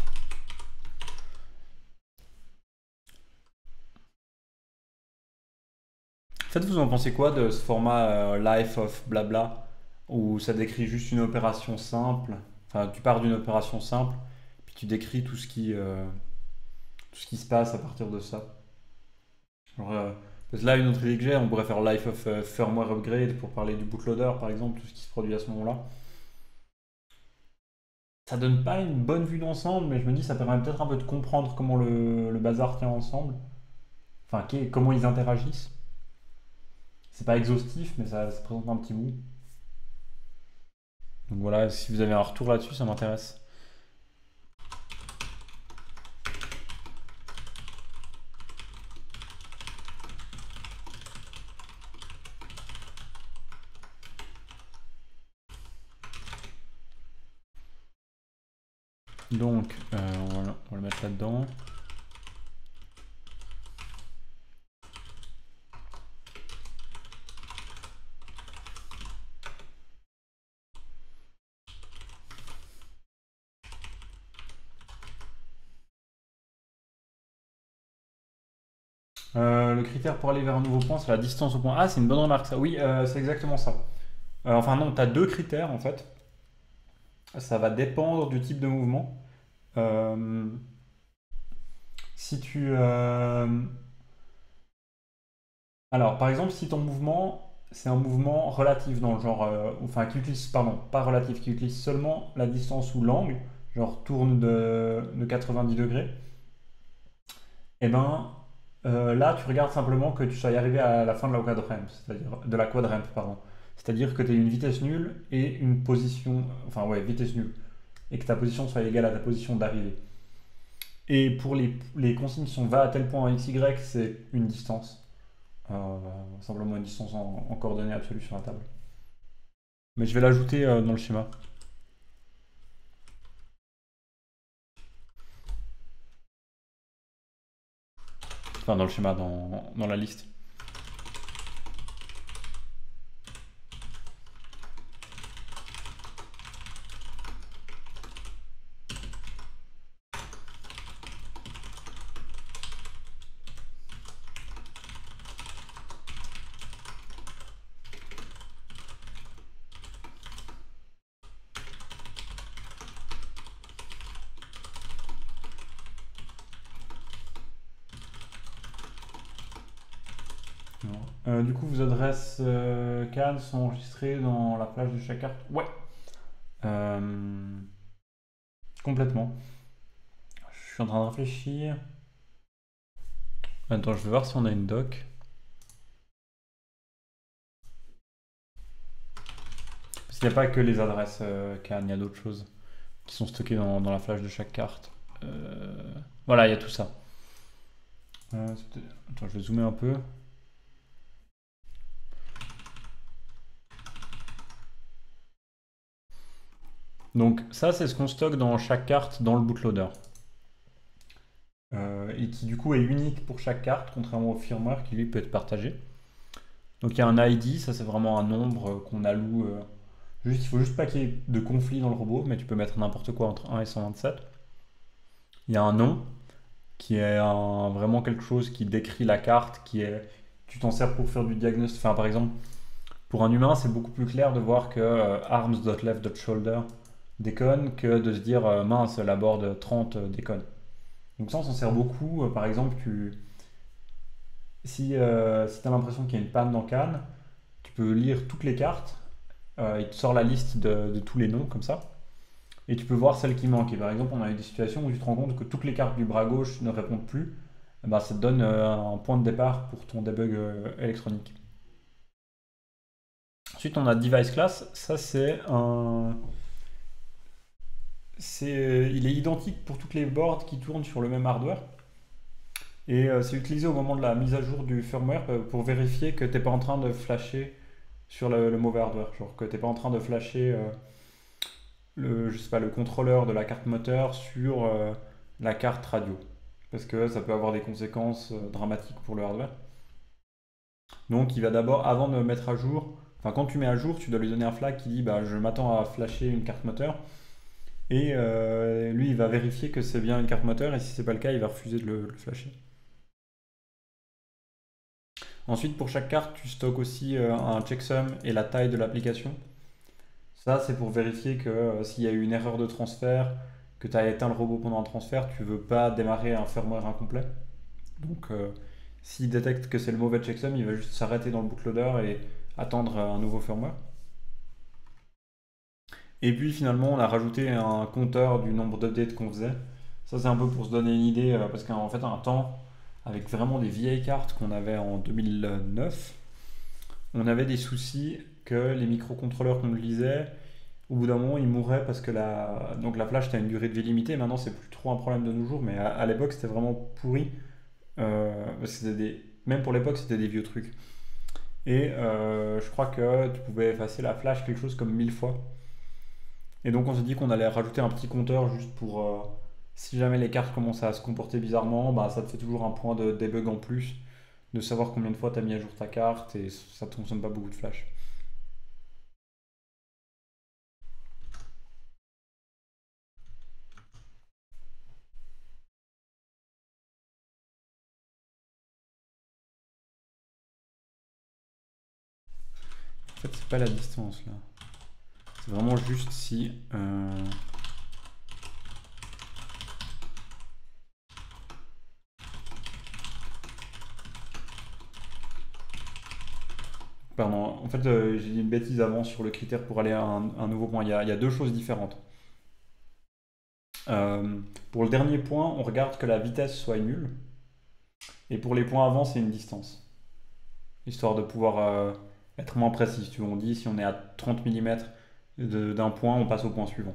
En fait, vous en pensez quoi de ce format life of blabla où ça décrit juste une opération simple? Enfin, tu pars d'une opération simple, puis tu décris tout ce qui se passe à partir de ça. Genre, parce que là, une autre idée que j'ai, on pourrait faire life of firmware upgrade pour parler du bootloader par exemple, tout ce qui se produit à ce moment-là. Ça donne pas une bonne vue d'ensemble, mais je me dis ça permet peut-être un peu de comprendre comment le bazar tient ensemble. Enfin, comment ils interagissent. C'est pas exhaustif, mais ça présente un petit bout. Donc voilà, si vous avez un retour là-dessus, ça m'intéresse. Donc, on va le mettre là-dedans. Le critère pour aller vers un nouveau point, c'est la distance au point. Ah, c'est une bonne remarque ça. Oui, c'est exactement ça. Enfin non, tu as deux critères en fait. Ça va dépendre du type de mouvement. Euh, si tu... Alors, par exemple, si ton mouvement, c'est un mouvement relatif dans le genre... enfin, qui utilise, pardon, pas relatif, qui utilise seulement la distance ou l'angle, genre tourne de 90 degrés, et ben là, tu regardes simplement que tu sois arrivé à la fin de la quadramp, c'est-à-dire de la quadramp, pardon. C'est-à-dire que tu aies une vitesse nulle et une position, enfin ouais, vitesse nulle, et que ta position soit égale à ta position d'arrivée. Et pour les consignes qui sont va à tel point en XY, c'est une distance. Simplement une distance en coordonnées absolues sur la table. Mais je vais l'ajouter dans le schéma. Enfin, dans le schéma, dans la liste. Du coup, vos adresses CAN sont enregistrées dans la plage de chaque carte? Ouais. Euh, Complètement. Je suis en train de réfléchir. Attends, je vais voir si on a une doc. Parce qu'il n'y a pas que les adresses CAN, il y a d'autres choses qui sont stockées dans la flash de chaque carte. Voilà, il y a tout ça. Attends, je vais zoomer un peu. Donc ça, c'est ce qu'on stocke dans chaque carte dans le bootloader. Et qui du coup est unique pour chaque carte, contrairement au firmware qui lui peut être partagé. Donc il y a un ID, ça c'est vraiment un nombre qu'on alloue. Il faut juste pas qu'il y ait de conflit dans le robot, mais tu peux mettre n'importe quoi entre 1 et 127. Il y a un nom, qui est vraiment quelque chose qui décrit la carte, tu t'en sers pour faire du diagnostic. Enfin, par exemple, pour un humain, c'est beaucoup plus clair de voir que arms.left.shoulder déconne que de se dire mince, la board 30 déconne. Donc ça, on s'en sert beaucoup. Par exemple, si tu as l'impression qu'il y a une panne dans Cannes, tu peux lire toutes les cartes. Il te sort la liste de tous les noms comme ça. Et tu peux voir celles qui manquent. Et par exemple, on a eu des situations où tu te rends compte que toutes les cartes du bras gauche ne répondent plus. Eh ben, ça te donne un point de départ pour ton debug électronique. Ensuite, on a Device Class. Ça, il est identique pour toutes les boards qui tournent sur le même hardware. Et c'est utilisé au moment de la mise à jour du firmware pour vérifier que tu n'es pas en train de flasher sur le mauvais hardware. Genre que tu n'es pas en train de flasher je sais pas, le contrôleur de la carte moteur sur la carte radio. Parce que ça peut avoir des conséquences dramatiques pour le hardware. Donc il va d'abord, avant de mettre à jour, enfin quand tu mets à jour, tu dois lui donner un flag qui dit bah, je m'attends à flasher une carte moteur. Et lui, il va vérifier que c'est bien une carte moteur, et si c'est pas le cas, il va refuser de le flasher. Ensuite, pour chaque carte, tu stockes aussi un checksum et la taille de l'application. Ça, c'est pour vérifier que s'il y a eu une erreur de transfert, que tu as éteint le robot pendant un transfert, tu veux pas démarrer un firmware incomplet. Donc, s'il détecte que c'est le mauvais checksum, il va juste s'arrêter dans le bootloader et attendre un nouveau firmware. Et puis finalement, on a rajouté un compteur du nombre d'updates qu'on faisait. Ça, c'est un peu pour se donner une idée, parce qu'en fait, un temps, avec vraiment des vieilles cartes qu'on avait en 2009, on avait des soucis que les microcontrôleurs qu'on lisait, au bout d'un moment, ils mouraient parce que donc la flash, a une durée de vie limitée. Maintenant, c'est plus trop un problème de nos jours, mais à l'époque, c'était vraiment pourri. Parce que même pour l'époque, c'était des vieux trucs. Et je crois que tu pouvais effacer la flash quelque chose comme 1000 fois. Et donc, on s'est dit qu'on allait rajouter un petit compteur juste pour. Si jamais les cartes commencent à se comporter bizarrement, bah, ça te fait toujours un point de debug en plus, de savoir combien de fois tu as mis à jour ta carte, et ça ne te consomme pas beaucoup de flash. En fait, c'est pas la distance là. C'est vraiment juste si. Pardon, en fait, j'ai dit une bêtise avant sur le critère pour aller à un nouveau point. Il y a deux choses différentes. Pour le dernier point, on regarde que la vitesse soit nulle. Et pour les points avant, c'est une distance. Histoire de pouvoir être moins précis. Si tu veux, on dit si on est à 30 mm d'un point, on passe au point suivant.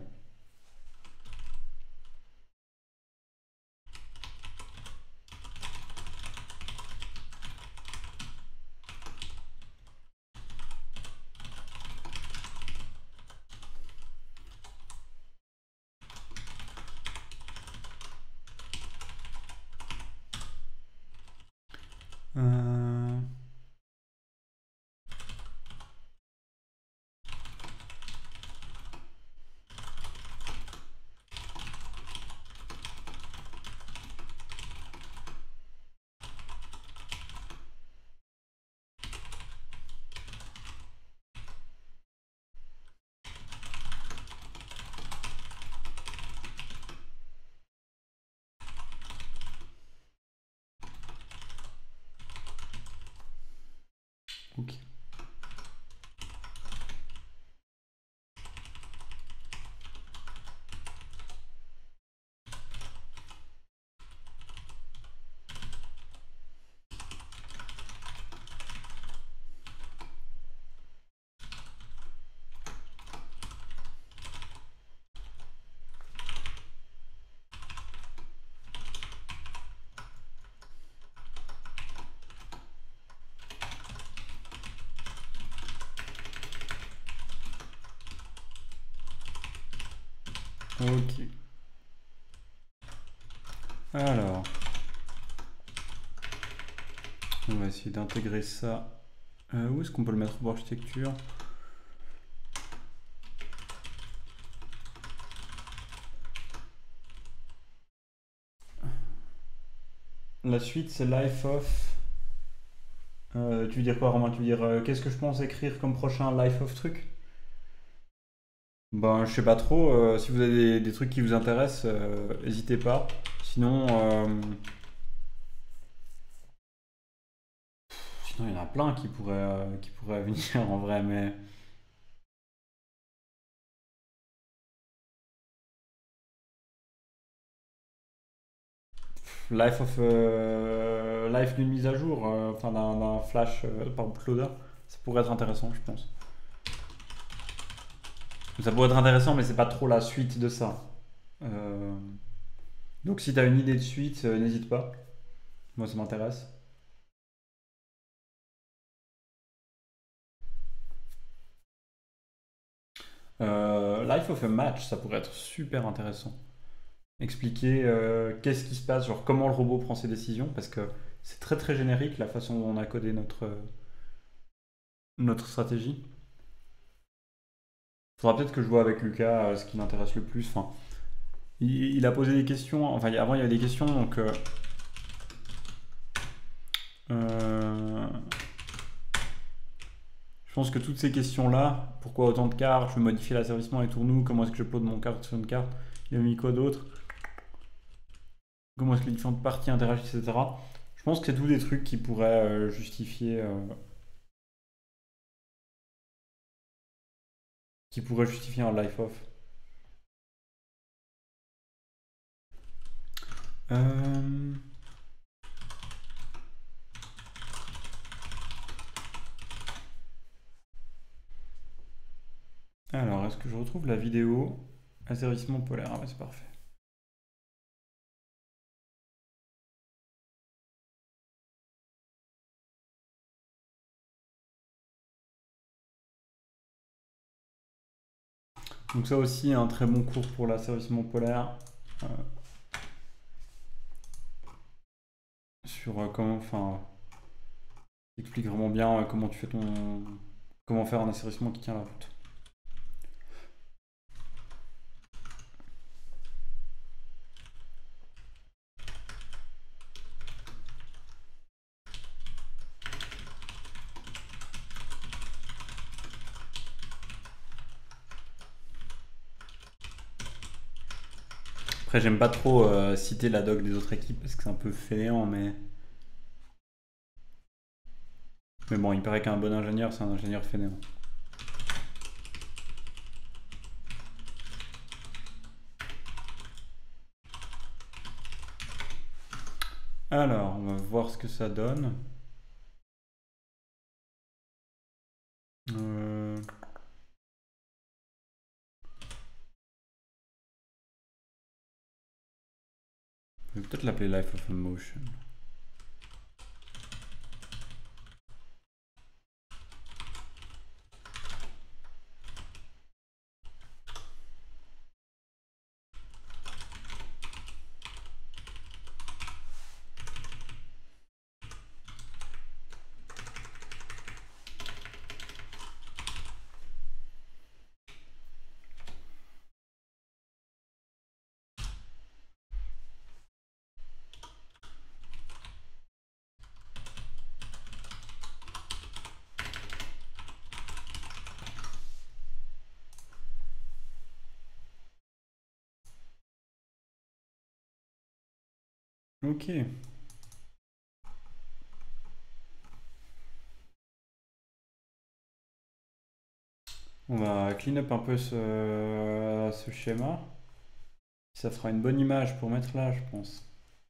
Euh, Ok. Alors, on va essayer d'intégrer ça. Où est-ce qu'on peut le mettre pour architecture? La suite, c'est Life of. Tu veux dire quoi, Romain? Tu veux dire qu'est-ce que je pense écrire comme prochain Life of truc? Ben, je sais pas trop. Si vous avez des trucs qui vous intéressent, n'hésitez pas. Sinon, sinon, il y en a plein qui pourraient venir en vrai, mais. Life d'une mise à jour, enfin d'un flash par bootloader, ça pourrait être intéressant, je pense. Ça pourrait être intéressant, mais c'est pas trop la suite de ça. Euh, donc si tu as une idée de suite, n'hésite pas. Moi, ça m'intéresse. Life of a Match, ça pourrait être super intéressant. Expliquer qu'est-ce qui se passe, genre comment le robot prend ses décisions, parce que c'est très très générique la façon dont on a codé notre stratégie. Faudra peut-être que je vois avec Lucas ce qui l'intéresse le plus. Enfin, il a posé des questions, enfin avant il y avait des questions, donc euh, je pense que toutes ces questions-là, pourquoi autant de cartes, je veux modifier l'asservissement et tourne-nous, comment est-ce que je pose mon carte sur une carte, il a mis quoi d'autre, comment est-ce que les différentes parties interagissent, etc. Je pense que c'est tous des trucs qui pourraient justifier un life off. Euh, Alors, est-ce que je retrouve la vidéo asservissement polaire? Ah ouais, c'est parfait. Donc ça aussi, un très bon cours pour l'asservissement polaire. euh, sur comment, enfin, explique vraiment bien comment tu fais comment faire un asservissement qui tient la route. Après, j'aime pas trop citer la doc des autres équipes parce que c'est un peu fainéant, mais bon, il paraît qu'un bon ingénieur, c'est un ingénieur fainéant. Alors, on va voir ce que ça donne. Euh, je vais peut-être l'appeler Life of Emotion. Ok. On va clean up un peu ce schéma. Ça fera une bonne image pour mettre là, je pense.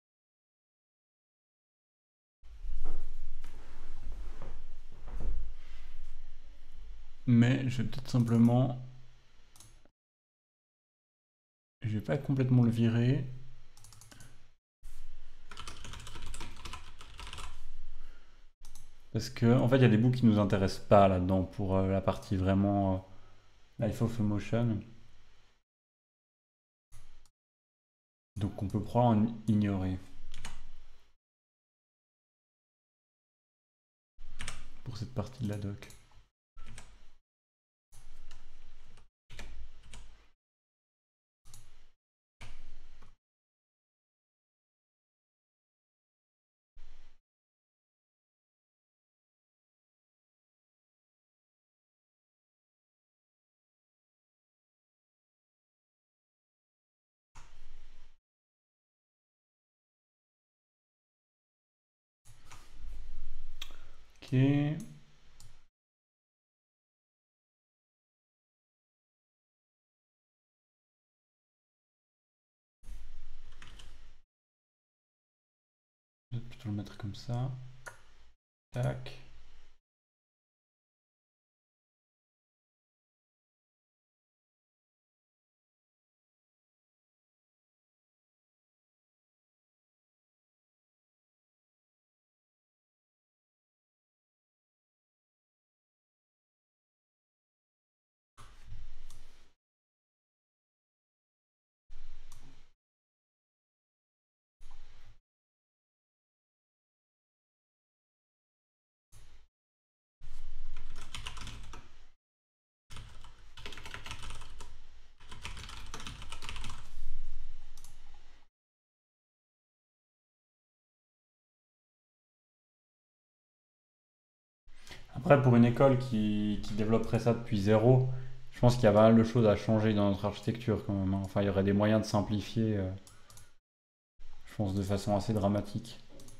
Mais je vais peut-être simplement. Je vais pas complètement le virer. Parce que, en fait, il y a des bouts qui nous intéressent pas là-dedans pour la partie vraiment Life of Emotion. Donc on peut probablement ignorer pour cette partie de la doc. Ok. Je vais plutôt le mettre comme ça. Tac. Après, pour une école qui développerait ça depuis zéro, je pense qu'il y a pas mal de choses à changer dans notre architecture quand même, hein. Enfin, il y aurait des moyens de simplifier, je pense, de façon assez dramatique.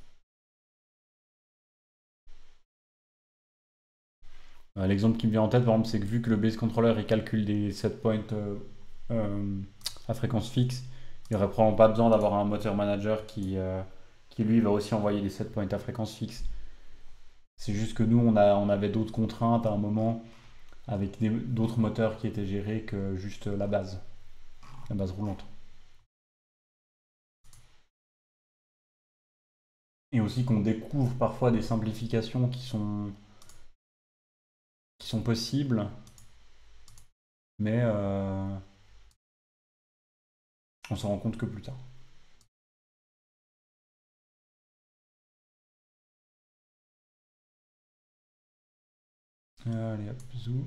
L'exemple qui me vient en tête, par exemple, c'est que vu que le base controller il calcule des set points euh, à fréquence fixe, il n'y aurait probablement pas besoin d'avoir un moteur manager qui lui va aussi envoyer des set points à fréquence fixe. C'est juste que nous, on avait d'autres contraintes à un moment avec d'autres moteurs qui étaient gérés que juste la base roulante. Et aussi qu'on découvre parfois des simplifications qui sont possibles, mais on s'en rend compte que plus tard. Allez hop, zou.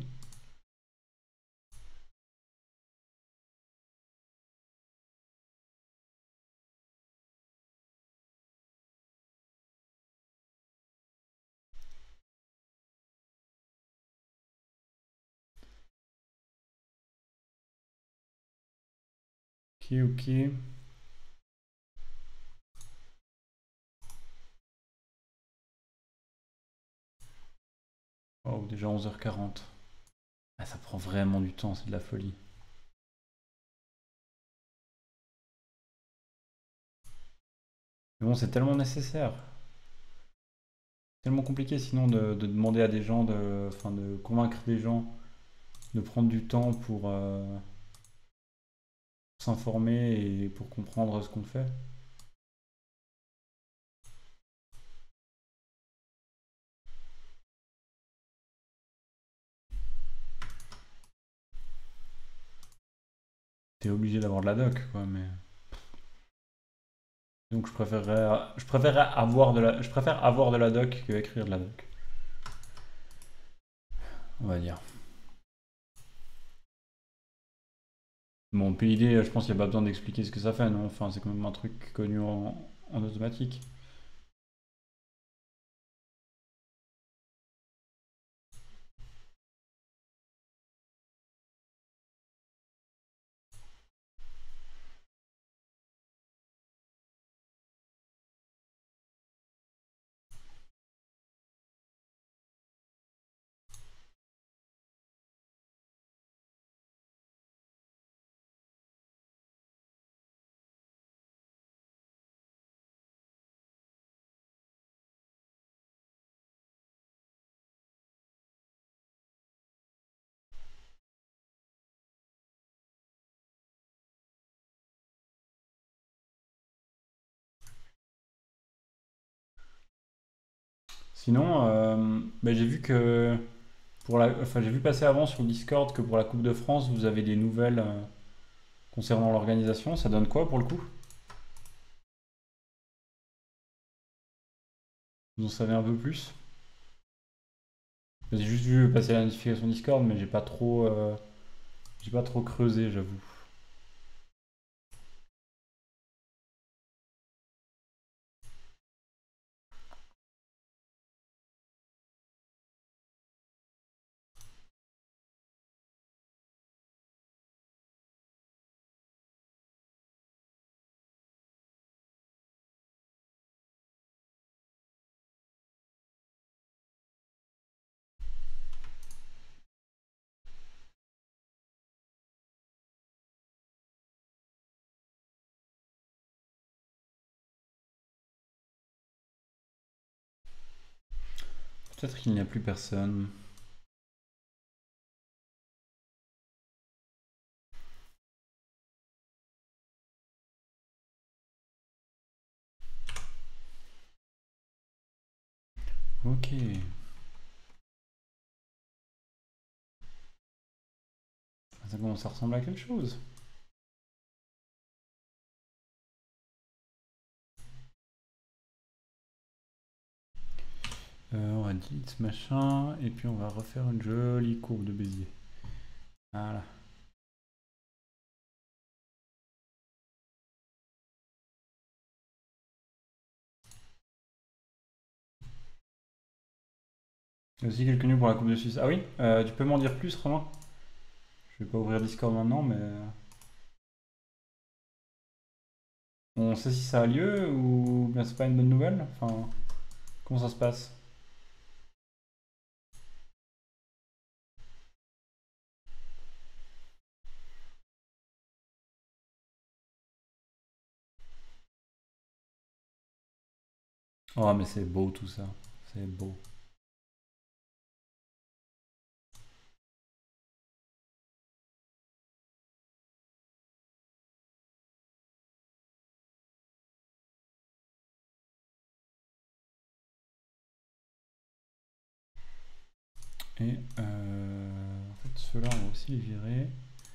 Ok, ok. Oh, déjà 11h40. Ah, ça prend vraiment du temps, c'est de la folie. Mais bon, c'est tellement nécessaire. Tellement compliqué sinon de demander à des gens, enfin, de convaincre des gens de prendre du temps pour s'informer et pour comprendre ce qu'on fait. T'es obligé d'avoir de la doc, quoi, mais... Donc je préfère avoir de la doc que écrire de la doc, on va dire. Bon, PID, je pense qu'il n'y a pas besoin d'expliquer ce que ça fait, non? Enfin, c'est quand même un truc connu en automatique. Sinon, j'ai vu que enfin, j'ai vu passer avant sur Discord que pour la Coupe de France, vous avez des nouvelles concernant l'organisation. Ça donne quoi pour le coup? Vous en savez un peu plus? J'ai juste vu passer la notification Discord, mais j'ai pas trop creusé, j'avoue. Peut-être qu'il n'y a plus personne. Ok. Ça commence à ressembler à quelque chose. On va delete ce machin, et puis on va refaire une jolie courbe de Bézier. Voilà. Il y a aussi quelques news pour la Coupe de Suisse. Ah oui, tu peux m'en dire plus, Romain? Je vais pas ouvrir Discord maintenant, mais on sait si ça a lieu ou bien c'est pas une bonne nouvelle? Enfin, comment ça se passe? Oh, mais c'est beau tout ça. C'est beau. Et en fait, ceux-là, on va aussi les virer.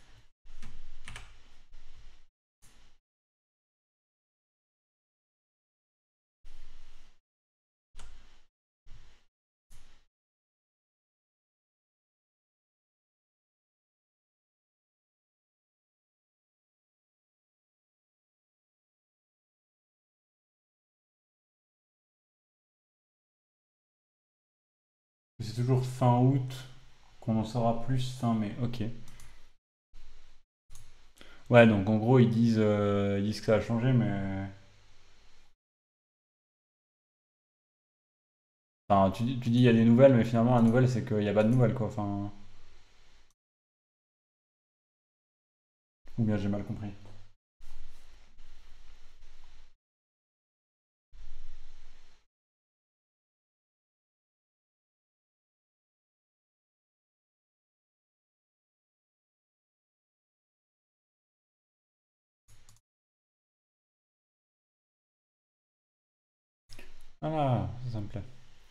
C'est toujours fin août qu'on en saura plus fin mai. Ok. Ouais, donc en gros, ils disent que ça a changé, mais. Enfin, tu dis il y a des nouvelles, mais finalement, la nouvelle, c'est qu'il n'y a pas de nouvelles, quoi. Enfin. Ou bien j'ai mal compris. Ah, ça me plaît.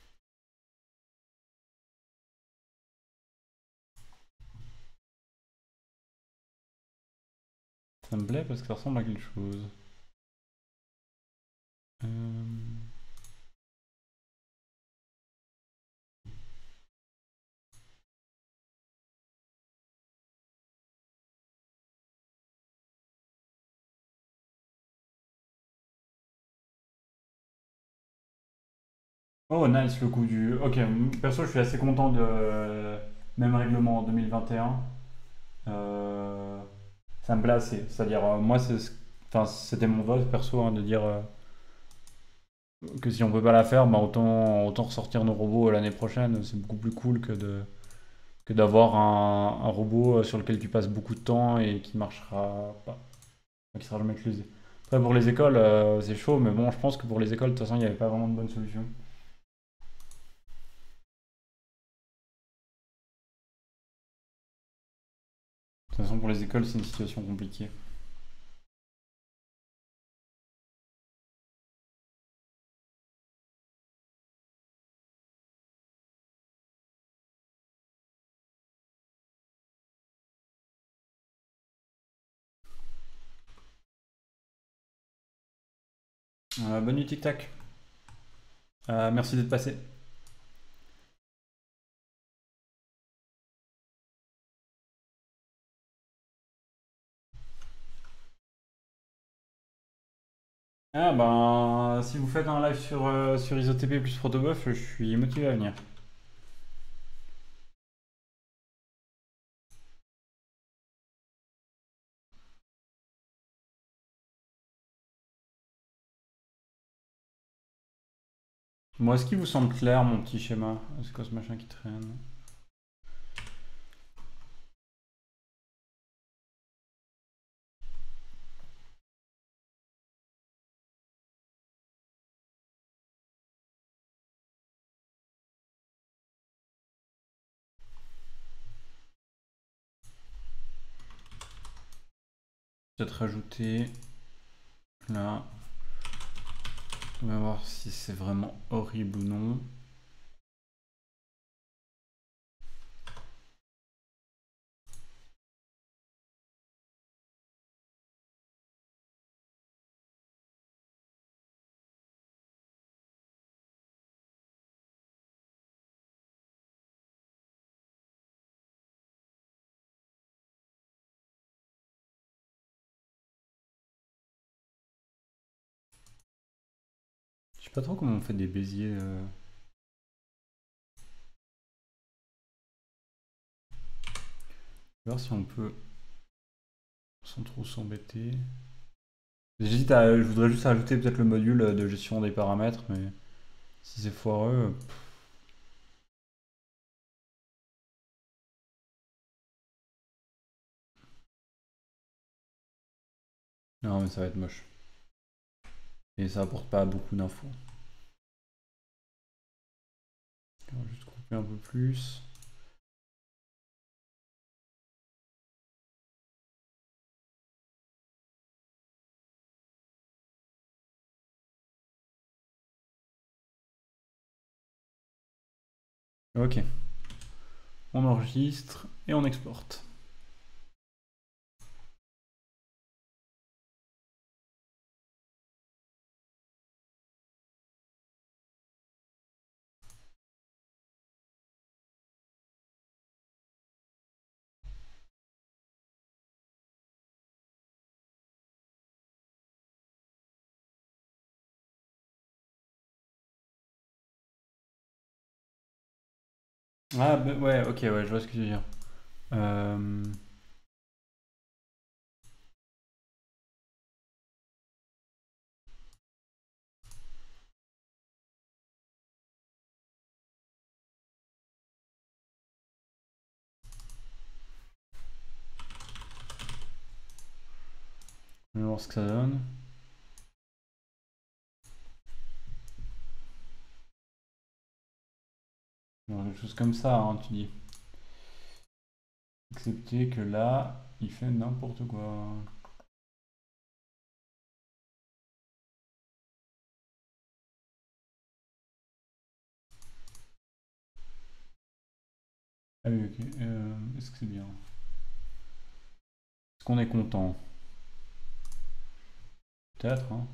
Ça me plaît parce que ça ressemble à quelque chose. Euh, Oh, nice, le coup du. Ok, perso, je suis assez content de. Même règlement en 2021. Euh, Ça me plaît assez. C'est-à-dire, moi, enfin, c'était mon vote perso hein, de dire que si on peut pas la faire, bah, autant ressortir nos robots l'année prochaine. C'est beaucoup plus cool que d'avoir un robot sur lequel tu passes beaucoup de temps et qui marchera pas, qui sera jamais utilisé. Après, pour les écoles, c'est chaud, mais bon, je pense que pour les écoles, de toute façon, il n'y avait pas vraiment de bonne solution. De toute façon, pour les écoles, c'est une situation compliquée. Bonne nuit, tic tac. Merci d'être passé. Ah ben, si vous faites un live sur ISOTP plus Protobuf, je suis motivé à venir. Moi, est-ce qu'il vous semble clair mon petit schéma? C'est quoi ce machin qui traîne? Peut-être rajouter là. On va voir si c'est vraiment horrible ou non. Je sais pas trop comment on fait des béziers. Voir si on peut sans trop s'embêter. Je voudrais juste ajouter peut-être le module de gestion des paramètres, mais si c'est foireux. Non, mais ça va être moche. Et ça apporte pas beaucoup d'infos. On va juste couper un peu plus. Ok. On enregistre et on exporte. Ah, ouais, ok, ouais, je vois ce que tu veux dire. Euh... On va voir ce que ça donne. Alors, quelque chose comme ça, hein, tu dis. Excepté que là, il fait n'importe quoi. Ah oui, ok. Est-ce que c'est bien? Est-ce qu'on est content? Peut-être, hein.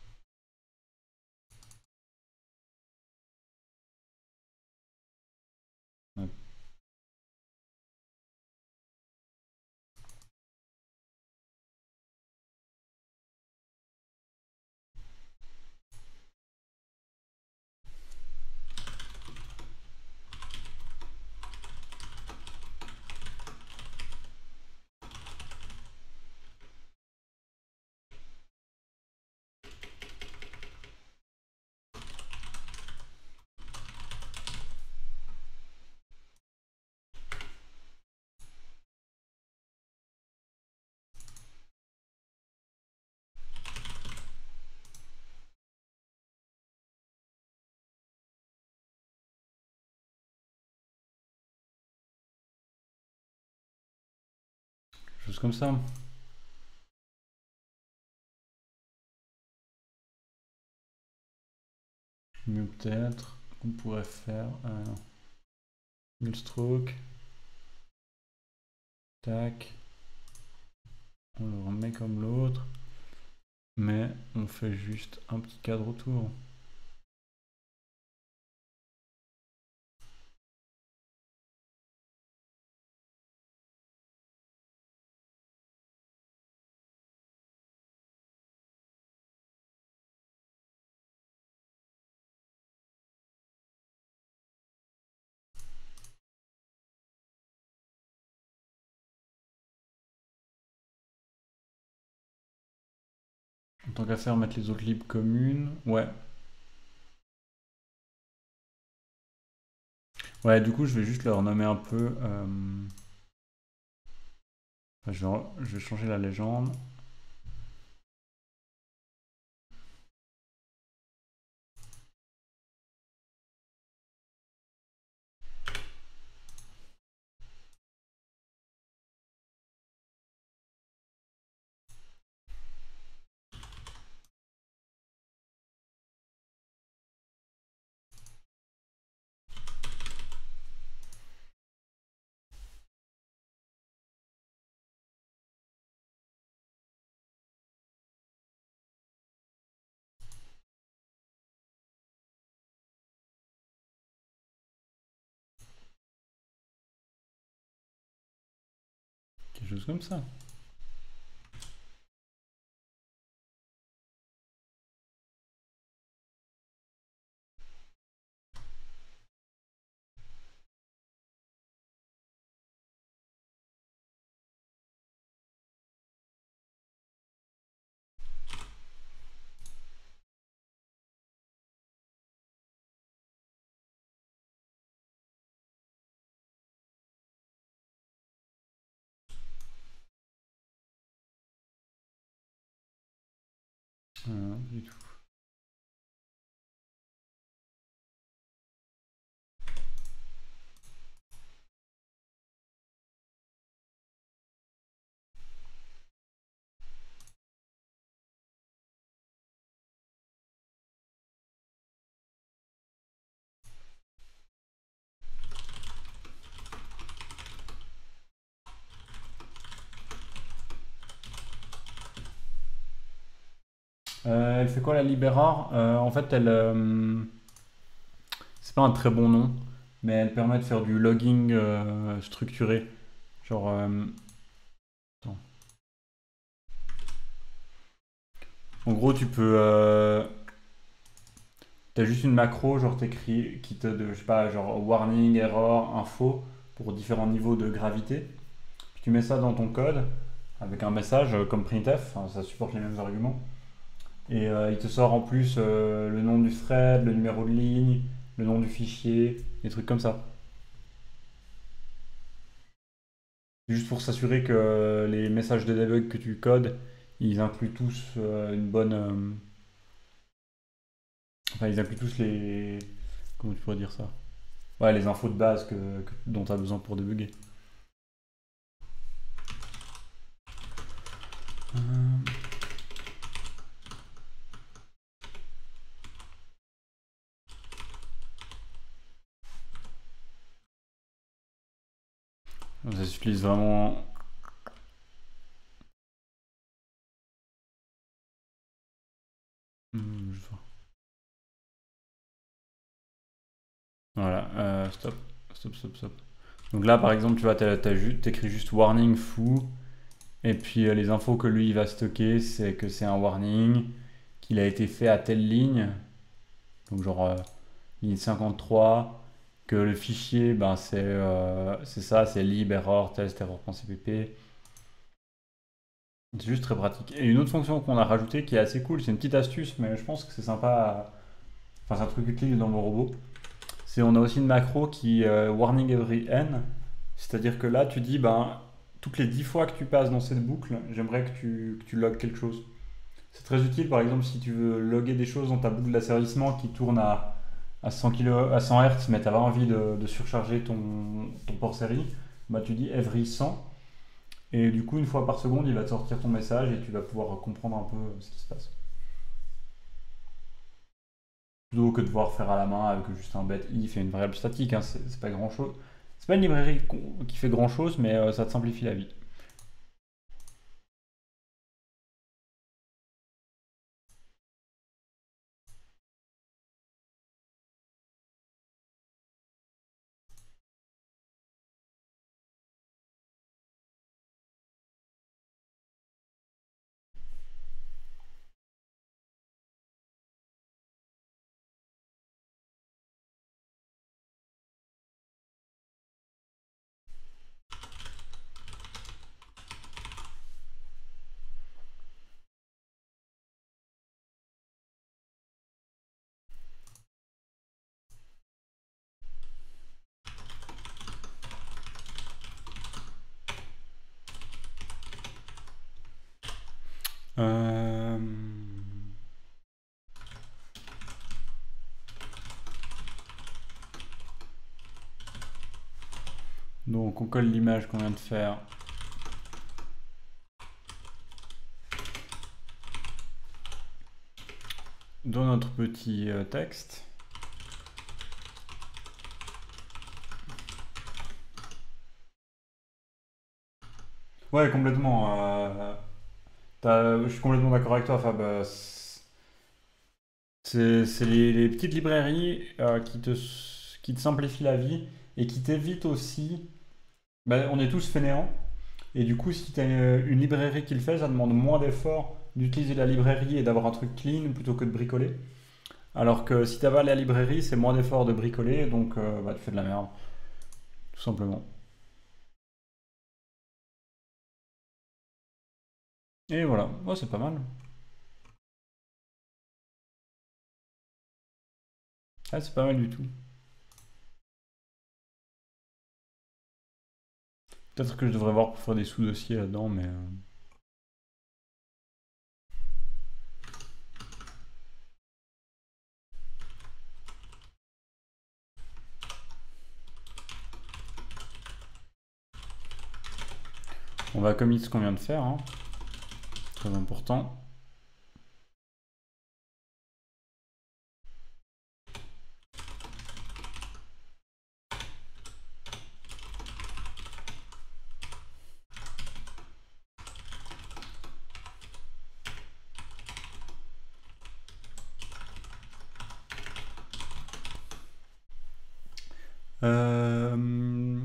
Ouais. Quelque chose comme ça. Mieux peut-être qu'on pourrait faire une stroke. Tac. On le remet comme l'autre. Mais on fait juste un petit cadre autour. tant qu'à faire, mettre les autres libres communes. Ouais. Ouais, du coup, je vais juste leur nommer un peu. Enfin, je vais changer la légende. Quelque chose comme ça. Du tout. Elle fait quoi la Libérard? En fait, c'est pas un très bon nom, mais elle permet de faire du logging structuré. Genre, attends. En gros, t'as juste une macro, genre t'écris, je sais pas, genre warning, error, info, pour différents niveaux de gravité. Puis tu mets ça dans ton code avec un message comme printf, enfin, ça supporte les mêmes arguments. Et il te sort en plus le nom du thread, le numéro de ligne, le nom du fichier, des trucs comme ça. Juste pour s'assurer que les messages de debug que tu codes, ils incluent tous une bonne. Enfin, ils incluent tous les. Comment tu pourrais dire ça? Ouais, les infos de base dont tu as besoin pour débugger. Ça s'utilise vraiment. Je vois. Voilà, stop, stop, stop, stop. Donc là, par exemple, tu vois, t'écris juste warning fou, et puis les infos que lui il va stocker, c'est que c'est un warning, qu'il a été fait à telle ligne, donc genre ligne 53, que le fichier, ben c'est ça, c'est lib error test error.cpp. C'est juste très pratique. Et une autre fonction qu'on a rajoutée qui est assez cool, c'est une petite astuce, mais je pense que c'est sympa. Enfin, c'est un truc utile dans vos robots. C'est on a aussi une macro qui warning every n. C'est-à-dire que là, tu dis, ben, toutes les 10 fois que tu passes dans cette boucle, j'aimerais que tu logues quelque chose. C'est très utile, par exemple, si tu veux loguer des choses dans ta boucle d'asservissement qui tourne à 100 à 100 Hz, mais tu as envie de surcharger ton port série, bah, tu dis every 100. Et du coup, une fois par seconde, il va te sortir ton message et tu vas pouvoir comprendre un peu ce qui se passe. Plutôt que de devoir faire à la main avec juste un bête if et une variable statique, hein, c'est pas grand chose. C'est pas une librairie qui fait grand chose, mais ça te simplifie la vie. Euh, Donc on colle l'image qu'on vient de faire dans notre petit texte. Ouais, complètement. Je suis complètement d'accord avec toi, Fab. C'est les petites librairies qui te simplifient la vie et qui t'évitent aussi. On est tous fainéants. Et du coup, si tu as une librairie qui le fait, ça demande moins d'efforts d'utiliser la librairie et d'avoir un truc clean plutôt que de bricoler. Alors que si tu avales la librairie, c'est moins d'efforts de bricoler, donc tu fais de la merde, tout simplement. Et voilà, ouais, c'est pas mal. Ah, c'est pas mal du tout. Peut-être que je devrais voir pour faire des sous-dossiers là-dedans, mais on va commit ce qu'on vient de faire, hein. Très important. Euh,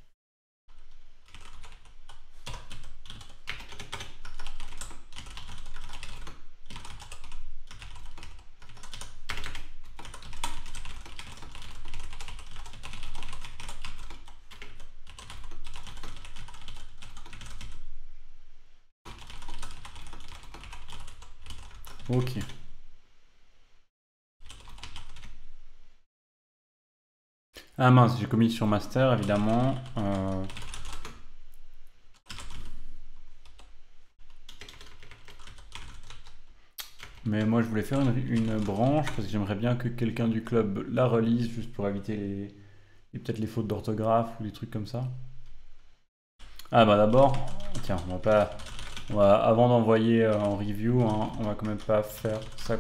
ok. Ah mince, j'ai commis sur master, évidemment. Mais moi, je voulais faire une branche parce que j'aimerais bien que quelqu'un du club la relise, juste pour éviter peut-être les fautes d'orthographe ou des trucs comme ça. Ah bah d'abord, tiens, avant d'envoyer en review, hein, on va quand même pas faire ça.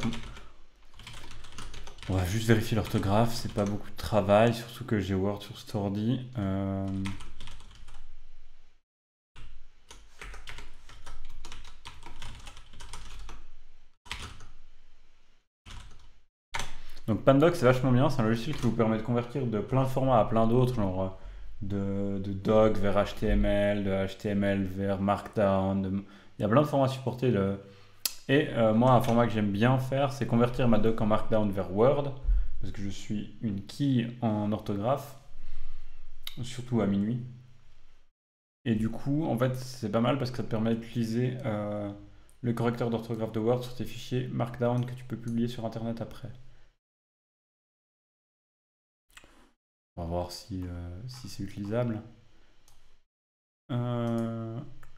On va juste vérifier l'orthographe, c'est pas beaucoup de travail, surtout que j'ai Word sur Stordy. Donc Pandoc, c'est vachement bien, c'est un logiciel qui vous permet de convertir de plein de formats à plein d'autres, genre de doc vers HTML, de HTML vers Markdown. Il y a plein de formats supportés. Et moi, un format que j'aime bien faire, c'est convertir ma doc en Markdown vers Word, parce que je suis une quille en orthographe, surtout à minuit. Et du coup, en fait, c'est pas mal parce que ça te permet d'utiliser le correcteur d'orthographe de Word sur tes fichiers Markdown que tu peux publier sur Internet après. On va voir si c'est utilisable. Euh,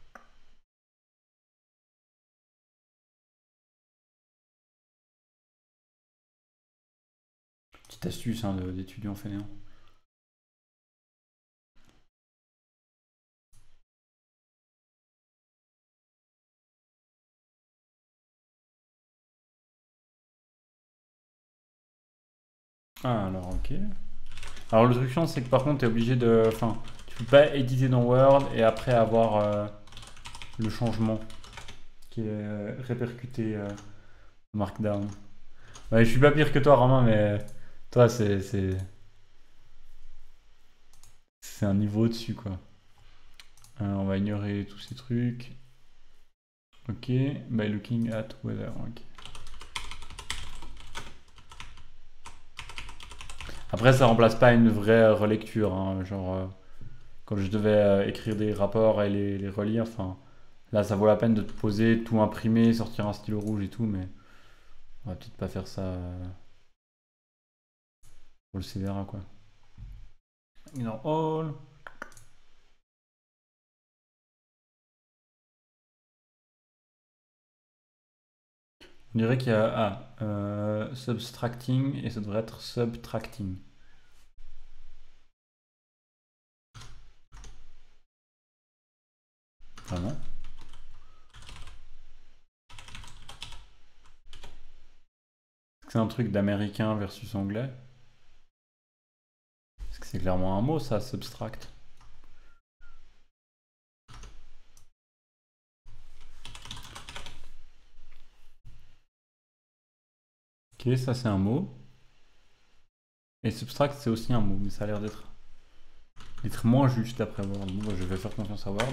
Petite astuce hein, d'étudiant fainéant. Ah, alors ok. Alors le truc chiant, c'est que par contre, tu es obligé de. Enfin, tu peux pas éditer dans Word et après avoir le changement qui est répercuté Markdown. Ouais, je suis pas pire que toi, Romain, mais toi, c'est un niveau au-dessus, quoi. On va ignorer tous ces trucs. Ok, by looking at weather. Ok. Après, ça remplace pas une vraie relecture, hein, genre, quand je devais écrire des rapports et les relire, enfin, là, ça vaut la peine de te poser, tout imprimer, sortir un stylo rouge et tout, mais on va peut-être pas faire ça pour le CVRA, quoi. Ignore all. On dirait qu'il y a subtracting et ça devrait être subtracting. Vraiment? C'est un truc d'américain versus anglais? Parce que c'est clairement un mot ça, subtract. Ok, ça c'est un mot. Et subtract c'est aussi un mot, mais ça a l'air d'être moins juste d'après Word. Bon, bah, je vais faire confiance à Word.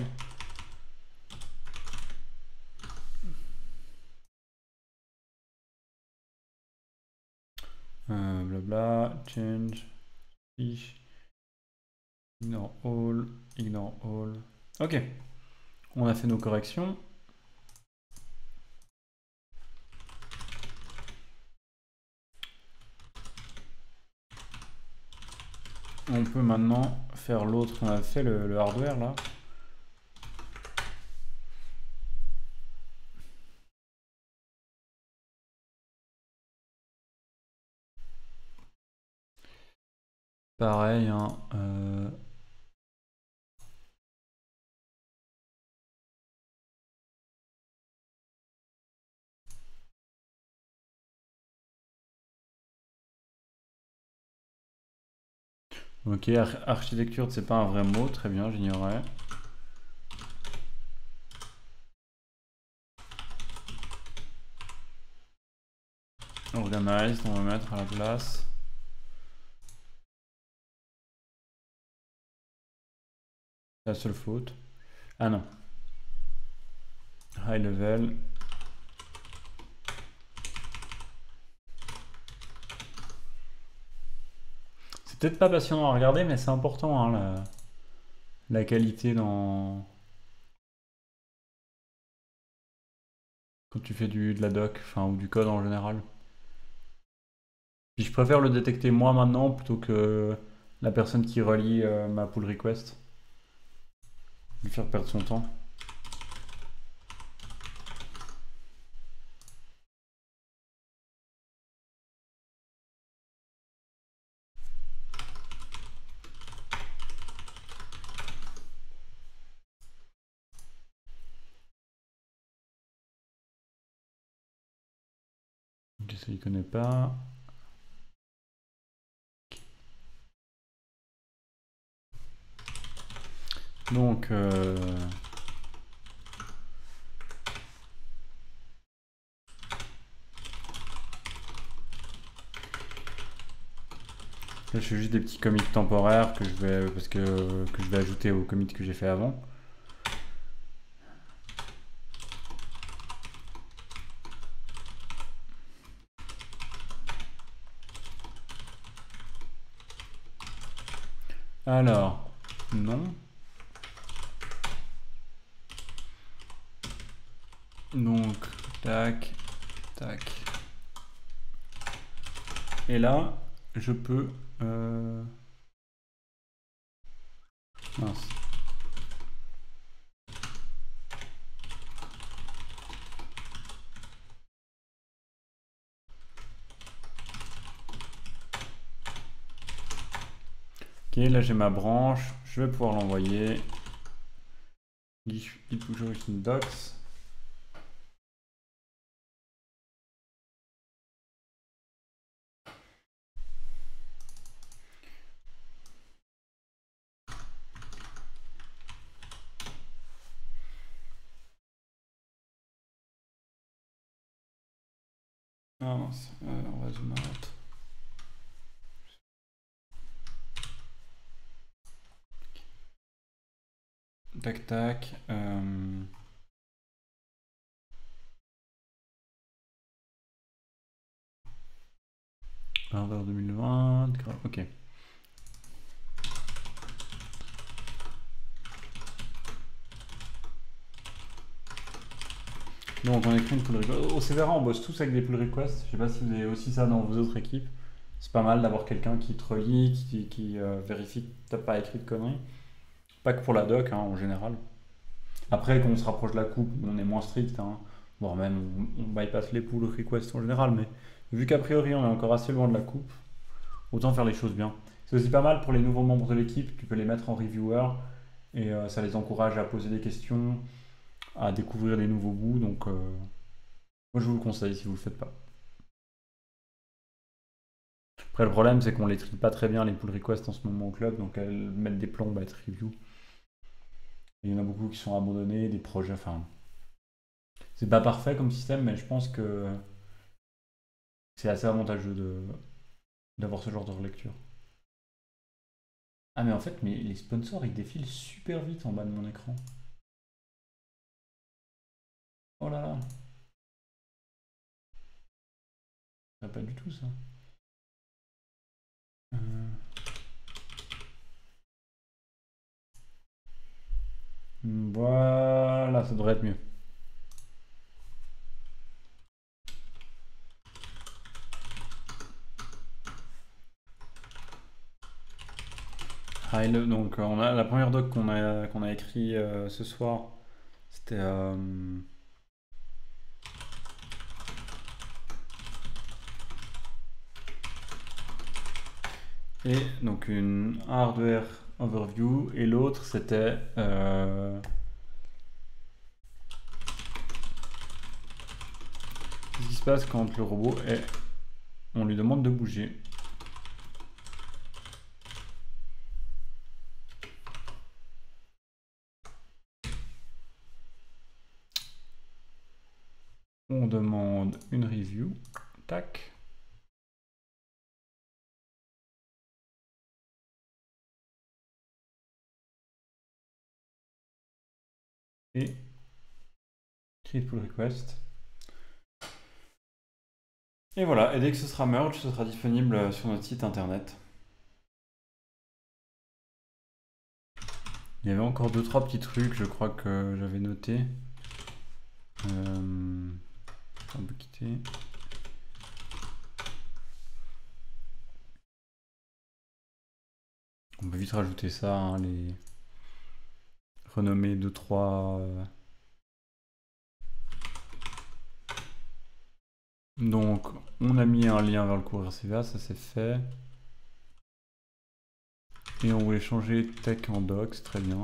Blabla, change, fiche, ignore all. Ok, on a fait nos corrections. On peut maintenant faire l'autre. On a fait le hardware là. Pareil, hein, ok, architecture, c'est pas un vrai mot, très bien, j'ignorais. Organized, on va mettre à la place. La seule faute. Ah non. High level. C'est peut-être pas passionnant à regarder, mais c'est important, hein, la qualité quand tu fais de la doc, enfin, ou du code en général. Puis je préfère le détecter moi maintenant plutôt que la personne qui relie ma pull request. Lui faire perdre son temps. Ok, ça il connaît pas. Donc, là, je fais juste des petits commits temporaires que je vais ajouter aux commits que j'ai fait avant. Alors, non. Donc, tac, tac. Et là, je peux... Mince. Ok, là j'ai ma branche. Je vais pouvoir l'envoyer. Git push origin docs. Ah mince, on va zoom out. Tac tac. Vers 2020. Ok. Donc on écrit une pull request. Au Severa, on bosse tous avec des pull requests. Je sais pas si vous avez aussi ça dans vos autres équipes. C'est pas mal d'avoir quelqu'un qui te relie, qui vérifie que t'as pas écrit de conneries. Pas que pour la doc, hein, en général. Après, quand on se rapproche de la coupe, on est moins strict, hein. voire même on bypass les pull requests en général, mais vu qu'a priori on est encore assez loin de la coupe, autant faire les choses bien. C'est aussi pas mal pour les nouveaux membres de l'équipe, tu peux les mettre en reviewer et ça les encourage à poser des questions, à découvrir des nouveaux bouts, donc moi je vous le conseille si vous le faites pas. Après le problème c'est qu'on les trie pas très bien les pull requests en ce moment au club, donc elles mettent des plombes à être review. Et il y en a beaucoup qui sont abandonnés, des projets, enfin c'est pas parfait comme système, mais je pense que c'est assez avantageux d'avoir ce genre de relecture. Ah mais en fait les sponsors ils défilent super vite en bas de mon écran. Oh là là, ça va pas du tout ça. Euh, Voilà, ça devrait être mieux. Donc on a la première doc qu'on a écrit ce soir, c'était et donc une hardware overview et l'autre c'était qu'est-ce qui se passe quand le robot est on lui demande de bouger. On demande une review. Tac. Et create pull request. Et voilà, et dès que ce sera merge, ce sera disponible sur notre site internet. Il y avait encore 2-3 petits trucs, je crois que j'avais noté. On peut quitter. On peut vite rajouter ça, hein, les renommer 2-3. Donc, on a mis un lien vers le cours RCVA, ça c'est fait. Et on voulait changer tech en docs, très bien.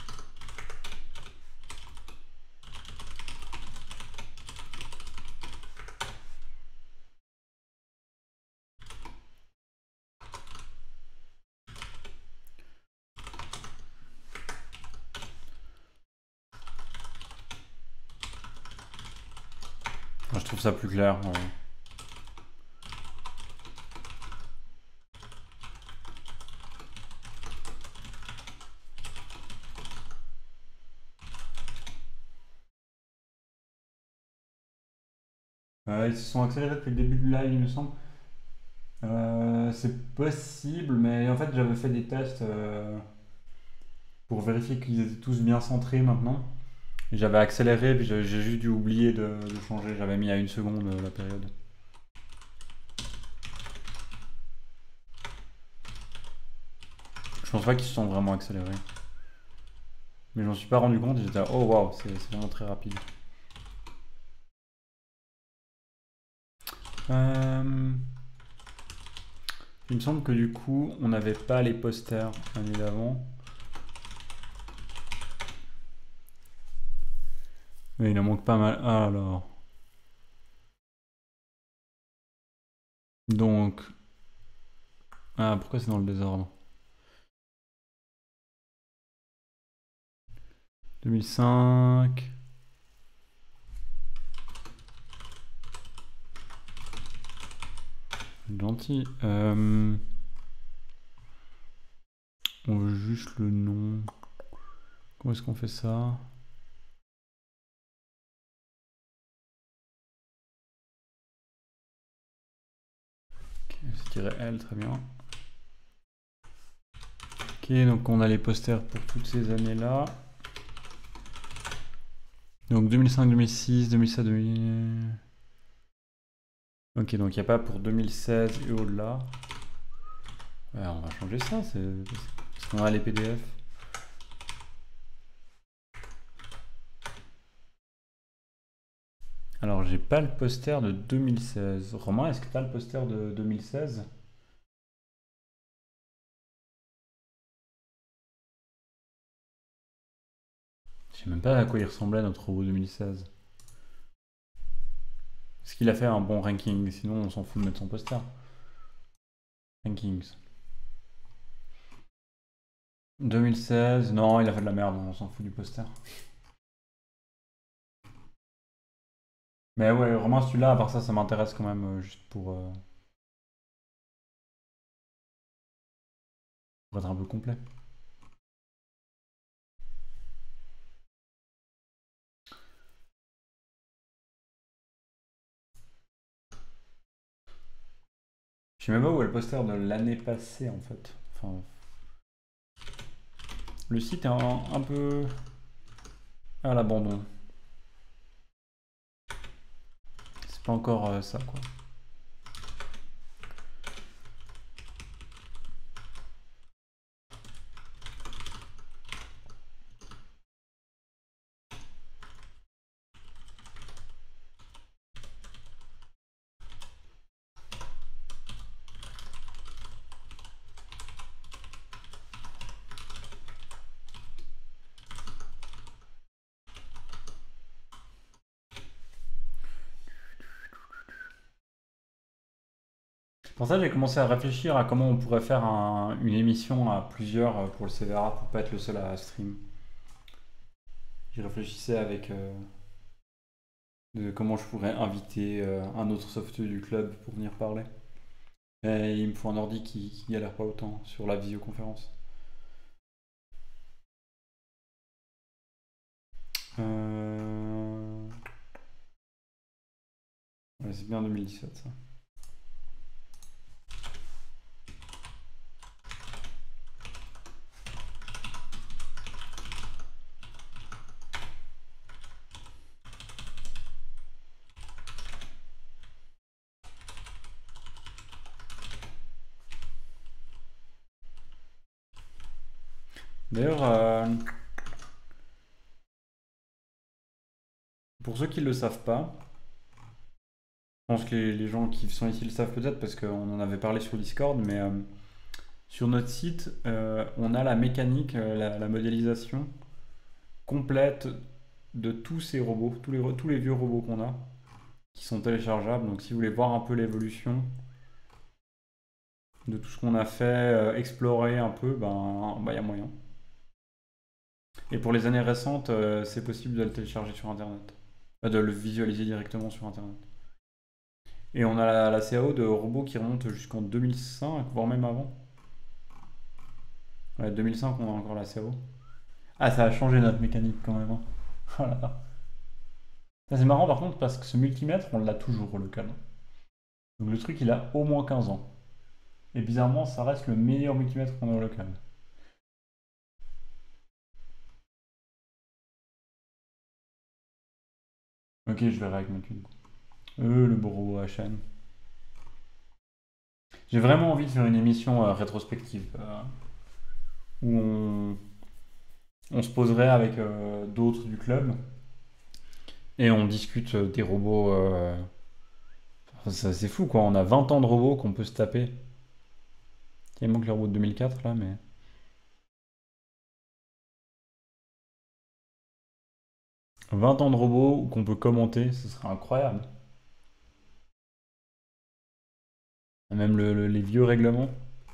Enfin, je trouve ça plus clair. Ils se sont accélérés depuis le début du live, il me semble. C'est possible, mais en fait j'avais fait des tests pour vérifier qu'ils étaient tous bien centrés maintenant. Et j'avais accéléré, puis j'ai juste dû oublier de changer. J'avais mis à 1 seconde la période. Je pense pas qu'ils se sont vraiment accélérés. Mais je m'en suis pas rendu compte et j'étais là, oh waouh, c'est vraiment très rapide. Il me semble que du coup, on n'avait pas les posters l'année d'avant. Mais il en manque pas mal. Ah, alors. Donc. Ah, pourquoi c'est dans le désordre? 2005. Gentil. On veut juste le nom. Comment est-ce qu'on fait ça? Ok, c'est -L, très bien. Ok, donc on a les posters pour toutes ces années-là. Donc 2005, 2006, 2007, 2000... Ok, donc il n'y a pas pour 2016 et au-delà. Ouais, on va changer ça, parce qu'on a les PDF. Alors, j'ai pas le poster de 2016. Romain, est-ce que t'as le poster de 2016? Je sais même pas à quoi il ressemblait notre robot 2016. Est-ce qu'il a fait un bon ranking? Sinon, on s'en fout de mettre son poster. Rankings. 2016, non, il a fait de la merde, on s'en fout du poster. Mais ouais, Romain, celui-là, à part ça, ça m'intéresse quand même, juste pour être un peu complet. Je sais même pas où est le poster de l'année passée, en fait. Enfin, le site est un peu à l'abandon. C'est pas encore ça, quoi. Pour ça, j'ai commencé à réfléchir à comment on pourrait faire une émission à plusieurs pour le CVRA pour pas être le seul à stream. J'y réfléchissais avec de comment je pourrais inviter un autre softeux du club pour venir parler. Et il me faut un ordi qui galère pas autant sur la visioconférence. Euh, ouais, c'est bien 2017 ça. D'ailleurs, pour ceux qui ne le savent pas, je pense que les gens qui sont ici le savent peut-être parce qu'on en avait parlé sur Discord, mais sur notre site, on a la mécanique, la modélisation complète de tous ces robots, tous les vieux robots qu'on a, qui sont téléchargeables. Donc si vous voulez voir un peu l'évolution de tout ce qu'on a fait, explorer un peu, ben, y a moyen. Et pour les années récentes, c'est possible de le télécharger sur Internet. De le visualiser directement sur Internet. Et on a la CAO de robots qui remonte jusqu'en 2005, voire même avant. Ouais, 2005, on a encore la CAO. Ah, ça a changé notre mécanique quand même, hein. Voilà. Ça, c'est marrant par contre parce que ce multimètre, on l'a toujours au local. Donc le truc, il a au moins 15 ans. Et bizarrement, ça reste le meilleur multimètre qu'on a au local. Ok, je verrai avec ma thune. Le beau HN. J'ai vraiment envie de faire une émission rétrospective où on se poserait avec d'autres du club et on discute des robots. C'est fou quoi, on a 20 ans de robots qu'on peut se taper. Il manque les robots de 2004 là, mais. 20 ans de robots qu'on peut commenter, ce serait incroyable. Même les vieux règlements.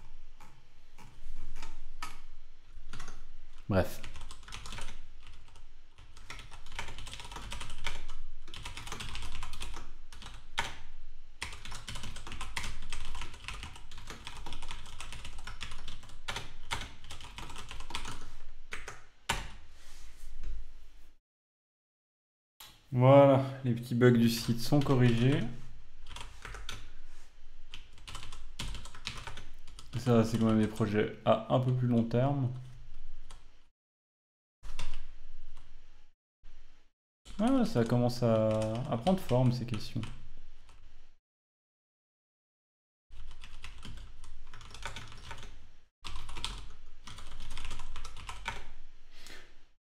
Bref. Voilà, les petits bugs du site sont corrigés. Ça, c'est quand même des projets à un peu plus long terme. Ah, ça commence à prendre forme ces questions.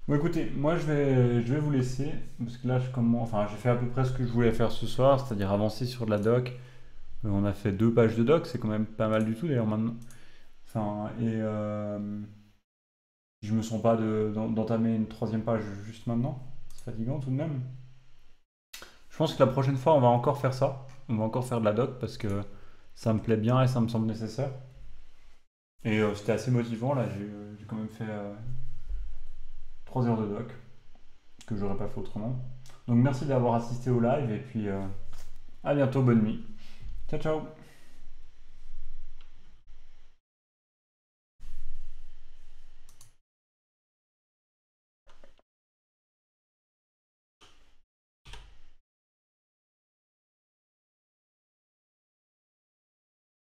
Bon écoutez, moi je vais vous laisser, parce que là enfin j'ai fait à peu près ce que je voulais faire ce soir, c'est-à-dire avancer sur de la doc. On a fait 2 pages de doc, c'est quand même pas mal du tout d'ailleurs maintenant. Enfin, je me sens pas d'entamer une troisième page juste maintenant. C'est fatigant tout de même. Je pense que la prochaine fois on va encore faire ça. On va encore faire de la doc parce que ça me plaît bien et ça me semble nécessaire. Et c'était assez motivant là, j'ai quand même fait 3 heures de doc, que j'aurais pas fait autrement. Donc merci d'avoir assisté au live et puis à bientôt, bonne nuit. Ciao ciao.